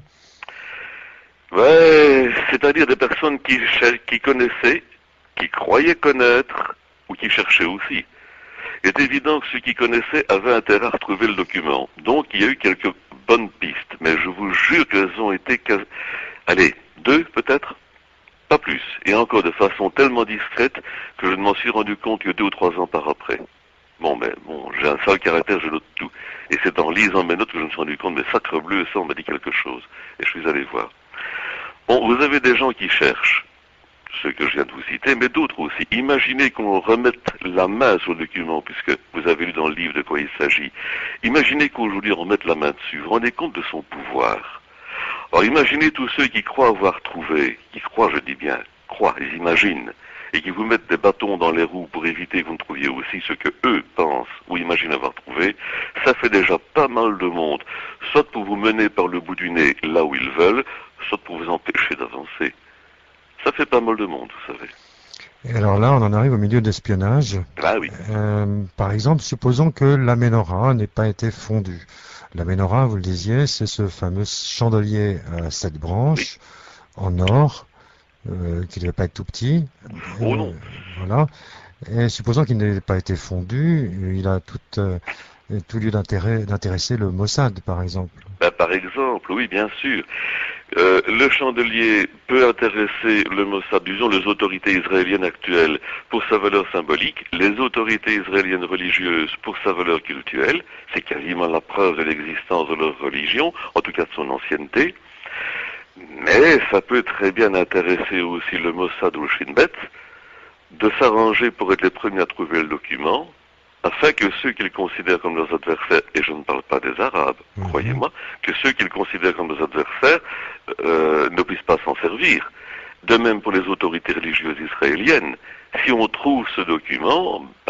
[SPEAKER 4] Ouais, c'est-à-dire des personnes qui connaissaient, qui croyaient connaître, ou qui cherchaient aussi. Il est évident que ceux qui connaissaient avaient intérêt à retrouver le document. Donc il y a eu quelques bonnes pistes, mais je vous jure qu'elles ont été... Allez, 2 peut-être? Pas plus. Et encore de façon tellement discrète que je ne m'en suis rendu compte que 2 ou 3 ans par après. Bon, j'ai un sale caractère, je note tout. Et c'est en lisant mes notes que je me suis rendu compte, mais sacre bleu, ça on m'a dit quelque chose. Et je suis allé voir. Bon, vous avez des gens qui cherchent, ceux que je viens de vous citer, mais d'autres aussi. Imaginez qu'on remette la main sur le document, puisque vous avez lu dans le livre de quoi il s'agit. Imaginez qu'aujourd'hui on remette la main dessus. Vous vous rendez compte de son pouvoir. Alors imaginez tous ceux qui croient avoir trouvé, qui croient, je dis bien, croient, ils imaginent, et qui vous mettent des bâtons dans les roues pour éviter que vous ne trouviez aussi ce que eux pensent ou imaginent avoir trouvé. Ça fait déjà pas mal de monde, soit pour vous mener par le bout du nez là où ils veulent, soit pour vous empêcher d'avancer. Ça fait pas mal de monde, vous savez.
[SPEAKER 1] Et alors là, on en arrive au milieu de l'espionnage.
[SPEAKER 4] Ah oui.
[SPEAKER 1] Par exemple, supposons que la menorah n'ait pas été fondue. La menorah, vous le disiez, c'est ce fameux chandelier à 7 branches, en or, qui ne devait pas être tout petit.
[SPEAKER 4] Oh non.
[SPEAKER 1] Voilà. Et supposons qu'il n'ait pas été fondu, il a tout lieu d'intéresser le Mossad, par exemple.
[SPEAKER 4] Par exemple, oui, bien sûr. Le chandelier peut intéresser le Mossad, disons les autorités israéliennes actuelles pour sa valeur symbolique, les autorités israéliennes religieuses pour sa valeur culturelle, c'est quasiment la preuve de l'existence de leur religion, en tout cas de son ancienneté, mais ça peut très bien intéresser aussi le Mossad ou le Shin Bet de s'arranger pour être les premiers à trouver le document, afin que ceux qu'ils considèrent comme leurs adversaires, et je ne parle pas des Arabes, croyez-moi, que ceux qu'ils considèrent comme leurs adversaires ne puissent pas s'en servir. De même pour les autorités religieuses israéliennes. Si on trouve ce document, vous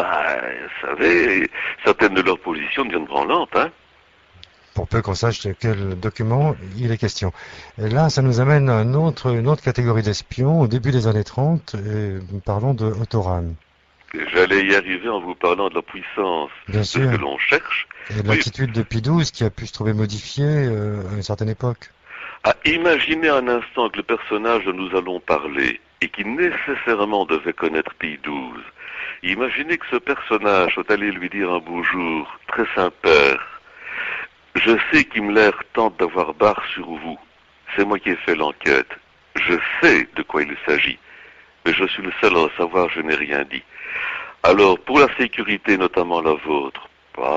[SPEAKER 4] savez, certaines de leurs positions deviennent branlantes, hein.
[SPEAKER 1] Pour peu qu'on sache de quel document il est question. Et là, ça nous amène à une autre catégorie d'espions au début des années 30, et parlons de Otto-Rahn.
[SPEAKER 4] J'allais y arriver en vous parlant de la puissance de ce que l'on cherche.
[SPEAKER 1] Et de l'attitude de Pie XII qui a pu se trouver modifiée à une certaine époque.
[SPEAKER 4] Imaginez un instant que le personnage dont nous allons parler, et qui nécessairement devait connaître Pie XII, imaginez que ce personnage soit allé lui dire un beau jour, très Saint-Père, je sais qu'Himmler tente d'avoir barre sur vous. C'est moi qui ai fait l'enquête. Je sais de quoi il s'agit. Mais je suis le seul à le savoir, je n'ai rien dit. Alors, pour la sécurité, notamment la vôtre,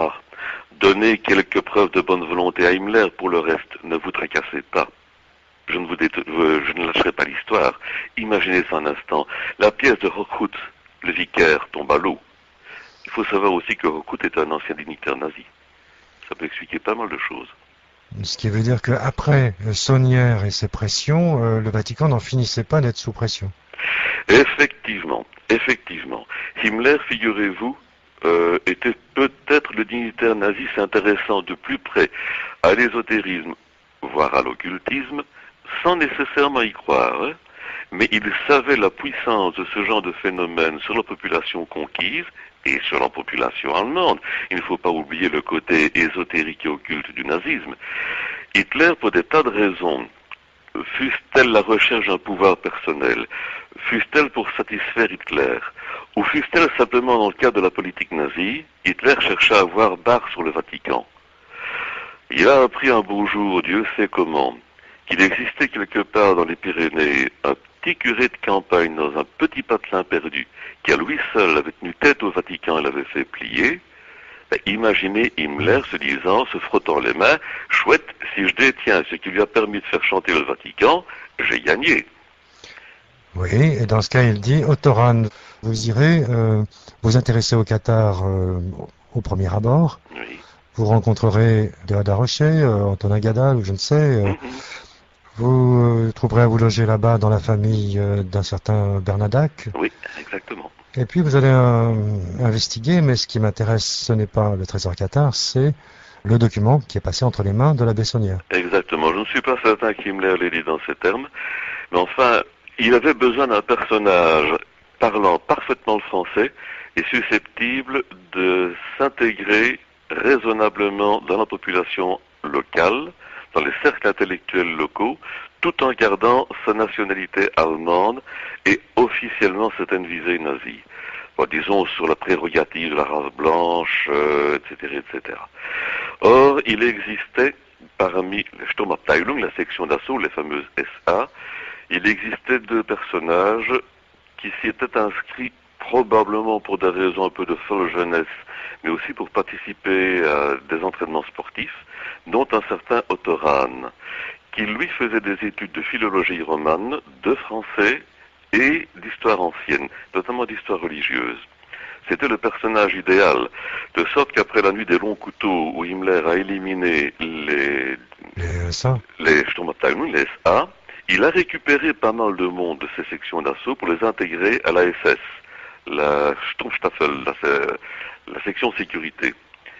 [SPEAKER 4] donnez quelques preuves de bonne volonté à Himmler. Pour le reste, ne vous tracassez pas. Je ne lâcherai pas l'histoire. Imaginez ça un instant. La pièce de Hochhut, le vicaire, tombe à l'eau. Il faut savoir aussi que Hochhut est un ancien dignitaire nazi. Ça peut expliquer pas mal de choses.
[SPEAKER 1] Ce qui veut dire qu'après Saunière et ses pressions, le Vatican n'en finissait pas d'être sous pression.
[SPEAKER 4] Effectivement. Himmler, figurez-vous, était peut-être le dignitaire nazi s'intéressant de plus près à l'ésotérisme, voire à l'occultisme, sans nécessairement y croire, hein. Mais il savait la puissance de ce genre de phénomène sur la population conquise et sur la population allemande. Il ne faut pas oublier le côté ésotérique et occulte du nazisme. Hitler, pour des tas de raisons, fût-elle la recherche d'un pouvoir personnel, fût-elle pour satisfaire Hitler, ou fût-elle simplement dans le cadre de la politique nazie, Hitler chercha à avoir barre sur le Vatican. Il a appris un beau jour, Dieu sait comment, qu'il existait quelque part dans les Pyrénées un petit curé de campagne dans un petit patelin perdu, qui à lui seul avait tenu tête au Vatican et l'avait fait plier. Imaginez Himmler se disant, se frottant les mains, chouette, si je détiens ce qui lui a permis de faire chanter le Vatican, j'ai gagné.
[SPEAKER 1] Oui, et dans ce cas, il dit, Ottoran, vous irez vous intéresser au Qatar au premier abord.
[SPEAKER 4] Oui.
[SPEAKER 1] Vous rencontrerez Déodat Rocher, Antonin Gadal, ou je ne sais. Vous trouverez à vous loger là-bas dans la famille d'un certain Bernadac.
[SPEAKER 4] Oui, exactement.
[SPEAKER 1] Et puis vous allez investiguer, mais ce qui m'intéresse, ce n'est pas le trésor Qatar, c'est le document qui est passé entre les mains de la Bessonnière.
[SPEAKER 4] Exactement. Je ne suis pas certain qu'Himmler l'ait dit dans ces termes, mais enfin, il avait besoin d'un personnage parlant parfaitement le français et susceptible de s'intégrer raisonnablement dans la population locale, dans les cercles intellectuels locaux, tout en gardant sa nationalité allemande et officiellement certaines visées nazies. Bon, disons sur la prérogative de la race blanche, etc., etc. Or, il existait parmi les Sturmabteilung, la section d'assaut, les fameuses SA, il existait deux personnages qui s'y étaient inscrits probablement pour des raisons un peu de folle jeunesse, mais aussi pour participer à des entraînements sportifs, dont un certain Ottoran, qui lui faisait des études de philologie romane, de français et d'histoire ancienne, notamment d'histoire religieuse. C'était le personnage idéal, de sorte qu'après la nuit des longs couteaux où Himmler a éliminé les Sturmabteilung, les SA, il a récupéré pas mal de monde de ces sections d'assaut pour les intégrer à la SS, la Sturmstaffel, la section sécurité.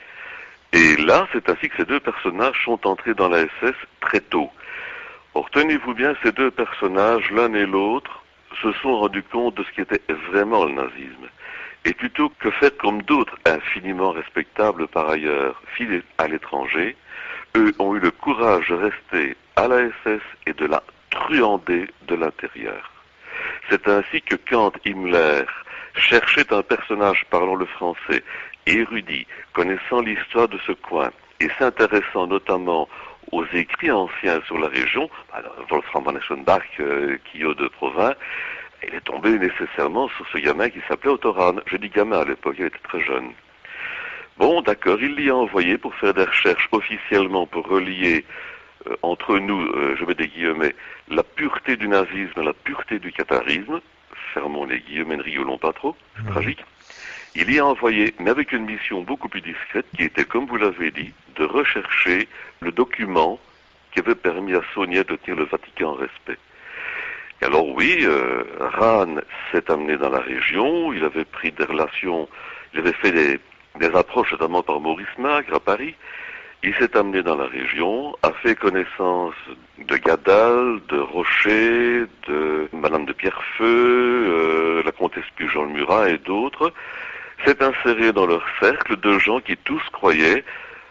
[SPEAKER 4] Et là, c'est ainsi que ces deux personnages sont entrés dans la SS très tôt. Or, tenez-vous bien, ces deux personnages, l'un et l'autre, se sont rendus compte de ce qui était vraiment le nazisme. Et plutôt que faire comme d'autres, infiniment respectables par ailleurs, filés à l'étranger, eux ont eu le courage de rester à la SS et de la truander de l'intérieur. C'est ainsi que quand Himmler cherchait un personnage parlant le français, érudit, connaissant l'histoire de ce coin, et s'intéressant notamment aux écrits anciens sur la région, Wolfram von Eschenbach, Quillot de Provins, il est tombé nécessairement sur ce gamin qui s'appelait Ottoran. Je dis gamin à l'époque, il était très jeune. Bon, d'accord, il l'y a envoyé pour faire des recherches officiellement pour relier entre nous, je mets des guillemets, la pureté du nazisme et la pureté du qatarisme. Fermons les guillemets, ne rigolons pas trop, c'est tragique. Il y a envoyé, mais avec une mission beaucoup plus discrète, qui était, comme vous l'avez dit, de rechercher le document qui avait permis à Sonia de tenir le Vatican en respect. Et alors oui, Rahn s'est amené dans la région, il avait pris des relations, il avait fait des approches notamment par Maurice Macre à Paris. Il s'est amené dans la région, a fait connaissance de Gadal, de Rocher, de Madame de Pierrefeu, la comtesse Pujol-Murat et d'autres, s'est inséré dans leur cercle de gens qui tous croyaient,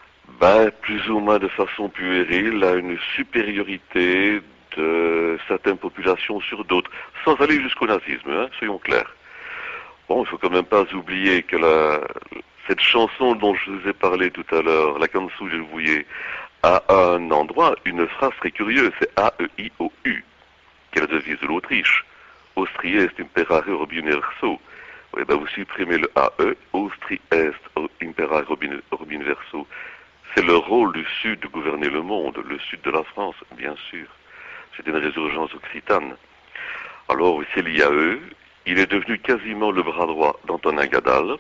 [SPEAKER 4] plus ou moins de façon puérile, à une supériorité de certaines populations sur d'autres, sans aller jusqu'au nazisme, soyons clairs. Bon, il faut quand même pas oublier que cette chanson dont je vous ai parlé tout à l'heure, la Kansu Gelvouillé, a un endroit, une phrase très curieuse, c'est A-E-I-O-U, qui est la devise de l'Autriche. Austrie est imperare robin verso. Oui, vous supprimez le A-E, Austrie est imperare robin verso. C'est le rôle du Sud de gouverner le monde, le Sud de la France, bien sûr. C'est une résurgence occitane. Alors, c'est lié à eux. Il est devenu quasiment le bras droit d'Antonin Gadal.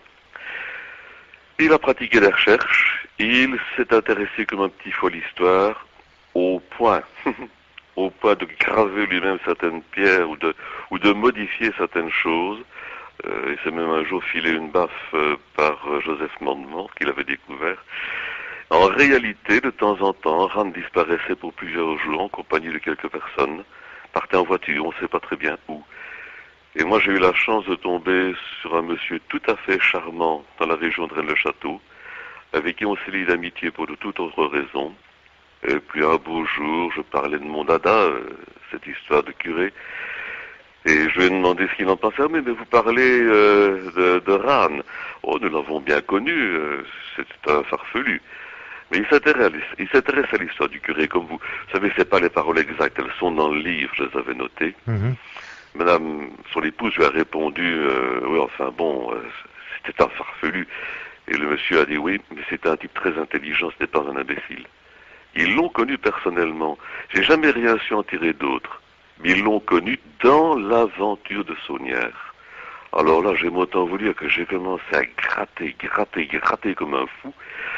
[SPEAKER 4] Il a pratiqué des recherches. Il s'est intéressé comme un petit fou à l'histoire, au point de graver lui-même certaines pierres ou de modifier certaines choses Il s'est même un jour filé une baffe par Joseph Mandement, qu'il avait découvert. En réalité, de temps en temps, Ran disparaissait pour plusieurs jours en compagnie de quelques personnes, partait en voiture, on ne sait pas très bien où. Et moi, j'ai eu la chance de tomber sur un monsieur tout à fait charmant dans la région de Rennes-le-Château, avec qui on s'est lié d'amitié pour de toute autre raison. Et puis un beau jour, je parlais de mon dada, cette histoire de curé, et je lui ai demandé ce qu'il en pensait. Ah, mais vous parlez de Ran. Oh, nous l'avons bien connu, c'est un farfelu. Mais il s'intéresse à l'histoire du curé, comme vous. Vous savez, c'est pas les paroles exactes, elles sont dans le livre, je les avais notées.
[SPEAKER 1] Mhm.
[SPEAKER 4] Madame, son épouse lui a répondu, oui, enfin bon, c'était un farfelu. Et le monsieur a dit oui, mais c'était un type très intelligent, c'était pas un imbécile. Ils l'ont connu personnellement. J'ai jamais rien su en tirer d'autre. Mais ils l'ont connu dans l'aventure de Saunière. Alors là, j'aime autant vous dire que j'ai commencé à gratter comme un fou.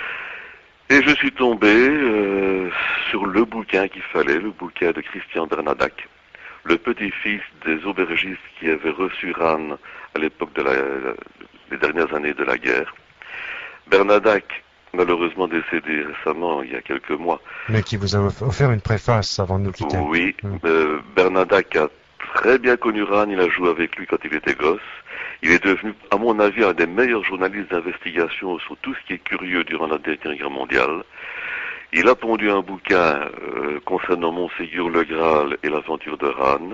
[SPEAKER 4] Et je suis tombé sur le bouquin qu'il fallait, le bouquin de Christian Bernadac, le petit-fils des aubergistes qui avaient reçu Ran à l'époque des dernières années de la guerre. Bernadac, malheureusement décédé récemment, il y a quelques mois.
[SPEAKER 1] Mais qui vous a offert une préface avant de nous quitter.
[SPEAKER 4] Oui, Bernadac a très bien connu Ran, il a joué avec lui quand il était gosse. Il est devenu, à mon avis, un des meilleurs journalistes d'investigation sur tout ce qui est curieux durant la Dernière Guerre mondiale. Il a pondu un bouquin concernant Montségur le Graal et l'aventure de Ran.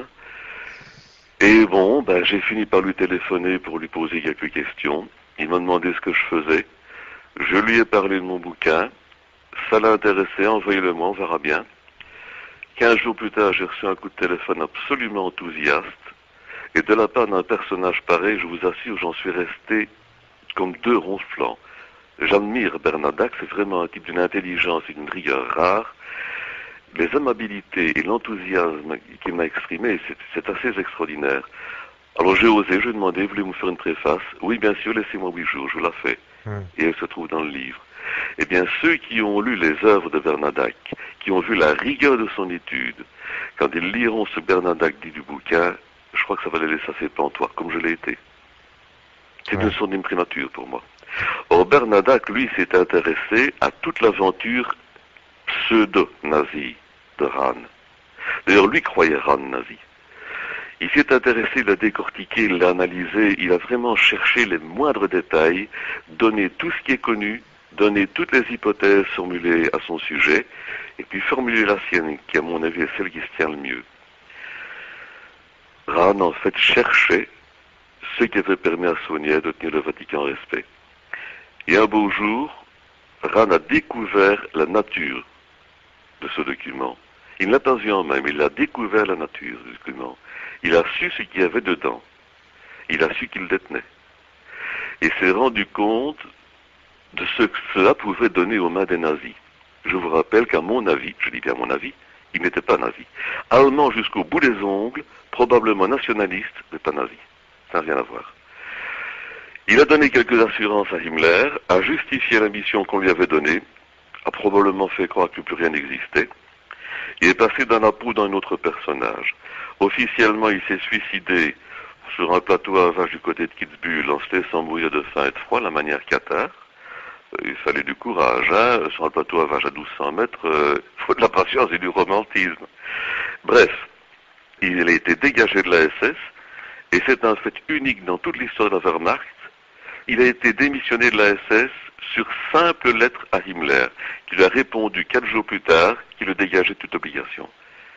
[SPEAKER 4] Et bon, j'ai fini par lui téléphoner pour lui poser quelques questions. Il m'a demandé ce que je faisais. Je lui ai parlé de mon bouquin. Ça l'a intéressé, envoyez-le-moi, on verra bien. 15 jours plus tard, j'ai reçu un coup de téléphone absolument enthousiaste. Et de la part d'un personnage pareil, je vous assure, j'en suis resté comme deux ronflants. J'admire Bernadac, c'est vraiment un type d'une intelligence et d'une rigueur rare. Les amabilités et l'enthousiasme qu'il m'a exprimé, c'est assez extraordinaire. Alors j'ai osé, je lui ai demandé, voulez-vous faire une préface? Oui, bien sûr, laissez-moi 8 jours, je vous la fais. Et elle se trouve dans le livre. Eh bien, ceux qui ont lu les œuvres de Bernadac, qui ont vu la rigueur de son étude, quand ils liront ce Bernadac dit du bouquin, je crois que ça va les laisser assez pantois, comme je l'ai été. C'est une sorte d'imprimature pour moi. Or, Bernadac, lui, s'est intéressé à toute l'aventure pseudo-nazie de Ran. D'ailleurs, lui croyait Ran nazi. Il s'est intéressé, il a décortiqué, il l'a analysé, il a vraiment cherché les moindres détails, donné tout ce qui est connu, donné toutes les hypothèses formulées à son sujet, et puis formuler la sienne, qui à mon avis est celle qui se tient le mieux. Ran, en fait, cherchait ce qui avait permis à Saunière de tenir le Vatican en respect. Et un beau jour, Ran a découvert la nature de ce document. Il ne l'a pas vu en main, mais il a découvert la nature du document. Il a su ce qu'il y avait dedans. Il a su qu'il le détenait. Et s'est rendu compte de ce que cela pouvait donner aux mains des nazis. Je vous rappelle qu'à mon avis, je dis bien mon avis, il n'était pas nazi. Allemand jusqu'au bout des ongles, probablement nationaliste, mais pas nazi. Ça n'a rien à voir. Il a donné quelques assurances à Himmler, a justifié la mission qu'on lui avait donnée, a probablement fait croire que plus rien n'existait, et est passé dans la peau d'un autre personnage. Officiellement, il s'est suicidé sur un plateau à vache du côté de Kitzbühel en se laissant mourir de faim et de froid, la manière Qatar. Il fallait du courage, hein, sur un plateau à vache à 1200 mètres, il faut de la patience et du romantisme. Bref, il a été dégagé de la SS, et c'est un fait unique dans toute l'histoire de la Wehrmacht. Il a été démissionné de la SS sur simple lettre à Himmler, qui lui a répondu 4 jours plus tard qu'il le dégageait de toute obligation.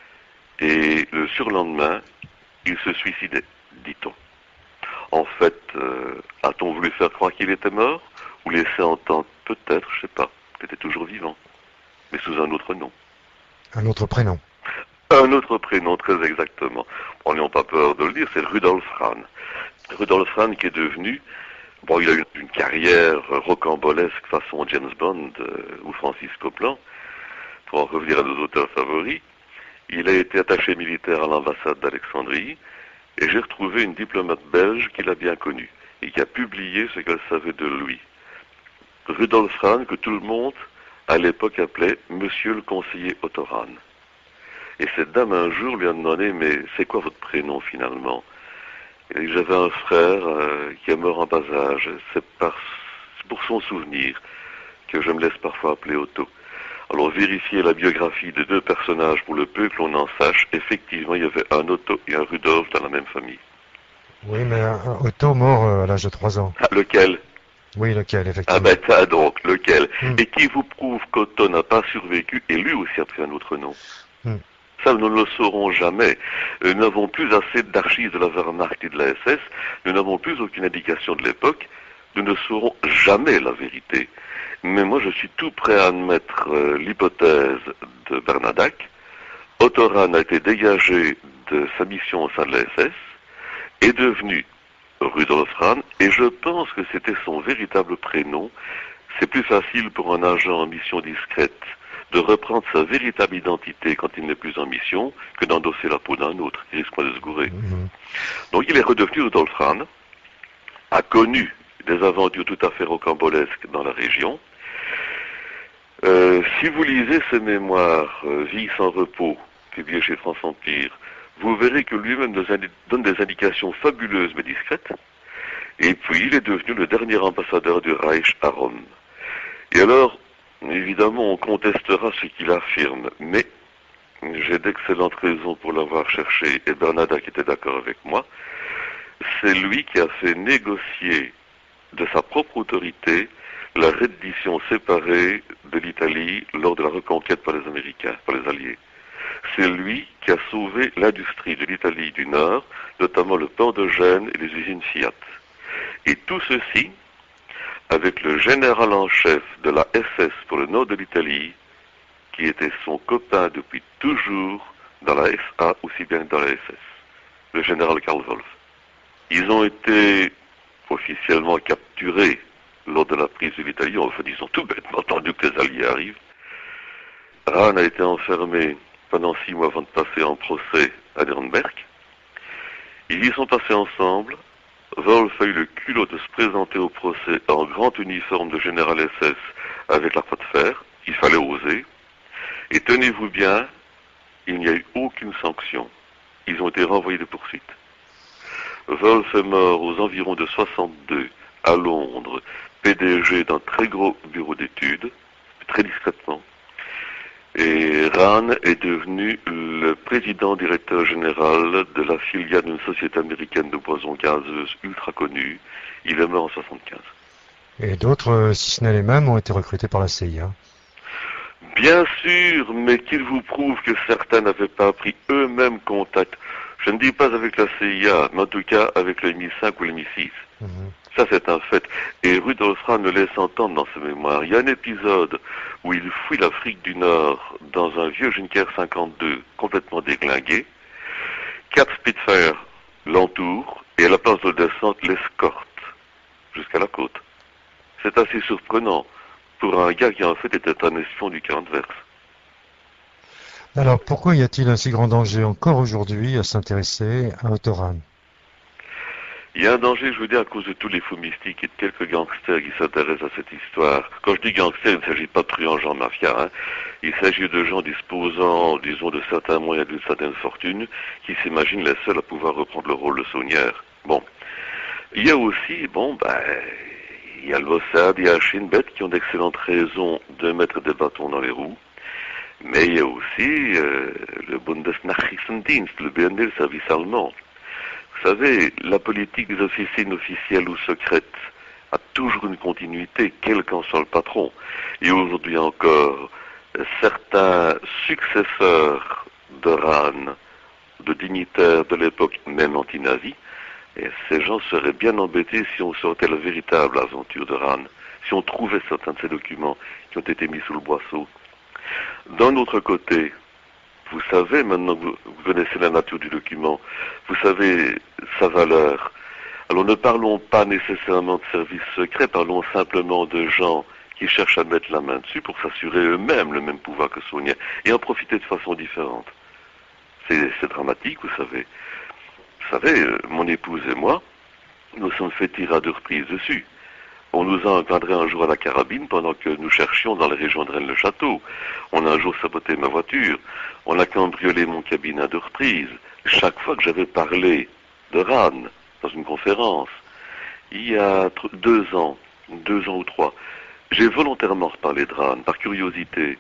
[SPEAKER 4] Et le surlendemain, il se suicidait, dit-on. En fait, a-t-on voulu faire croire qu'il était mort, ou laisser entendre peut-être, je sais pas, qu'il était toujours vivant, mais sous un autre nom.
[SPEAKER 1] Un autre prénom.
[SPEAKER 4] Un autre prénom, très exactement. Bon, n'ayons pas peur de le dire, c'est Rudolf Rahn. Rudolf Rahn qui est devenu, bon, il a eu une carrière rocambolesque façon James Bond ou Francis Copland, pour en revenir à nos auteurs favoris. Il a été attaché militaire à l'ambassade d'Alexandrie, et j'ai retrouvé une diplomate belge qu'il a bien connue, et qui a publié ce qu'elle savait de lui. Rudolf Rahn, que tout le monde, à l'époque, appelait Monsieur le conseiller Otto Rahn. Et cette dame, un jour, lui a demandé, mais c'est quoi votre prénom, finalement? Et j'avais un frère qui est mort en bas âge. C'est pour son souvenir que je me laisse parfois appeler Otto. Alors vérifier la biographie des deux personnages pour le peu que l'on en sache. Effectivement, il y avait un Otto et un Rudolf dans la même famille.
[SPEAKER 1] Oui, mais Otto mort à l'âge de 3 ans.
[SPEAKER 4] Ah, lequel?
[SPEAKER 1] Oui, lequel,
[SPEAKER 4] Ah
[SPEAKER 1] effectivement.
[SPEAKER 4] ben ça donc, lequel?
[SPEAKER 1] Hmm.
[SPEAKER 4] Et qui vous prouve qu'Otto n'a pas survécu et lui aussi a pris un autre nom?
[SPEAKER 1] Hmm.
[SPEAKER 4] Ça, nous ne le saurons jamais. Nous n'avons plus assez d'archives de la Wehrmacht et de la SS. Nous n'avons plus aucune indication de l'époque. Nous ne saurons jamais la vérité. Mais moi, je suis tout prêt à admettre l'hypothèse de Bernadac. Otto Rahn a été dégagé de sa mission au sein de la SS, est devenu Rudolf Rahn, et je pense que c'était son véritable prénom. C'est plus facile pour un agent en mission discrète de reprendre sa véritable identité quand il n'est plus en mission que d'endosser la peau d'un autre. Il risque pas de se gourer. Donc il est redevenu Rudolf Rahn, a connu des aventures tout à fait rocambolesques dans la région. Si vous lisez ses mémoires Vie sans repos, publiées chez France Empire, vous verrez que lui-même donne des indications fabuleuses mais discrètes. Et puis il est devenu le dernier ambassadeur du Reich à Rome. Et alors, évidemment, on contestera ce qu'il affirme, mais j'ai d'excellentes raisons pour l'avoir cherché, et Bernadac était d'accord avec moi. C'est lui qui a fait négocier de sa propre autorité la reddition séparée de l'Italie lors de la reconquête par les Américains, par les Alliés. C'est lui qui a sauvé l'industrie de l'Italie du Nord, notamment le port de Gênes et les usines Fiat. Et tout ceci avec le général en chef de la SS pour le nord de l'Italie, qui était son copain depuis toujours dans la SA aussi bien que dans la SS, le général Karl Wolff. Ils ont été officiellement capturés lors de la prise de l'Italie, enfin ils ont tout bêtement entendu que les Alliés arrivent. Rahn a été enfermé pendant 6 mois avant de passer en procès à Nuremberg. Ils y sont passés ensemble. Wolff a eu le culot de se présenter au procès en grand uniforme de général SS avec la croix de fer. Il fallait oser. Et tenez-vous bien, il n'y a eu aucune sanction. Ils ont été renvoyés de poursuite. Wolff est mort aux environs de 62 à Londres, PDG d'un très gros bureau d'études, très discrètement. Et Rahn est devenu le président-directeur général de la filiale d'une société américaine de boissons gazeuses ultra connue. Il est mort en 75.
[SPEAKER 1] Et d'autres, si ce n'est les mêmes, ont été recrutés par la CIA.
[SPEAKER 4] Bien sûr, mais qu'il vous prouve que certains n'avaient pas pris eux-mêmes contact. Je ne dis pas avec la CIA, mais en tout cas avec le MI5 ou le MI6. Ça, c'est un fait. Et Rudolf Rahn le laisse entendre dans ses mémoires. Il y a un épisode où il fuit l'Afrique du Nord dans un vieux Junker 52 complètement déglingué. 4 Spitfire l'entourent et à la place de descente l'escorte jusqu'à la côte. C'est assez surprenant pour un gars qui en fait était un espion du 40 Vers.
[SPEAKER 1] Alors, pourquoi y a-t-il un si grand danger encore aujourd'hui à s'intéresser à Otto Rahn?
[SPEAKER 4] Il y a un danger, je veux dire, à cause de tous les fous mystiques et de quelques gangsters qui s'intéressent à cette histoire. Quand je dis gangsters, il ne s'agit pas de truands gens mafia, hein. Il s'agit de gens disposant, disons, de certains moyens, d'une certaine fortune, qui s'imaginent les seuls à pouvoir reprendre le rôle de saunière. Bon. Il y a aussi, il y a le Mossad, il y a Shin Bet qui ont d'excellentes raisons de mettre des bâtons dans les roues. Mais il y a aussi le Bundesnachrichtendienst, le BND, le service allemand. Vous savez, la politique des officines officielles ou secrètes a toujours une continuité, quel qu'en soit le patron. Et aujourd'hui encore, certains successeurs de Rahn, de dignitaires de l'époque, même anti-nazis, et ces gens seraient bien embêtés si on sortait la véritable aventure de Rahn, si on trouvait certains de ces documents qui ont été mis sous le boisseau. D'un autre côté, vous savez, maintenant que vous connaissez la nature du document, vous savez sa valeur. Alors ne parlons pas nécessairement de services secrets, parlons simplement de gens qui cherchent à mettre la main dessus pour s'assurer eux-mêmes le même pouvoir que Sonia et en profiter de façon différente. C'est dramatique, vous savez. Vous savez, mon épouse et moi, nous sommes fait tirer à 2 reprises dessus. On nous a encadré un jour à la carabine pendant que nous cherchions dans la région de Rennes-le-Château. On a un jour saboté ma voiture. On a cambriolé mon cabinet à 2 reprises. Chaque fois que j'avais parlé de Rahn, dans une conférence, il y a 2 ans ou 3. J'ai volontairement reparlé de Rannes, par curiosité.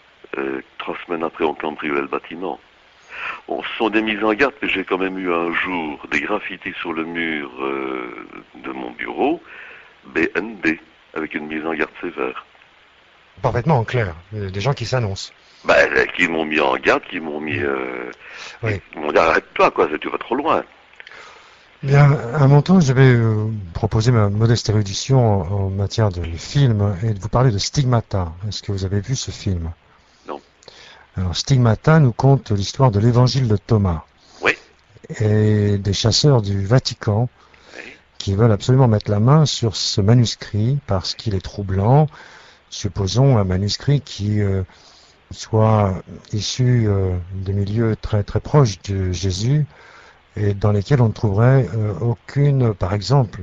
[SPEAKER 4] 3 semaines après, on cambriolait le bâtiment. Ce sont des mises en garde que j'ai quand même eu un jour, des graffitis sur le mur de mon bureau, BNB, avec une mise en garde sévère.
[SPEAKER 1] Parfaitement en clair, des gens qui s'annoncent.
[SPEAKER 4] Qui m'ont mis en garde, qui m'ont mis...
[SPEAKER 1] Oui.
[SPEAKER 4] Ils m'ont dit arrête-toi, quoi, tu vas trop loin.
[SPEAKER 1] Bien, à mon tour, je vais proposer ma modeste érudition en matière de film et de vous parler de Stigmata. Est-ce que vous avez vu ce film?
[SPEAKER 4] Non.
[SPEAKER 1] Alors, Stigmata nous conte l'histoire de l'évangile de Thomas.
[SPEAKER 4] Oui.
[SPEAKER 1] Et des chasseurs du Vatican
[SPEAKER 4] Oui.
[SPEAKER 1] qui veulent absolument mettre la main sur ce manuscrit parce qu'il est troublant. Supposons un manuscrit qui soit issu de milieux très très proches de Jésus et dans lesquels on ne trouverait aucune, par exemple,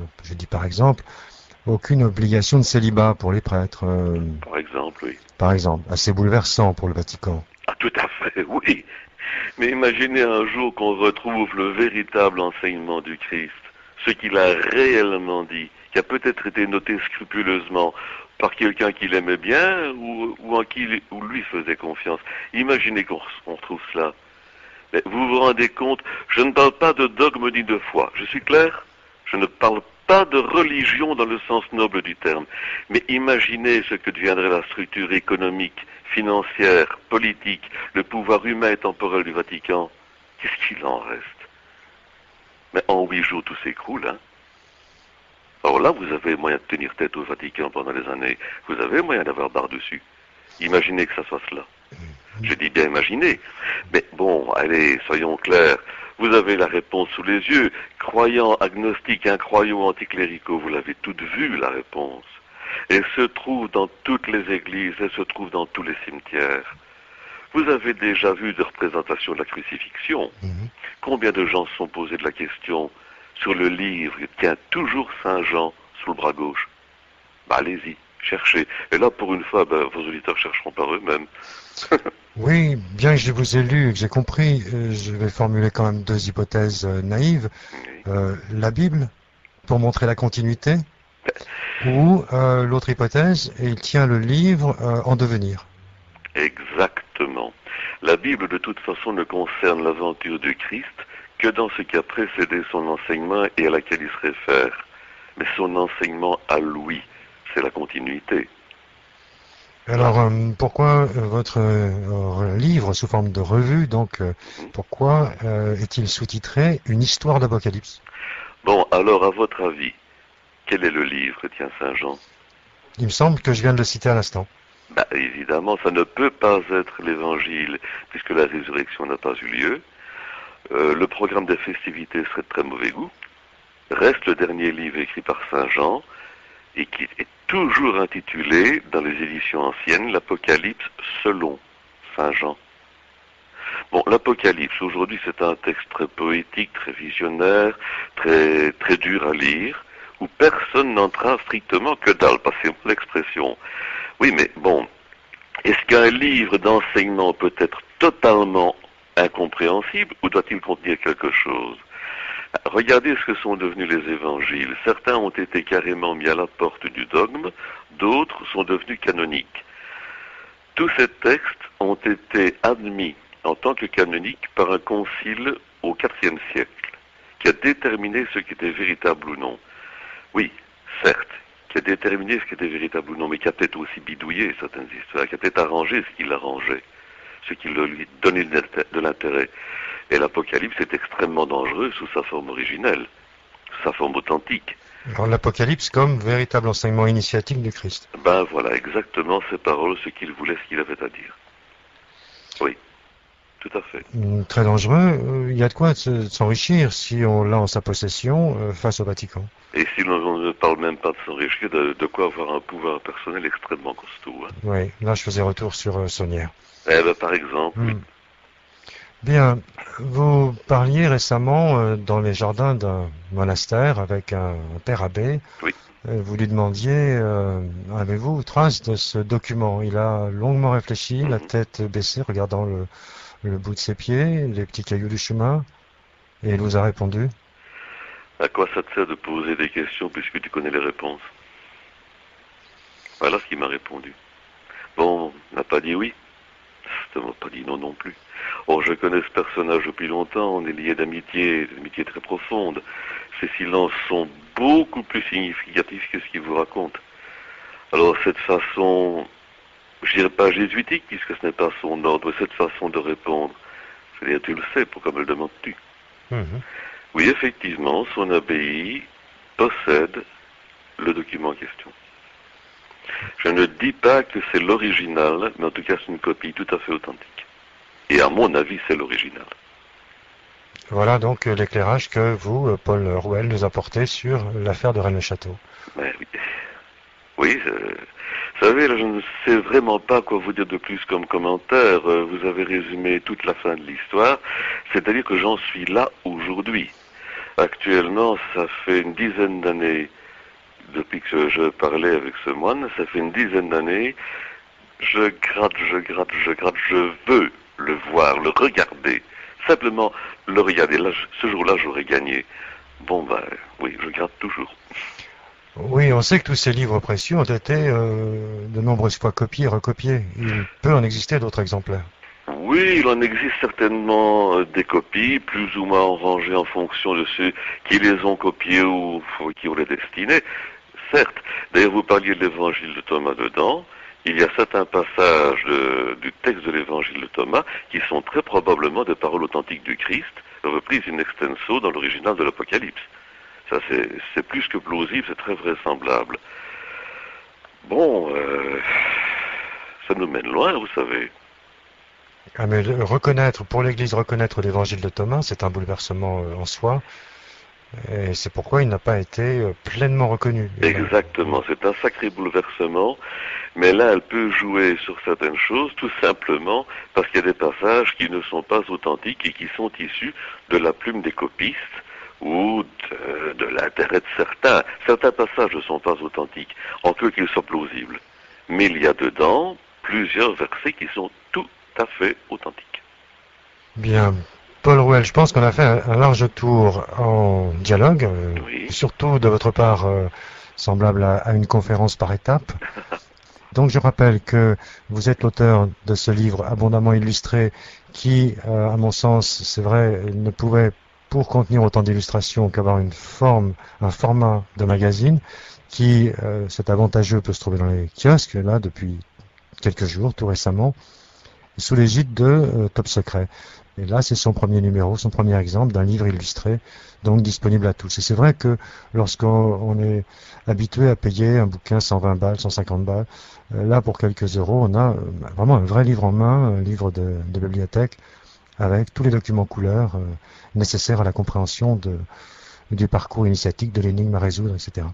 [SPEAKER 1] aucune obligation de célibat pour les prêtres.
[SPEAKER 4] Par exemple, oui.
[SPEAKER 1] Par exemple, assez bouleversant pour le Vatican.
[SPEAKER 4] Ah, tout à fait, oui. Mais imaginez un jour qu'on retrouve le véritable enseignement du Christ, ce qu'il a réellement dit, qui a peut-être été noté scrupuleusement par quelqu'un qu'il aimait bien ou en qui lui faisait confiance. Imaginez qu'on retrouve cela. Mais vous vous rendez compte, je ne parle pas de dogme ni de foi. Je suis clair? Je ne parle pas de religion dans le sens noble du terme. Mais imaginez ce que deviendrait la structure économique, financière, politique, le pouvoir humain et temporel du Vatican. Qu'est-ce qu'il en reste? Mais en 8 jours, tout s'écroule, hein. Alors là, vous avez moyen de tenir tête au Vatican pendant les années. Vous avez moyen d'avoir barre dessus. Imaginez que ça soit cela. Je dis bien imaginer. Mais bon, allez, soyons clairs. Vous avez la réponse sous les yeux. Croyants, agnostiques, incroyants, anticléricaux, vous l'avez toute vue, la réponse. Elle se trouve dans toutes les églises, elle se trouve dans tous les cimetières. Vous avez déjà vu des représentations de la crucifixion. Combien de gens se sont posés de la question sur le livre qui tient toujours Saint Jean sous le bras gauche? Allez-y, cherchez. Et là, pour une fois, vos auditeurs chercheront par eux-mêmes.
[SPEAKER 1] Oui, bien que je vous ai lu et que j'ai compris, je vais formuler quand même 2 hypothèses naïves.
[SPEAKER 4] Oui.
[SPEAKER 1] La Bible, pour montrer la continuité, ou l'autre hypothèse, il tient le livre en devenir.
[SPEAKER 4] Exactement. La Bible, de toute façon, ne concerne l'aventure du Christ que dans ce qui a précédé son enseignement et à laquelle il se réfère. Mais son enseignement à lui, c'est la continuité.
[SPEAKER 1] Alors, pourquoi votre livre sous forme de revue, donc, pourquoi est-il sous-titré « Une histoire d'Apocalypse » ?
[SPEAKER 4] Bon, alors, à votre avis, quel est le livre que tient Saint Jean?
[SPEAKER 1] Il me semble que je viens de le citer à l'instant.
[SPEAKER 4] Évidemment, ça ne peut pas être l'évangile, puisque la résurrection n'a pas eu lieu. Le programme des festivités serait de très mauvais goût. Reste le dernier livre écrit par Saint Jean, et qui est toujours intitulé, dans les éditions anciennes, l'Apocalypse selon Saint Jean. Bon, l'Apocalypse, aujourd'hui, c'est un texte très poétique, très visionnaire, très, très dur à lire, où personne n'entra strictement que dalle, passez-moi l'expression. Oui, mais bon, est-ce qu'un livre d'enseignement peut être totalement incompréhensible, ou doit-il contenir quelque chose? Regardez ce que sont devenus les évangiles. Certains ont été carrément mis à la porte du dogme, d'autres sont devenus canoniques. Tous ces textes ont été admis en tant que canoniques par un concile au IVe siècle, qui a déterminé ce qui était véritable ou non. Oui, certes, qui a déterminé ce qui était véritable ou non, mais qui a peut-être aussi bidouillé certaines histoires, qui a peut-être arrangé ce qu'il arrangeait, ce qui lui donnait de l'intérêt. Et l'Apocalypse est extrêmement dangereux sous sa forme originelle, sous sa forme authentique.
[SPEAKER 1] Alors l'Apocalypse comme véritable enseignement initiatique du Christ.
[SPEAKER 4] Voilà, exactement ces paroles, ce qu'il voulait, ce qu'il avait à dire. Oui, tout à fait.
[SPEAKER 1] Très dangereux. Il y a de quoi s'enrichir si on l'a en sa possession face au Vatican.
[SPEAKER 4] Et si l'on ne parle même pas de s'enrichir, de quoi avoir un pouvoir personnel extrêmement costaud. Hein.
[SPEAKER 1] Oui, là je faisais retour sur Saunière.
[SPEAKER 4] Par exemple, oui.
[SPEAKER 1] Bien, vous parliez récemment dans les jardins d'un monastère avec un père abbé.
[SPEAKER 4] Oui.
[SPEAKER 1] Vous lui demandiez, avez-vous trace de ce document? Il a longuement réfléchi, la tête baissée, regardant le bout de ses pieds, les petits cailloux du chemin, et il vous a répondu?
[SPEAKER 4] À quoi ça te sert de poser des questions puisque tu connais les réponses? Voilà ce qu'il m'a répondu. Bon, on n'a pas dit oui. Ça m'a pas dit non non plus. Or, je connais ce personnage depuis longtemps, on est liés d'amitié très profonde. Ces silences sont beaucoup plus significatifs que ce qu'il vous raconte. Alors, cette façon, je dirais pas jésuitique, puisque ce n'est pas son ordre, cette façon de répondre, je veux dire, tu le sais, pourquoi me le demandes-tu? Oui, effectivement, son abbaye possède le document en question. Je ne dis pas que c'est l'original, mais en tout cas c'est une copie tout à fait authentique. Et à mon avis, c'est l'original.
[SPEAKER 1] Voilà donc l'éclairage que vous, Paul Rouelle, nous apportez sur l'affaire de Rennes-le-Château.
[SPEAKER 4] Ben oui. Oui, vous savez, là, je ne sais vraiment pas quoi vous dire de plus comme commentaire. Vous avez résumé toute la fin de l'histoire, c'est-à-dire que j'en suis là aujourd'hui. Actuellement, ça fait une dizaine d'années, depuis que je parlais avec ce moine, ça fait une dizaine d'années, je gratte, je veux le voir, le regarder. Simplement le regarder. Là, ce jour-là, j'aurais gagné. Bon, ben, oui, je gratte toujours.
[SPEAKER 1] Oui, on sait que tous ces livres précieux ont été de nombreuses fois copiés et recopiés. Il peut en exister d'autres exemplaires.
[SPEAKER 4] Oui, il en existe certainement des copies, plus ou moins rangées en fonction de ceux qui les ont copiés ou qui ont les destinés. Certes, d'ailleurs vous parliez de l'évangile de Thomas dedans, il y a certains passages du texte de l'évangile de Thomas qui sont très probablement des paroles authentiques du Christ, reprises in extenso dans l'original de l'Apocalypse. Ça c'est plus que plausible, c'est très vraisemblable. Bon, ça nous mène loin, vous savez.
[SPEAKER 1] Ah, mais reconnaître, pour l'Église, reconnaître l'évangile de Thomas, c'est un bouleversement en soi. Et c'est pourquoi il n'a pas été pleinement reconnu.
[SPEAKER 4] Exactement, c'est un sacré bouleversement, mais là elle peut jouer sur certaines choses tout simplement parce qu'il y a des passages qui ne sont pas authentiques et qui sont issus de la plume des copistes ou de l'intérêt de certains. Certains passages ne sont pas authentiques, en peu qu'ils soient plausibles. Mais il y a dedans plusieurs versets qui sont tout à fait authentiques.
[SPEAKER 1] Bien. Paul Rouelle, je pense qu'on a fait un large tour en dialogue,
[SPEAKER 4] Oui.
[SPEAKER 1] surtout de votre part semblable à une conférence par étapes. Donc je rappelle que vous êtes l'auteur de ce livre abondamment illustré qui, à mon sens, c'est vrai, ne pouvait pour contenir autant d'illustrations qu'avoir une forme, un format de magazine qui, c'est avantageux, peut se trouver dans les kiosques, là, depuis quelques jours, tout récemment, sous l'égide de Top Secret. Et là, c'est son premier numéro, son premier exemple d'un livre illustré, donc disponible à tous. Et c'est vrai que lorsqu'on est habitué à payer un bouquin 120 balles, 150 balles, là, pour quelques euros, on a vraiment un vrai livre en main, un livre de bibliothèque, avec tous les documents couleurs nécessaires à la compréhension du parcours initiatique, de l'énigme à résoudre, etc.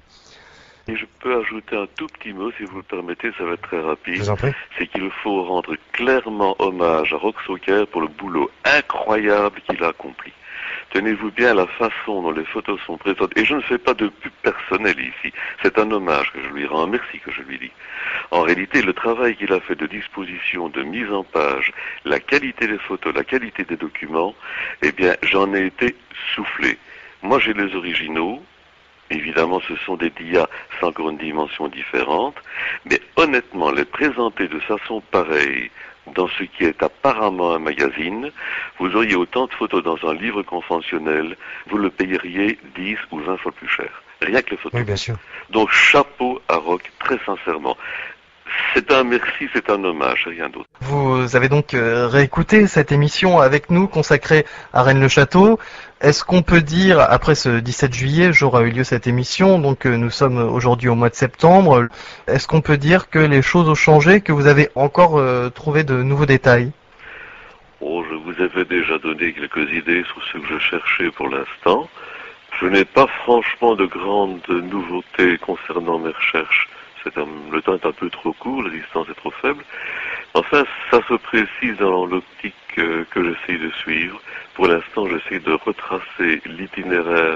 [SPEAKER 4] Et je peux ajouter un tout petit mot, si vous le permettez, ça va être très rapide.
[SPEAKER 1] Je vous en prie.
[SPEAKER 4] C'est qu'il faut rendre clairement hommage à Roch Saucker pour le boulot incroyable qu'il a accompli. Tenez-vous bien à la façon dont les photos sont présentées. Et je ne fais pas de pub personnelle ici. C'est un hommage que je lui rends, un merci que je lui dis. En réalité, le travail qu'il a fait de disposition, de mise en page, la qualité des photos, la qualité des documents, eh bien, j'en ai été soufflé. Moi, j'ai les originaux. Évidemment, ce sont des dias, c'est encore une dimension différente, mais honnêtement, les présenter de façon pareille dans ce qui est apparemment un magazine, vous auriez autant de photos dans un livre conventionnel, vous le payeriez 10 ou 20 fois plus cher. Rien que les photos.
[SPEAKER 1] Oui, bien sûr.
[SPEAKER 4] Donc, chapeau à Roch, très sincèrement. C'est un merci, c'est un hommage, rien d'autre.
[SPEAKER 3] Vous avez donc réécouté cette émission avec nous consacrée à Rennes-le-Château. Est-ce qu'on peut dire, après ce 17 juillet, jour où a eu lieu cette émission, donc nous sommes aujourd'hui au mois de septembre, est-ce qu'on peut dire que les choses ont changé, que vous avez encore trouvé de nouveaux détails?
[SPEAKER 4] Oh, je vous avais déjà donné quelques idées sur ce que je cherchais pour l'instant. Je n'ai pas franchement de grandes nouveautés concernant mes recherches. Le temps est un peu trop court, la distance est trop faible. Enfin, ça se précise dans l'optique que j'essaie de suivre. Pour l'instant, j'essaie de retracer l'itinéraire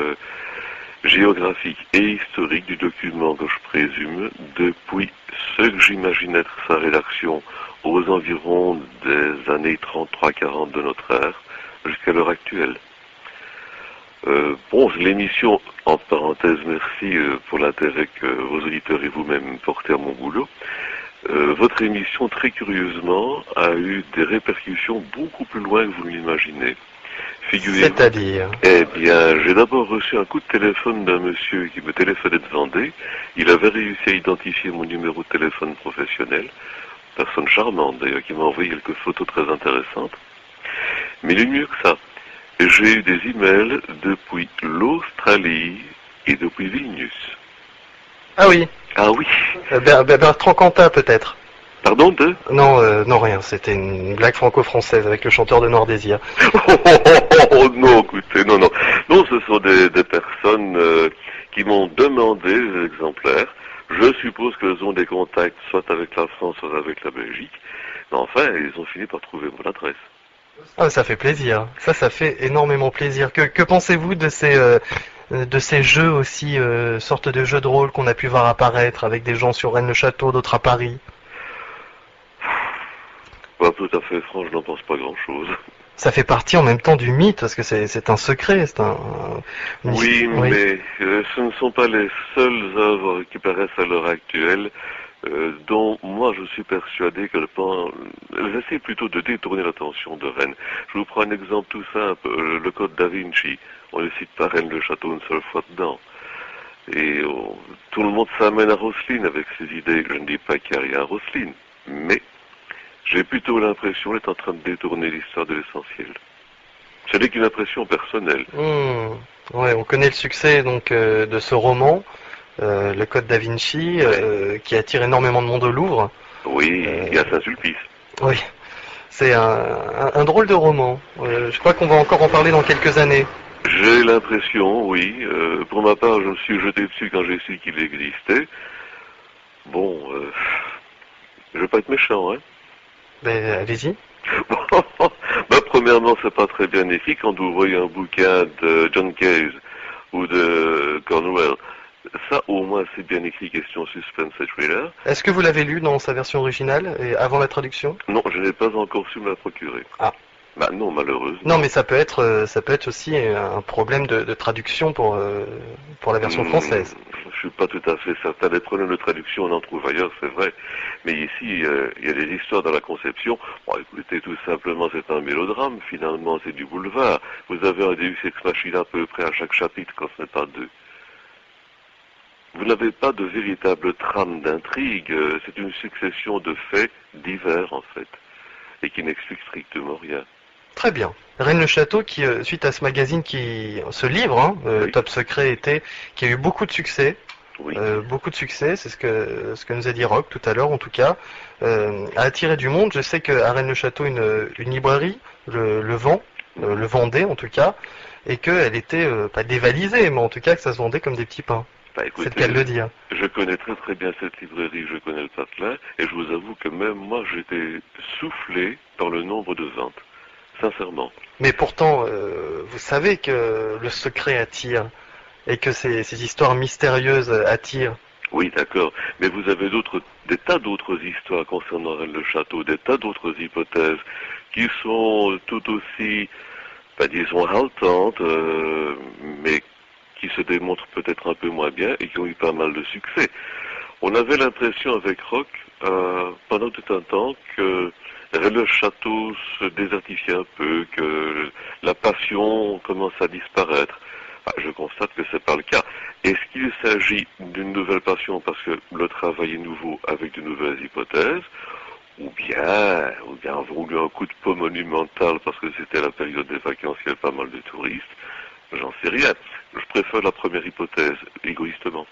[SPEAKER 4] géographique et historique du document que je présume depuis ce que j'imagine être sa rédaction aux environs des années 33-40 de notre ère jusqu'à l'heure actuelle. Bon, l'émission, en parenthèse, merci pour l'intérêt que vos auditeurs et vous-même portez à mon boulot. Votre émission, très curieusement, a eu des répercussions beaucoup plus loin que vous ne l'imaginez. Figurez-vous.
[SPEAKER 3] C'est-à-dire?
[SPEAKER 4] Eh bien, j'ai d'abord reçu un coup de téléphone d'un monsieur qui me téléphonait de Vendée. Il avait réussi à identifier mon numéro de téléphone professionnel. Personne charmante d'ailleurs, qui m'a envoyé quelques photos très intéressantes. Mais le mieux que ça, j'ai eu des emails depuis l'Australie et depuis Vilnius.
[SPEAKER 3] Ah oui.
[SPEAKER 4] Ah oui.
[SPEAKER 3] Bertrand Cantat peut-être.
[SPEAKER 4] Pardon, de
[SPEAKER 3] Non, non rien, c'était une blague franco-française avec le chanteur de Noir Désir.
[SPEAKER 4] Oh non, écoutez, non. Non, ce sont des personnes qui m'ont demandé des exemplaires. Je suppose qu'elles ont des contacts soit avec la France, soit avec la Belgique. Mais enfin, ils ont fini par trouver mon adresse.
[SPEAKER 3] Ah, ça fait plaisir. Ça fait énormément plaisir. Que pensez-vous de ces jeux aussi, sortes de jeux de rôle qu'on a pu voir apparaître avec des gens sur Rennes-le-Château, d'autres à Paris?
[SPEAKER 4] Bah, tout à fait franc, je n'en pense pas grand-chose.
[SPEAKER 3] Ça fait partie en même temps du mythe, parce que c'est un secret,
[SPEAKER 4] Oui, mais ce ne sont pas les seules œuvres qui paraissent à l'heure actuelle, dont moi je suis persuadé qu'elles essaient plutôt de détourner l'attention de Rennes. Je vous prends un exemple tout simple, le Code da Vinci. On ne cite pas Rennes-le-Château une seule fois dedans. Et tout le monde s'amène à Roselyne avec ses idées. Je ne dis pas qu'il n'y a rien à Roselyne, mais j'ai plutôt l'impression d'être en train de détourner l'histoire de l'essentiel. Ce n'est qu'une impression personnelle.
[SPEAKER 3] Ouais, on connaît le succès donc de ce roman, le Code da Vinci, qui attire énormément de monde au Louvre.
[SPEAKER 4] Oui, il y a Saint-Sulpice.
[SPEAKER 3] Oui, c'est un drôle de roman. Je crois qu'on va encore en parler dans quelques années.
[SPEAKER 4] J'ai l'impression, oui. Pour ma part, je me suis jeté dessus quand j'ai su qu'il existait. Bon, je vais pas être méchant, hein.
[SPEAKER 3] Ben, allez-y.
[SPEAKER 4] Premièrement, c'est pas très bien écrit quand vous voyez un bouquin de John Case ou de Cornwell. Ça, au moins, c'est bien écrit, question suspense et thriller.
[SPEAKER 3] Est-ce que vous l'avez lu dans sa version originale et avant la traduction?
[SPEAKER 4] Non, je n'ai pas encore su me la procurer.
[SPEAKER 3] Ah.
[SPEAKER 4] Bah non, malheureusement.
[SPEAKER 3] Non, mais ça peut être aussi un problème de traduction pour la version française.
[SPEAKER 4] Je suis pas tout à fait certain. Les problèmes de traduction, on en trouve ailleurs, c'est vrai. Mais ici, il y a des histoires dans la conception. Bon, écoutez, tout simplement, c'est un mélodrame. Finalement, c'est du boulevard. Vous avez un Deus Ex Machina à peu près à chaque chapitre, quand ce n'est pas deux. Vous n'avez pas de véritable trame d'intrigue. C'est une succession de faits divers, en fait, et qui n'expliquent strictement rien.
[SPEAKER 3] Très bien. Rennes-le-Château, qui suite à ce magazine, ce livre,
[SPEAKER 4] Oui.
[SPEAKER 3] Top Secret été, qui a eu beaucoup de succès.
[SPEAKER 4] Oui.
[SPEAKER 3] Beaucoup de succès, c'est ce que nous a dit Roch tout à l'heure en tout cas, a attiré du monde. Je sais qu'à Rennes-le-Château, une librairie, le vend, le vendait en tout cas, et qu'elle était pas dévalisée, mais en tout cas que ça se vendait comme des petits pains.
[SPEAKER 4] Bah, écoutez,
[SPEAKER 3] c'est le cas de le dire.
[SPEAKER 4] Je connais très très bien cette librairie, je connais le patelin, et je vous avoue que même moi j'étais soufflé dans le nombre de ventes, sincèrement.
[SPEAKER 3] Mais pourtant, vous savez que le secret attire, et que ces histoires mystérieuses attirent.
[SPEAKER 4] Oui, d'accord, mais vous avez des tas d'autres histoires concernant Rennes-le-Château, des tas d'autres hypothèses qui sont tout aussi, disons, haletantes, mais qui se démontrent peut-être un peu moins bien et qui ont eu pas mal de succès. On avait l'impression avec Roch, pendant tout un temps, que Rennes-le-Château se désertifiait un peu, que la passion commence à disparaître. Je constate que c'est pas le cas. Est-ce qu'il s'agit d'une nouvelle passion parce que le travail est nouveau avec de nouvelles hypothèses, ou bien on voulu un coup de peau monumental parce que c'était la période des vacances, il y a pas mal de touristes? J'en sais rien. Je préfère la première hypothèse, égoïstement.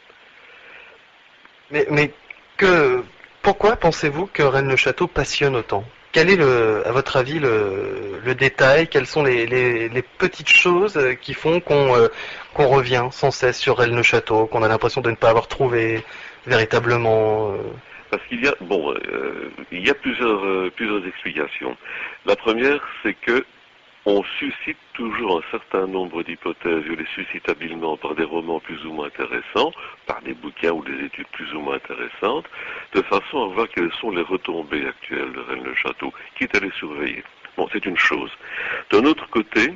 [SPEAKER 3] Mais pourquoi pensez-vous que Rennes-le-Château passionne autant? Quel est, à votre avis, le détail? Quelles sont les petites choses qui font qu'on revient sans cesse sur Rennes-le-Château, qu'on a l'impression de ne pas avoir trouvé véritablement
[SPEAKER 4] Parce qu'il y a plusieurs explications. La première, c'est que on suscite toujours un certain nombre d'hypothèses, je les suscite habilement par des romans plus ou moins intéressants, par des bouquins ou des études plus ou moins intéressantes, de façon à voir quelles sont les retombées actuelles de Rennes-le-Château, quitte à les surveiller. Bon, c'est une chose. D'un autre côté,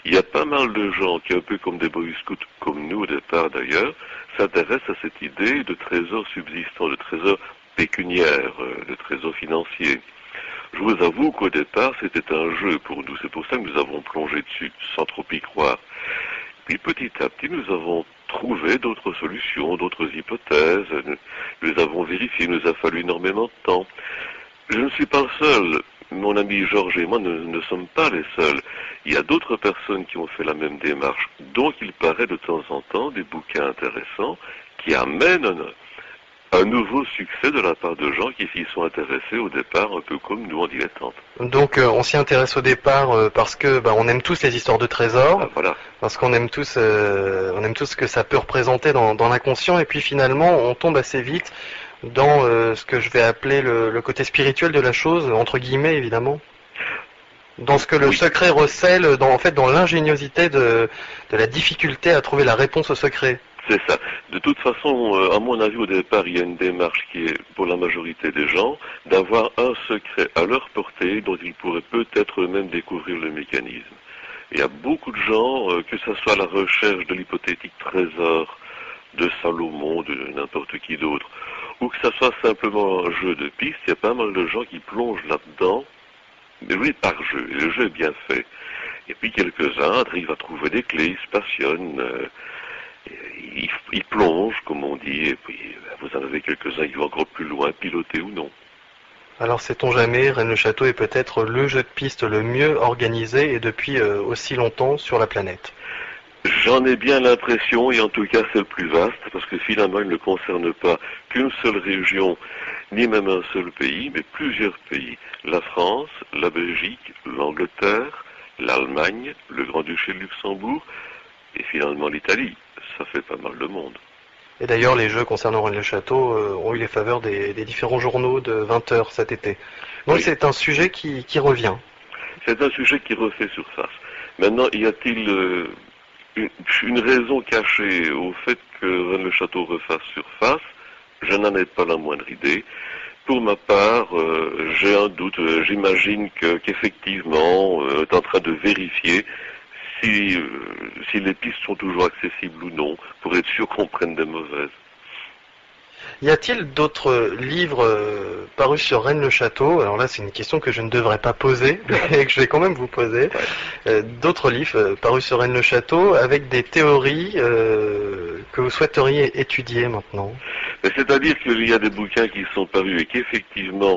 [SPEAKER 4] Il y a pas mal de gens qui, un peu comme des boy scouts, comme nous au départ d'ailleurs, s'intéressent à cette idée de trésor subsistant, de trésor pécuniaire, de trésor financier. Je vous avoue qu'au départ, c'était un jeu pour nous. C'est pour ça que nous avons plongé dessus, sans trop y croire. Puis petit à petit, nous avons trouvé d'autres solutions, d'autres hypothèses. Nous avons vérifié, il nous a fallu énormément de temps. Je ne suis pas le seul. Mon ami Georges et moi ne sommes pas les seuls. Il y a d'autres personnes qui ont fait la même démarche. Donc il paraît de temps en temps des bouquins intéressants qui amènent un nouveau succès de la part de gens qui s'y sont intéressés au départ, un peu comme nous en dilettante.
[SPEAKER 3] Donc on s'y intéresse au départ parce que on aime tous les histoires de trésors,
[SPEAKER 4] Voilà.
[SPEAKER 3] parce qu'on aime tous ce que ça peut représenter dans l'inconscient, et puis finalement on tombe assez vite dans ce que je vais appeler le côté spirituel de la chose, entre guillemets évidemment. Dans ce que le secret recèle, dans l'ingéniosité de la difficulté à trouver la réponse au secret.
[SPEAKER 4] C'est ça. De toute façon, à mon avis, au départ, il y a une démarche qui est, pour la majorité des gens, d'avoir un secret à leur portée dont ils pourraient peut-être eux-mêmes découvrir le mécanisme. Il y a beaucoup de gens, que ce soit la recherche de l'hypothétique trésor de Salomon, de n'importe qui d'autre, ou que ce soit simplement un jeu de piste, il y a pas mal de gens qui plongent là-dedans, mais oui, par jeu, et le jeu est bien fait. Et puis quelques-uns arrivent à trouver des clés, ils se passionnent, ils plongent, comme on dit, et puis vous en avez quelques-uns qui vont encore plus loin, piloter ou non.
[SPEAKER 3] Alors sait-on jamais, Rennes-le-Château est peut-être le jeu de piste le mieux organisé et depuis aussi longtemps sur la planète.
[SPEAKER 4] J'en ai bien l'impression, et en tout cas c'est le plus vaste, parce que finalement il ne concerne pas qu'une seule région, ni même un seul pays, mais plusieurs pays. La France, la Belgique, l'Angleterre, l'Allemagne, le Grand-Duché de Luxembourg, et finalement l'Italie. Ça fait pas mal de monde.
[SPEAKER 3] Et d'ailleurs, les jeux concernant Rennes-le-Château ont eu les faveurs des différents journaux de 20 heures cet été. Donc oui. C'est un sujet qui revient.
[SPEAKER 4] C'est un sujet qui refait surface. Maintenant, y a-t-il une raison cachée au fait que Rennes-le-Château refasse surface? Je n'en ai pas la moindre idée. Pour ma part, j'ai un doute. J'imagine qu'effectivement, on est en train de vérifier si les pistes sont toujours accessibles ou non, pour être sûr qu'on prenne des mauvaises.
[SPEAKER 3] Y a-t-il d'autres livres parus sur Rennes-le-Château? Alors là, c'est une question que je ne devrais pas poser, mais que je vais quand même vous poser. Ouais. D'autres livres parus sur Rennes-le-Château avec des théories que vous souhaiteriez étudier maintenant?
[SPEAKER 4] C'est-à-dire qu'il y a des bouquins qui sont parus et qu'effectivement,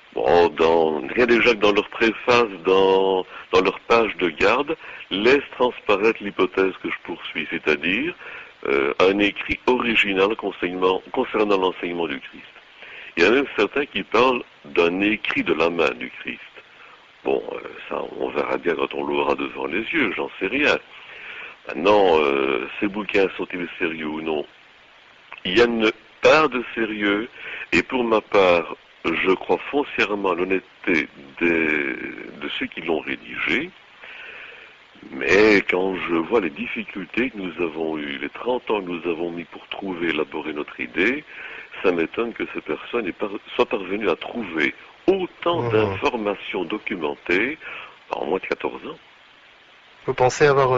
[SPEAKER 4] rien déjà que dans leur préface, dans leur page de garde, laisse transparaître l'hypothèse que je poursuis, c'est-à-dire un écrit original concernant l'enseignement du Christ. Il y a même certains qui parlent d'un écrit de la main du Christ. Bon, ça on verra bien quand on l'aura devant les yeux, j'en sais rien. Maintenant, ces bouquins sont-ils sérieux ou non? Il y a une part de sérieux, et pour ma part, je crois foncièrement à l'honnêteté de ceux qui l'ont rédigé, mais quand je vois les difficultés que nous avons eues, les 30 ans que nous avons mis pour trouver, élaborer notre idée, ça m'étonne que ces personnes soient parvenues à trouver autant d'informations documentées en moins de 14 ans.
[SPEAKER 3] Vous pensez avoir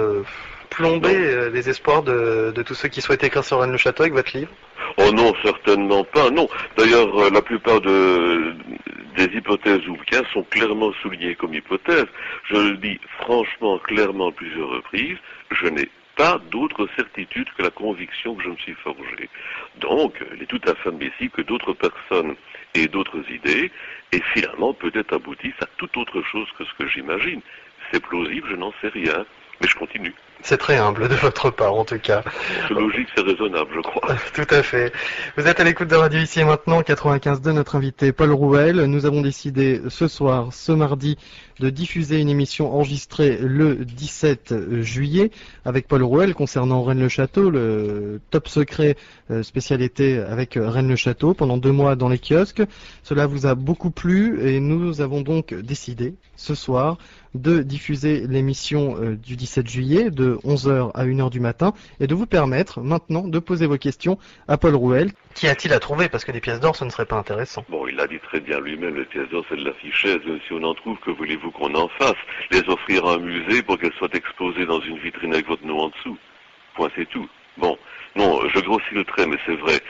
[SPEAKER 3] plombé les espoirs de tous ceux qui souhaitent écrire sur Rennes-le-Château avec votre livre?
[SPEAKER 4] Oh non, certainement pas, non. D'ailleurs, la plupart des hypothèses ou bouquins sont clairement soulignées comme hypothèses. Je le dis franchement, clairement, à plusieurs reprises, je n'ai pas d'autre certitude que la conviction que je me suis forgée. Donc, il est tout à fait admissible que d'autres personnes aient d'autres idées, et finalement, peut-être aboutissent à toute autre chose que ce que j'imagine. C'est plausible, je n'en sais rien, mais je continue.
[SPEAKER 3] C'est très humble de votre part, en tout cas.
[SPEAKER 4] C'est logique, c'est raisonnable, je crois.
[SPEAKER 3] Tout à fait. Vous êtes à l'écoute de Radio Ici et Maintenant, 95.2, notre invité Paul Rouel. Nous avons décidé ce soir, ce mardi, de diffuser une émission enregistrée le 17 juillet avec Paul Rouel concernant Rennes-le-Château, le top secret spécialité avec Rennes-le-Château pendant 2 mois dans les kiosques. Cela vous a beaucoup plu et nous avons donc décidé ce soir de diffuser l'émission du 17 juillet, de de 11h à 1h du matin et de vous permettre maintenant de poser vos questions à Paul Rouel. Qu'y a-t-il à trouver? Parce que des pièces d'or, ce ne serait pas intéressant.
[SPEAKER 4] Bon, il l'a dit très bien lui-même, les pièces d'or, c'est de la fichaise. Si on en trouve, que voulez-vous qu'on en fasse? Les offrir à un musée pour qu'elles soient exposées dans une vitrine avec votre nom en dessous. Point, c'est tout. Bon, non, je grossis le trait, mais c'est vrai.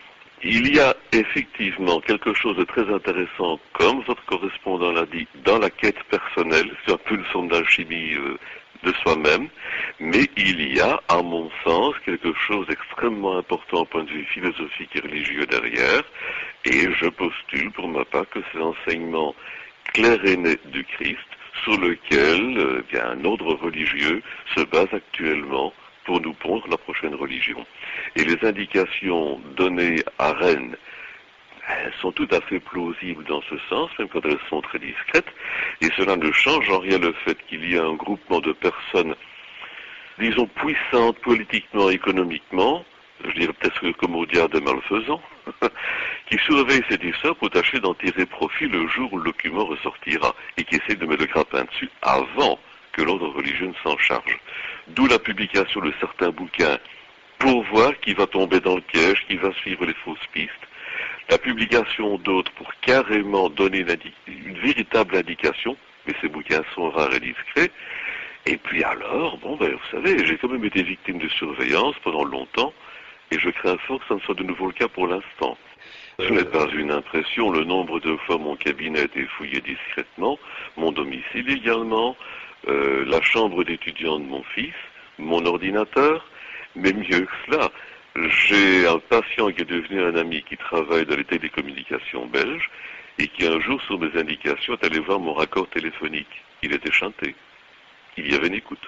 [SPEAKER 4] Il y a effectivement quelque chose de très intéressant, comme votre correspondant l'a dit, dans la quête personnelle. C'est un peu une forme d'alchimie de soi-même, mais il y a, à mon sens, quelque chose d'extrêmement important au point de vue philosophique et religieux derrière, et je postule pour ma part que c'est l'enseignement clair et net du Christ sur lequel bien, un ordre religieux se base actuellement pour nous pondre la prochaine religion. Et les indications données à Rennes, elles sont tout à fait plausibles dans ce sens, même quand elles sont très discrètes, et cela ne change en rien le fait qu'il y a un groupement de personnes, disons, puissantes politiquement, économiquement, je dirais peut-être comme au diable de malfaisants, qui surveillent cette histoire pour tâcher d'en tirer profit le jour où le document ressortira, et qui essaient de mettre le grappin dessus avant que l'ordre religieux ne s'en charge. D'où la publication de certains bouquins pour voir qui va tomber dans le piège, qui va suivre les fausses pistes. La publication d'autres pour carrément donner une véritable indication, mais ces bouquins sont rares et discrets. Et puis alors, bon ben vous savez, j'ai quand même été victime de surveillance pendant longtemps, et je crains fort que ça ne soit de nouveau le cas pour l'instant. Ce n'est pas une impression, le nombre de fois mon cabinet a été fouillé discrètement, mon domicile également, la chambre d'étudiant de mon fils, mon ordinateur, mais mieux que cela, j'ai un patient qui est devenu un ami qui travaille dans les télécommunications belges et qui un jour, sur mes indications, est allé voir mon raccord téléphonique. Il était chanté. Il y avait une écoute.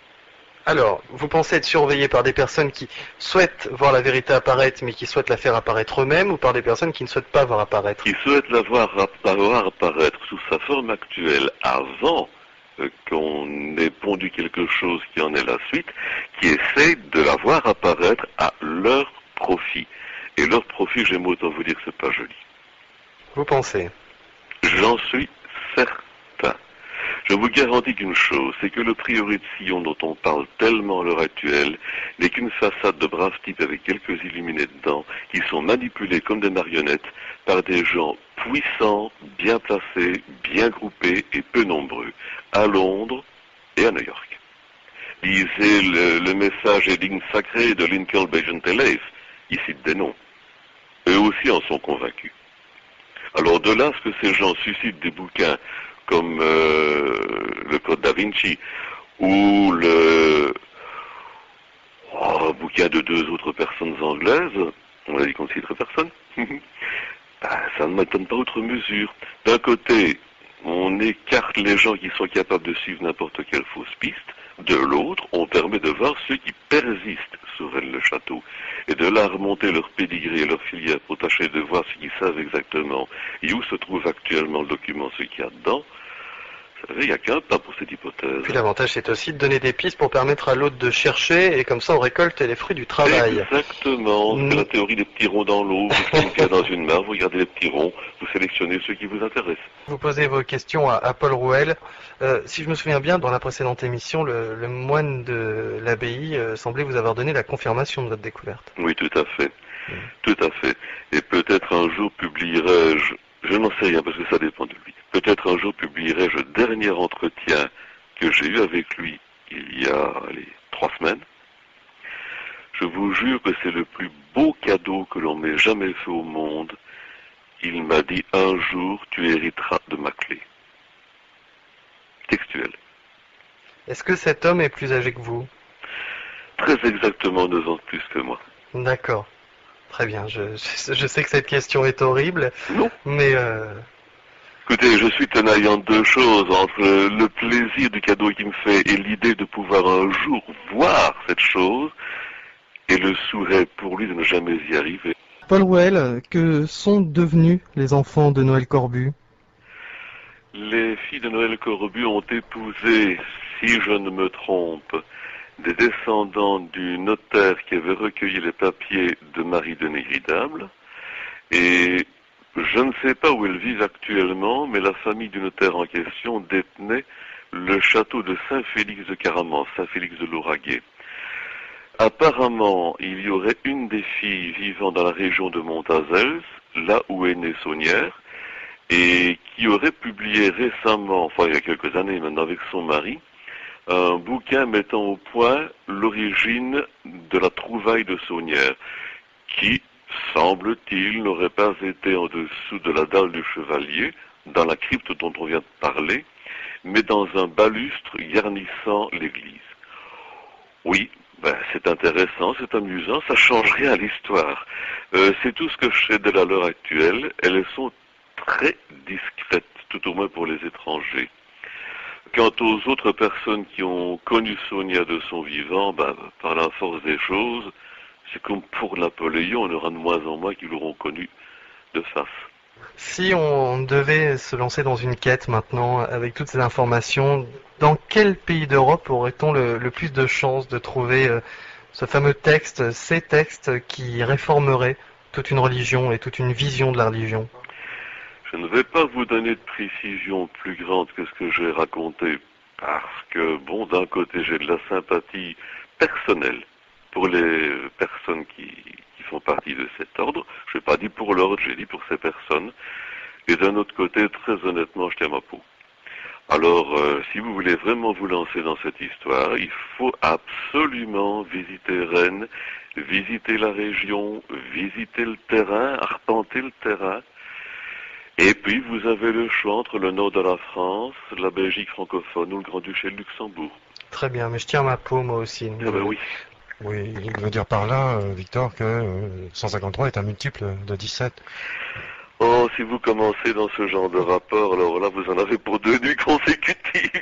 [SPEAKER 3] Alors, vous pensez être surveillé par des personnes qui souhaitent voir la vérité apparaître, mais qui souhaitent la faire apparaître eux-mêmes, ou par des personnes qui ne souhaitent pas voir apparaître?
[SPEAKER 4] Qui souhaitent la voir apparaître sous sa forme actuelle avant qu'on ait pondu quelque chose qui en est la suite, qui essaient de la voir apparaître à leur profit. Et leur profit, j'aime autant vous dire que c'est pas joli.
[SPEAKER 3] Vous pensez?
[SPEAKER 4] J'en suis certain. Je vous garantis qu'une chose, c'est que le prieuré de Sion dont on parle tellement à l'heure actuelle n'est qu'une façade de braves types avec quelques illuminés dedans, qui sont manipulés comme des marionnettes par des gens puissants, bien placés, bien groupés et peu nombreux, à Londres et à New York. Lisez le message et lignes sacrées de Lincoln Bejenteleif, il cite des noms. Eux aussi en sont convaincus. Alors de là, ce que ces gens suscitent des bouquins comme le Code da Vinci ou un bouquin de deux autres personnes anglaises, on a dit qu'on ne citerait personne, ça ne m'étonne pas outre mesure. D'un côté, on écarte les gens qui sont capables de suivre n'importe quelle fausse piste. De l'autre, on permet de voir ceux qui persistent sur Rennes-le-Château et de là remonter leur pédigré et leur filière pour tâcher de voir ce qu'ils savent exactement et où se trouve actuellement le document, ce qu'il y a dedans. Vous savez, il n'y a qu'un pas pour cette hypothèse.
[SPEAKER 3] Puis l'avantage, c'est aussi de donner des pistes pour permettre à l'autre de chercher, et comme ça, on récolte les fruits du travail.
[SPEAKER 4] Exactement, c'est la théorie des petits ronds dans l'eau. Vous faites une pierre dans une main, vous regardez les petits ronds, vous sélectionnez ceux qui vous intéressent.
[SPEAKER 3] Vous posez vos questions à Paul Rouel. Si je me souviens bien, dans la précédente émission, le moine de l'abbaye semblait vous avoir donné la confirmation de votre découverte.
[SPEAKER 4] Oui, tout à fait. Tout à fait. Et peut-être un jour je n'en sais rien parce que ça dépend de lui. Peut-être un jour publierai-je le dernier entretien que j'ai eu avec lui il y a 3 semaines. Je vous jure que c'est le plus beau cadeau que l'on m'ait jamais fait au monde. Il m'a dit un jour tu hériteras de ma clé. Textuel.
[SPEAKER 3] Est-ce que cet homme est plus âgé que vous?
[SPEAKER 4] Très exactement 2 ans de plus que moi.
[SPEAKER 3] D'accord. Très bien. Je sais que cette question est horrible.
[SPEAKER 4] Non.
[SPEAKER 3] Mais
[SPEAKER 4] écoutez, je suis tenaille entre deux choses, entre le plaisir du cadeau qu'il me fait et l'idée de pouvoir un jour voir cette chose, et le souhait pour lui de ne jamais y arriver.
[SPEAKER 3] Paul Rouel, que sont devenus les enfants de Noël Corbu?
[SPEAKER 4] Les filles de Noël Corbu ont épousé, si je ne me trompe, des descendants du notaire qui avait recueilli les papiers de Marie de Négridable, et Je ne sais pas où elles vivent actuellement, mais la famille du notaire en question détenait le château de Saint-Félix de Caraman, Saint-Félix de Lauragais. Apparemment, il y aurait une des filles vivant dans la région de Montazels, là où est née Saunière, et qui aurait publié récemment, enfin il y a quelques années maintenant avec son mari, un bouquin mettant au point l'origine de la trouvaille de Saunière, qui, semble-t-il, n'aurait pas été en dessous de la dalle du chevalier, dans la crypte dont on vient de parler, mais dans un balustre garnissant l'église. Oui, c'est intéressant, c'est amusant, ça change rien à l'histoire. C'est tout ce que je sais de la leur actuelle. Elles sont très discrètes, tout au moins pour les étrangers. Quant aux autres personnes qui ont connu Sonia de son vivant, par la force des choses, c'est comme pour Napoléon, on aura de moins en moins qui l'auront connu de face.
[SPEAKER 3] Si on devait se lancer dans une quête maintenant, avec toutes ces informations, dans quel pays d'Europe aurait-on le plus de chances de trouver ce fameux texte, ces textes qui réformeraient toute une religion et toute une vision de la religion?
[SPEAKER 4] Je ne vais pas vous donner de précision plus grande que ce que j'ai raconté, parce que, d'un côté, j'ai de la sympathie personnelle pour les personnes qui font partie de cet ordre. Je n'ai pas dit pour l'ordre, j'ai dit pour ces personnes. Et d'un autre côté, très honnêtement, je tiens ma peau. Alors, si vous voulez vraiment vous lancer dans cette histoire, il faut absolument visiter Rennes, visiter la région, visiter le terrain, arpenter le terrain. Et puis, vous avez le choix entre le nord de la France, la Belgique francophone ou le Grand-Duché de Luxembourg.
[SPEAKER 3] Très bien, mais je tiens ma peau, moi aussi.
[SPEAKER 4] Ah ben oui.
[SPEAKER 1] Oui, il veut dire par là, Victor, que 153 est un multiple de 17.
[SPEAKER 4] Oh, si vous commencez dans ce genre de rapport, alors là, vous en avez pour 2 nuits consécutives.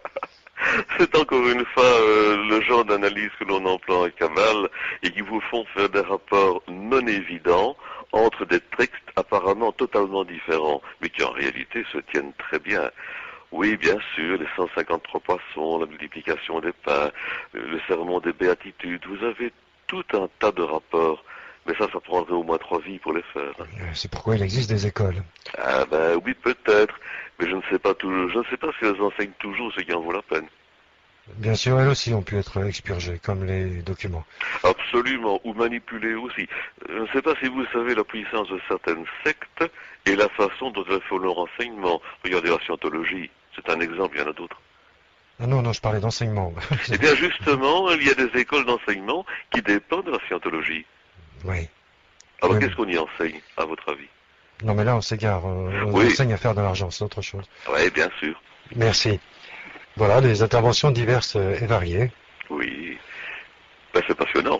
[SPEAKER 4] C'est encore une fois le genre d'analyse que l'on emploie en cavale et qui vous font faire des rapports non évidents entre des textes apparemment totalement différents, mais qui en réalité se tiennent très bien. Oui, bien sûr, les 153 poissons, la multiplication des pains, le sermon des béatitudes, vous avez tout un tas de rapports. Mais ça prendrait au moins 3 vies pour les faire.
[SPEAKER 1] C'est pourquoi il existe des écoles.
[SPEAKER 4] Ah oui, peut-être. Mais je ne sais pas si elles enseignent toujours ce qui en vaut la peine.
[SPEAKER 1] Bien sûr, elles aussi ont pu être expurgées, comme les documents.
[SPEAKER 4] Absolument, ou manipulées aussi. Je ne sais pas si vous savez la puissance de certaines sectes et la façon dont elles font leur enseignement. Regardez la scientologie, c'est un exemple, il y en a d'autres.
[SPEAKER 1] Ah non, je parlais d'enseignement.
[SPEAKER 4] Eh bien justement, il y a des écoles d'enseignement qui dépendent de la scientologie.
[SPEAKER 1] Oui.
[SPEAKER 4] Alors
[SPEAKER 1] Oui.
[SPEAKER 4] qu'est-ce qu'on y enseigne, à votre avis?
[SPEAKER 1] Non, mais là, on s'égare. On enseigne à faire de l'argent, c'est autre chose.
[SPEAKER 4] Oui, bien sûr.
[SPEAKER 1] Merci. Voilà, des interventions diverses et variées.
[SPEAKER 4] Oui. C'est passionnant.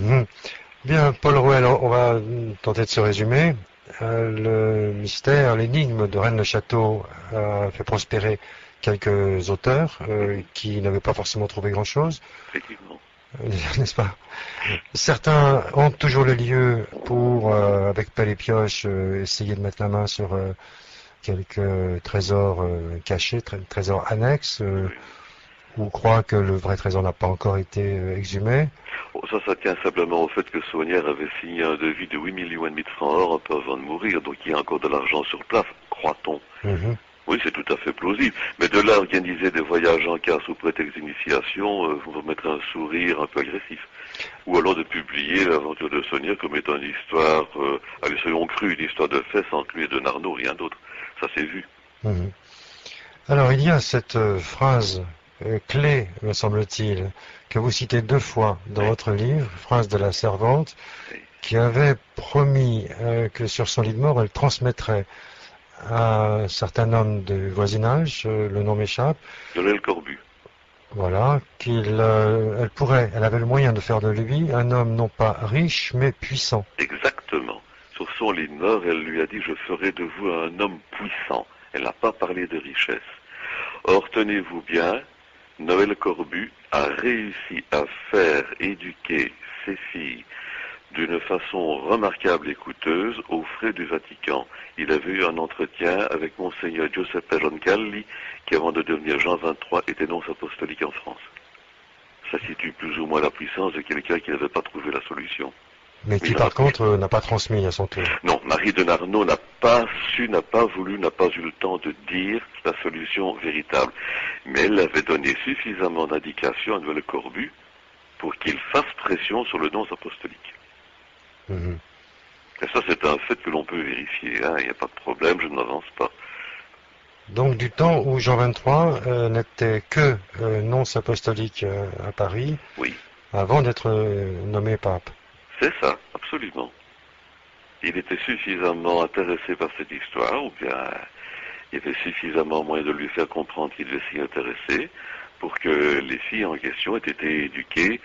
[SPEAKER 1] Bien, Paul Rouel, on va tenter de se résumer. Le mystère, l'énigme de Rennes-le-Château a fait prospérer quelques auteurs qui n'avaient pas forcément trouvé grand-chose.
[SPEAKER 4] Effectivement.
[SPEAKER 1] N'est-ce pas? Certains ont toujours le lieu pour, avec pelle et pioche, essayer de mettre la main sur quelques trésors cachés, trésors annexes, ou croient que le vrai trésor n'a pas encore été exhumé.
[SPEAKER 4] Ça tient simplement au fait que Saunière avait signé un devis de 8,5 millions de francs or un peu avant de mourir, donc il y a encore de l'argent sur place, croit-on. Oui, c'est tout à fait plausible. Mais de là à organiser des voyages en car sous prétexte d'initiation, vous mettre un sourire un peu agressif. Ou alors de publier l'aventure de Saunière comme étant une histoire, allez, soyons crus, une histoire de fesses entre lui et de Narnaud, rien d'autre. Ça s'est vu.
[SPEAKER 1] Alors, il y a cette phrase clé, me semble-t-il, que vous citez 2 fois dans votre livre, phrase de la servante, qui avait promis que sur son lit de mort, elle transmettrait à un certain homme du voisinage, le nom m'échappe.
[SPEAKER 4] Lionel Corbu.
[SPEAKER 1] Voilà, elle avait le moyen de faire de lui un homme non pas riche, mais puissant.
[SPEAKER 4] Exactement. Sur son lit de mort, elle lui a dit « Je ferai de vous un homme puissant ». Elle n'a pas parlé de richesse. Or, tenez-vous bien, Noël Corbu a réussi à faire éduquer ses filles d'une façon remarquable et coûteuse aux frais du Vatican. Il avait eu un entretien avec Monseigneur Giuseppe Roncalli, qui avant de devenir Jean XXIII était nonce apostolique en France. Ça situe plus ou moins la puissance de quelqu'un qui n'avait pas trouvé la solution.
[SPEAKER 1] Mais qui, par contre, n'a pas transmis à son tour.
[SPEAKER 4] Non, Marie de Narnaud n'a pas su, n'a pas voulu, n'a pas eu le temps de dire la solution véritable. Mais elle avait donné suffisamment d'indications à Noël Corbu pour qu'il fasse pression sur le nonce apostolique.
[SPEAKER 1] Mhm.
[SPEAKER 4] Et ça, c'est un fait que l'on peut vérifier. Il n'y a pas de problème, je n'avance pas.
[SPEAKER 1] Donc du temps où Jean XXIII n'était que nonce apostolique à Paris,
[SPEAKER 4] Oui,
[SPEAKER 1] avant d'être nommé pape.
[SPEAKER 4] c'est ça, absolument. Il était suffisamment intéressé par cette histoire, ou bien il y avait suffisamment moyen de lui faire comprendre qu'il devait s'y intéresser, pour que les filles en question aient été éduquées.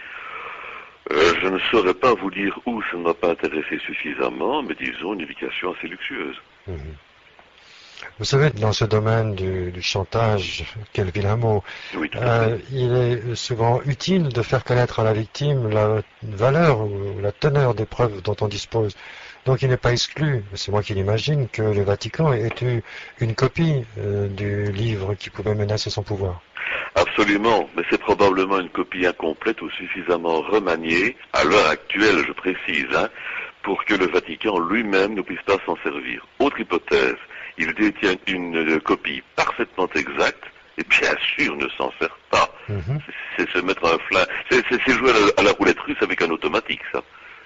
[SPEAKER 4] Je ne saurais pas vous dire où ça ne m'a pas intéressé suffisamment, mais disons une éducation assez luxueuse.
[SPEAKER 1] Mhm. Vous savez, dans ce domaine du chantage, quel vilain mot,
[SPEAKER 4] Oui, tout à fait.
[SPEAKER 1] il est souvent utile de faire connaître à la victime la valeur ou la teneur des preuves dont on dispose. Donc il n'est pas exclu, c'est moi qui l'imagine, que le Vatican ait eu une copie du livre qui pouvait menacer son pouvoir.
[SPEAKER 4] Absolument, mais c'est probablement une copie incomplète ou suffisamment remaniée, à l'heure actuelle, je précise, pour que le Vatican lui-même ne puisse pas s'en servir. Autre hypothèse, il détient une copie parfaitement exacte, et bien sûr ne s'en sert pas.
[SPEAKER 1] Mhm.
[SPEAKER 4] C'est se mettre un flingue, c'est jouer à la roulette russe avec un automatique, ça.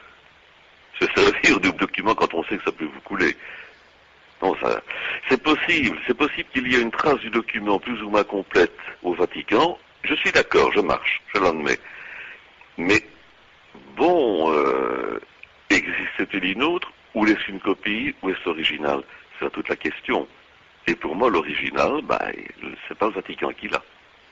[SPEAKER 4] Se servir du document quand on sait que ça peut vous couler. Non, ça, c'est possible qu'il y ait une trace du document plus ou moins complète au Vatican. Je suis d'accord, je marche, je l'admets. Mais, bon, existe-t-il une autre, ou est-ce une copie, ou est-ce l'original? C'est toute la question. Et pour moi, l'original, c'est pas le Vatican qui l'a.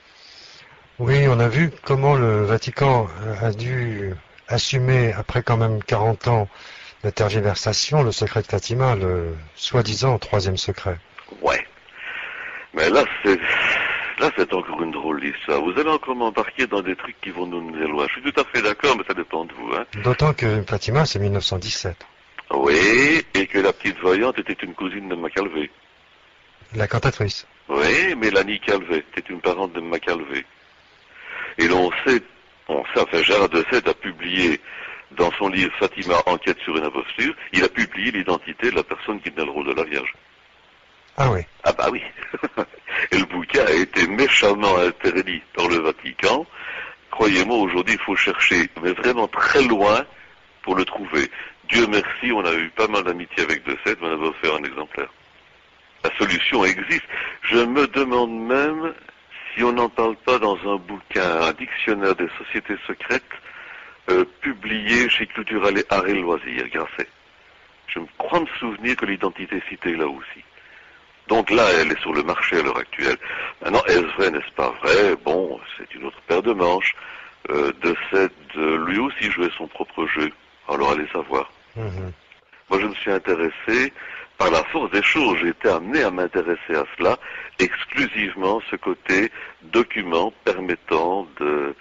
[SPEAKER 1] Oui, on a vu comment le Vatican a dû assumer, après quand même 40 ans de tergiversation, le secret de Fatima, le soi-disant troisième secret.
[SPEAKER 4] Ouais. Mais là, c'est encore une drôle d'histoire. Vous allez encore m'embarquer dans des trucs qui vont nous éloigner. Je suis tout à fait d'accord, mais ça dépend de vous,
[SPEAKER 1] D'autant que Fatima, c'est 1917.
[SPEAKER 4] Oui, et que la petite voyante était une cousine de Macalvé.
[SPEAKER 1] La cantatrice.
[SPEAKER 4] Oui, Mélanie Calvé était une parente de Macalvé. Et enfin, Gérard de Sède a publié dans son livre Fatima, enquête sur une imposture, il a publié l'identité de la personne qui tenait le rôle de la Vierge.
[SPEAKER 1] Ah oui.
[SPEAKER 4] Ah bah oui. Et le bouquin a été méchamment interdit par le Vatican. Croyez-moi, aujourd'hui, il faut chercher, mais vraiment très loin, pour le trouver. Dieu merci, on a eu pas mal d'amitié avec De Sède, mais on a offert un exemplaire. La solution existe. Je me demande même si on n'en parle pas dans un bouquin, un dictionnaire des sociétés secrètes, publié chez Culturel et Arts et Loisirs, Grasset. Je me crois me souvenir que l'identité est citée là aussi. Donc là, elle est sur le marché à l'heure actuelle. Maintenant, est-ce vrai, n'est-ce pas vrai? Bon, c'est une autre paire de manches. De Sède, lui aussi jouait son propre jeu. Alors allez savoir.
[SPEAKER 1] Mhm.
[SPEAKER 4] Moi, je me suis intéressé, par la force des choses, j'ai été amené à m'intéresser à cela, exclusivement ce côté document permettant de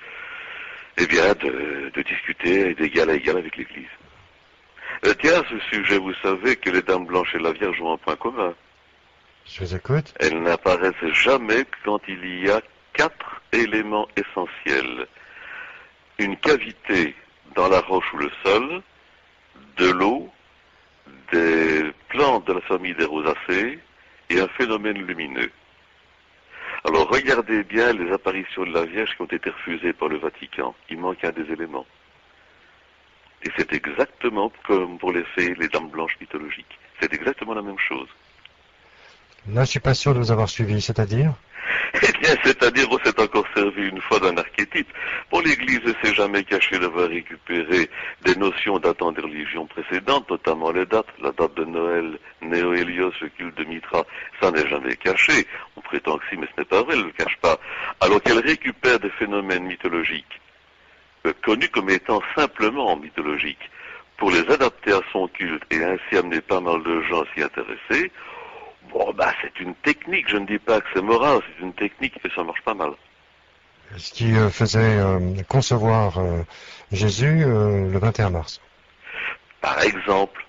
[SPEAKER 4] discuter d'égal à égal avec l'Église. Tiens, à ce sujet, vous savez que les Dames Blanches et la Vierge ont un point commun.
[SPEAKER 1] Je vous écoute.
[SPEAKER 4] Elles n'apparaissent jamais que quand il y a 4 éléments essentiels. Une cavité dans la roche ou le sol, de l'eau, des plantes de la famille des rosacées et un phénomène lumineux. Alors regardez bien les apparitions de la Vierge qui ont été refusées par le Vatican. Il manque un des éléments. Et c'est exactement comme pour les fées, les dames blanches mythologiques. C'est exactement la même chose.
[SPEAKER 1] Là, je suis pas sûr de vous avoir suivi, c'est-à-dire?
[SPEAKER 4] Eh bien, c'est-à-dire qu'on s'est encore servi une fois d'un archétype. Pour l'Église ne s'est jamais caché d'avoir récupéré des notions datant des religions précédentes, notamment les dates, la date de Noël, Néo-Hélios, le culte de Mitra, ça n'est jamais caché. On prétend que si, mais ce n'est pas vrai, elle ne le cache pas. Alors qu'elle récupère des phénomènes mythologiques, connus comme étant simplement mythologiques, pour les adapter à son culte et ainsi amener pas mal de gens à s'y intéresser. Bon, c'est une technique, je ne dis pas que c'est moral, c'est une technique et ça marche pas mal.
[SPEAKER 1] Ce qui faisait concevoir Jésus le 21 mars.
[SPEAKER 4] Par exemple.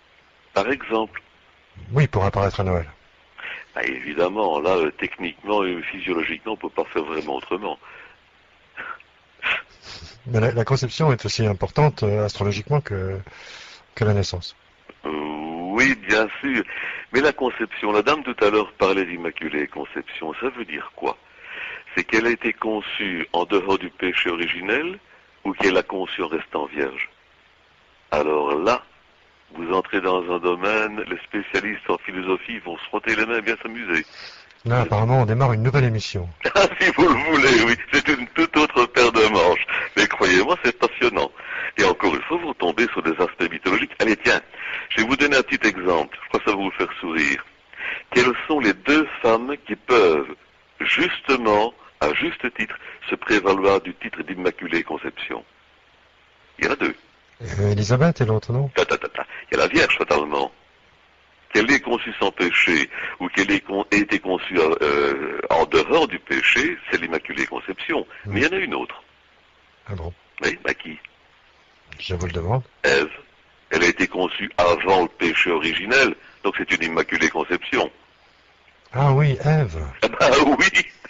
[SPEAKER 1] Oui, pour apparaître à Noël.
[SPEAKER 4] Évidemment, là, techniquement et physiologiquement, on ne peut pas faire vraiment autrement.
[SPEAKER 1] Mais la conception est aussi importante astrologiquement que la naissance.
[SPEAKER 4] Oui, bien sûr. Mais la conception, la dame tout à l'heure parlait d'immaculée conception, ça veut dire quoi? C'est qu'elle a été conçue en dehors du péché originel ou qu'elle a conçu en restant vierge? Alors là, vous entrez dans un domaine, les spécialistes en philosophie vont se frotter les mains et bien s'amuser.
[SPEAKER 1] Là, apparemment, on démarre une nouvelle émission.
[SPEAKER 4] Ah, si vous le voulez, oui, c'est une toute autre paire de manches. Mais croyez-moi, c'est passionnant. Et encore une fois, vous tombez sur des aspects mythologiques. Allez, tiens, je vais vous donner un petit exemple. Je crois que ça va vous faire sourire. Quelles sont les deux femmes qui peuvent, justement, à juste titre, se prévaloir du titre d'Immaculée Conception? Il y en a deux.
[SPEAKER 1] Elisabeth et l'autre, non?
[SPEAKER 4] Il y a la Vierge, totalement. Qu'elle ait conçue sans péché ou qu'elle ait été conçue en dehors du péché, c'est l'Immaculée Conception. Mais il y en a une autre.
[SPEAKER 1] Ah bon?
[SPEAKER 4] Oui, qui?
[SPEAKER 1] Je vous le demande.
[SPEAKER 4] Ève. Elle a été conçue avant le péché originel, donc c'est une Immaculée Conception.
[SPEAKER 1] Ah oui, Ève.
[SPEAKER 4] Ah bah oui.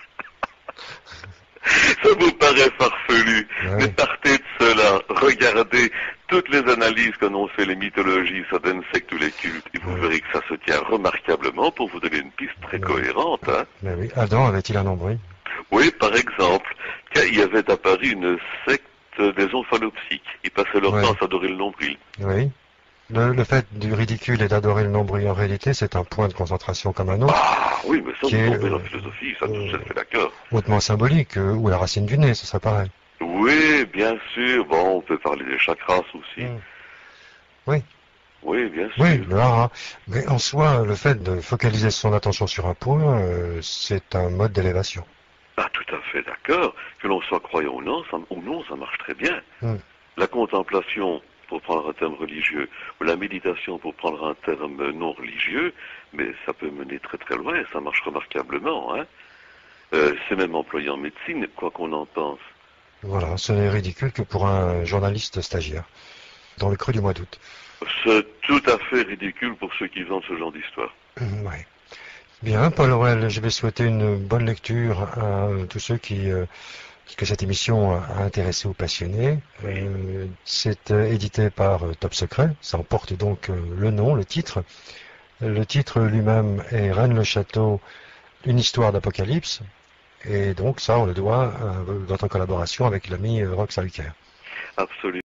[SPEAKER 4] Ça vous paraît farfelu, mais partez de cela, regardez toutes les analyses que n'ont fait les mythologies, certaines sectes ou les cultes, et vous verrez que ça se tient remarquablement pour vous donner une piste très cohérente. Hein.
[SPEAKER 1] Mais oui, Adam avait-il un nombril?
[SPEAKER 4] Oui, par exemple, il y avait apparu une secte des omphalopsiques. Ils passaient leur temps à s'adorer le nombril.
[SPEAKER 1] Oui. Le fait du ridicule et d'adorer le nombril, en réalité, c'est un point de concentration comme un autre.
[SPEAKER 4] Ah oui, mais ça, vous tombez dans la philosophie, ça, tout ça fait d'accord.
[SPEAKER 1] Hautement symbolique, ou la racine du nez, ce serait pareil.
[SPEAKER 4] Oui, bien sûr. Bon, on peut parler des chakras aussi.
[SPEAKER 1] Oui.
[SPEAKER 4] Oui, bien sûr.
[SPEAKER 1] Oui, le hara. Mais en soi, le fait de focaliser son attention sur un point, c'est un mode d'élévation.
[SPEAKER 4] Ah, tout à fait d'accord. Que l'on soit croyant ou non, ça marche très bien. La contemplation, pour prendre un terme religieux, ou la méditation, pour prendre un terme non religieux, mais ça peut mener très très loin, ça marche remarquablement. Hein. C'est même employé en médecine, quoi qu'on en pense.
[SPEAKER 1] Voilà, ce n'est ridicule que pour un journaliste stagiaire, dans le creux du mois d'août.
[SPEAKER 4] C'est tout à fait ridicule pour ceux qui vendent ce genre d'histoire.
[SPEAKER 1] Oui. Bien, Paul Aurel, je vais souhaiter une bonne lecture à tous ceux que cette émission a intéressé ou passionné. C'est édité par Top Secret, ça en porte donc le nom, le titre. Le titre lui-même est Rennes le Château, une histoire d'apocalypse. Et donc ça, on le doit à votre collaboration avec l'ami Rox Alker.
[SPEAKER 4] Absolument.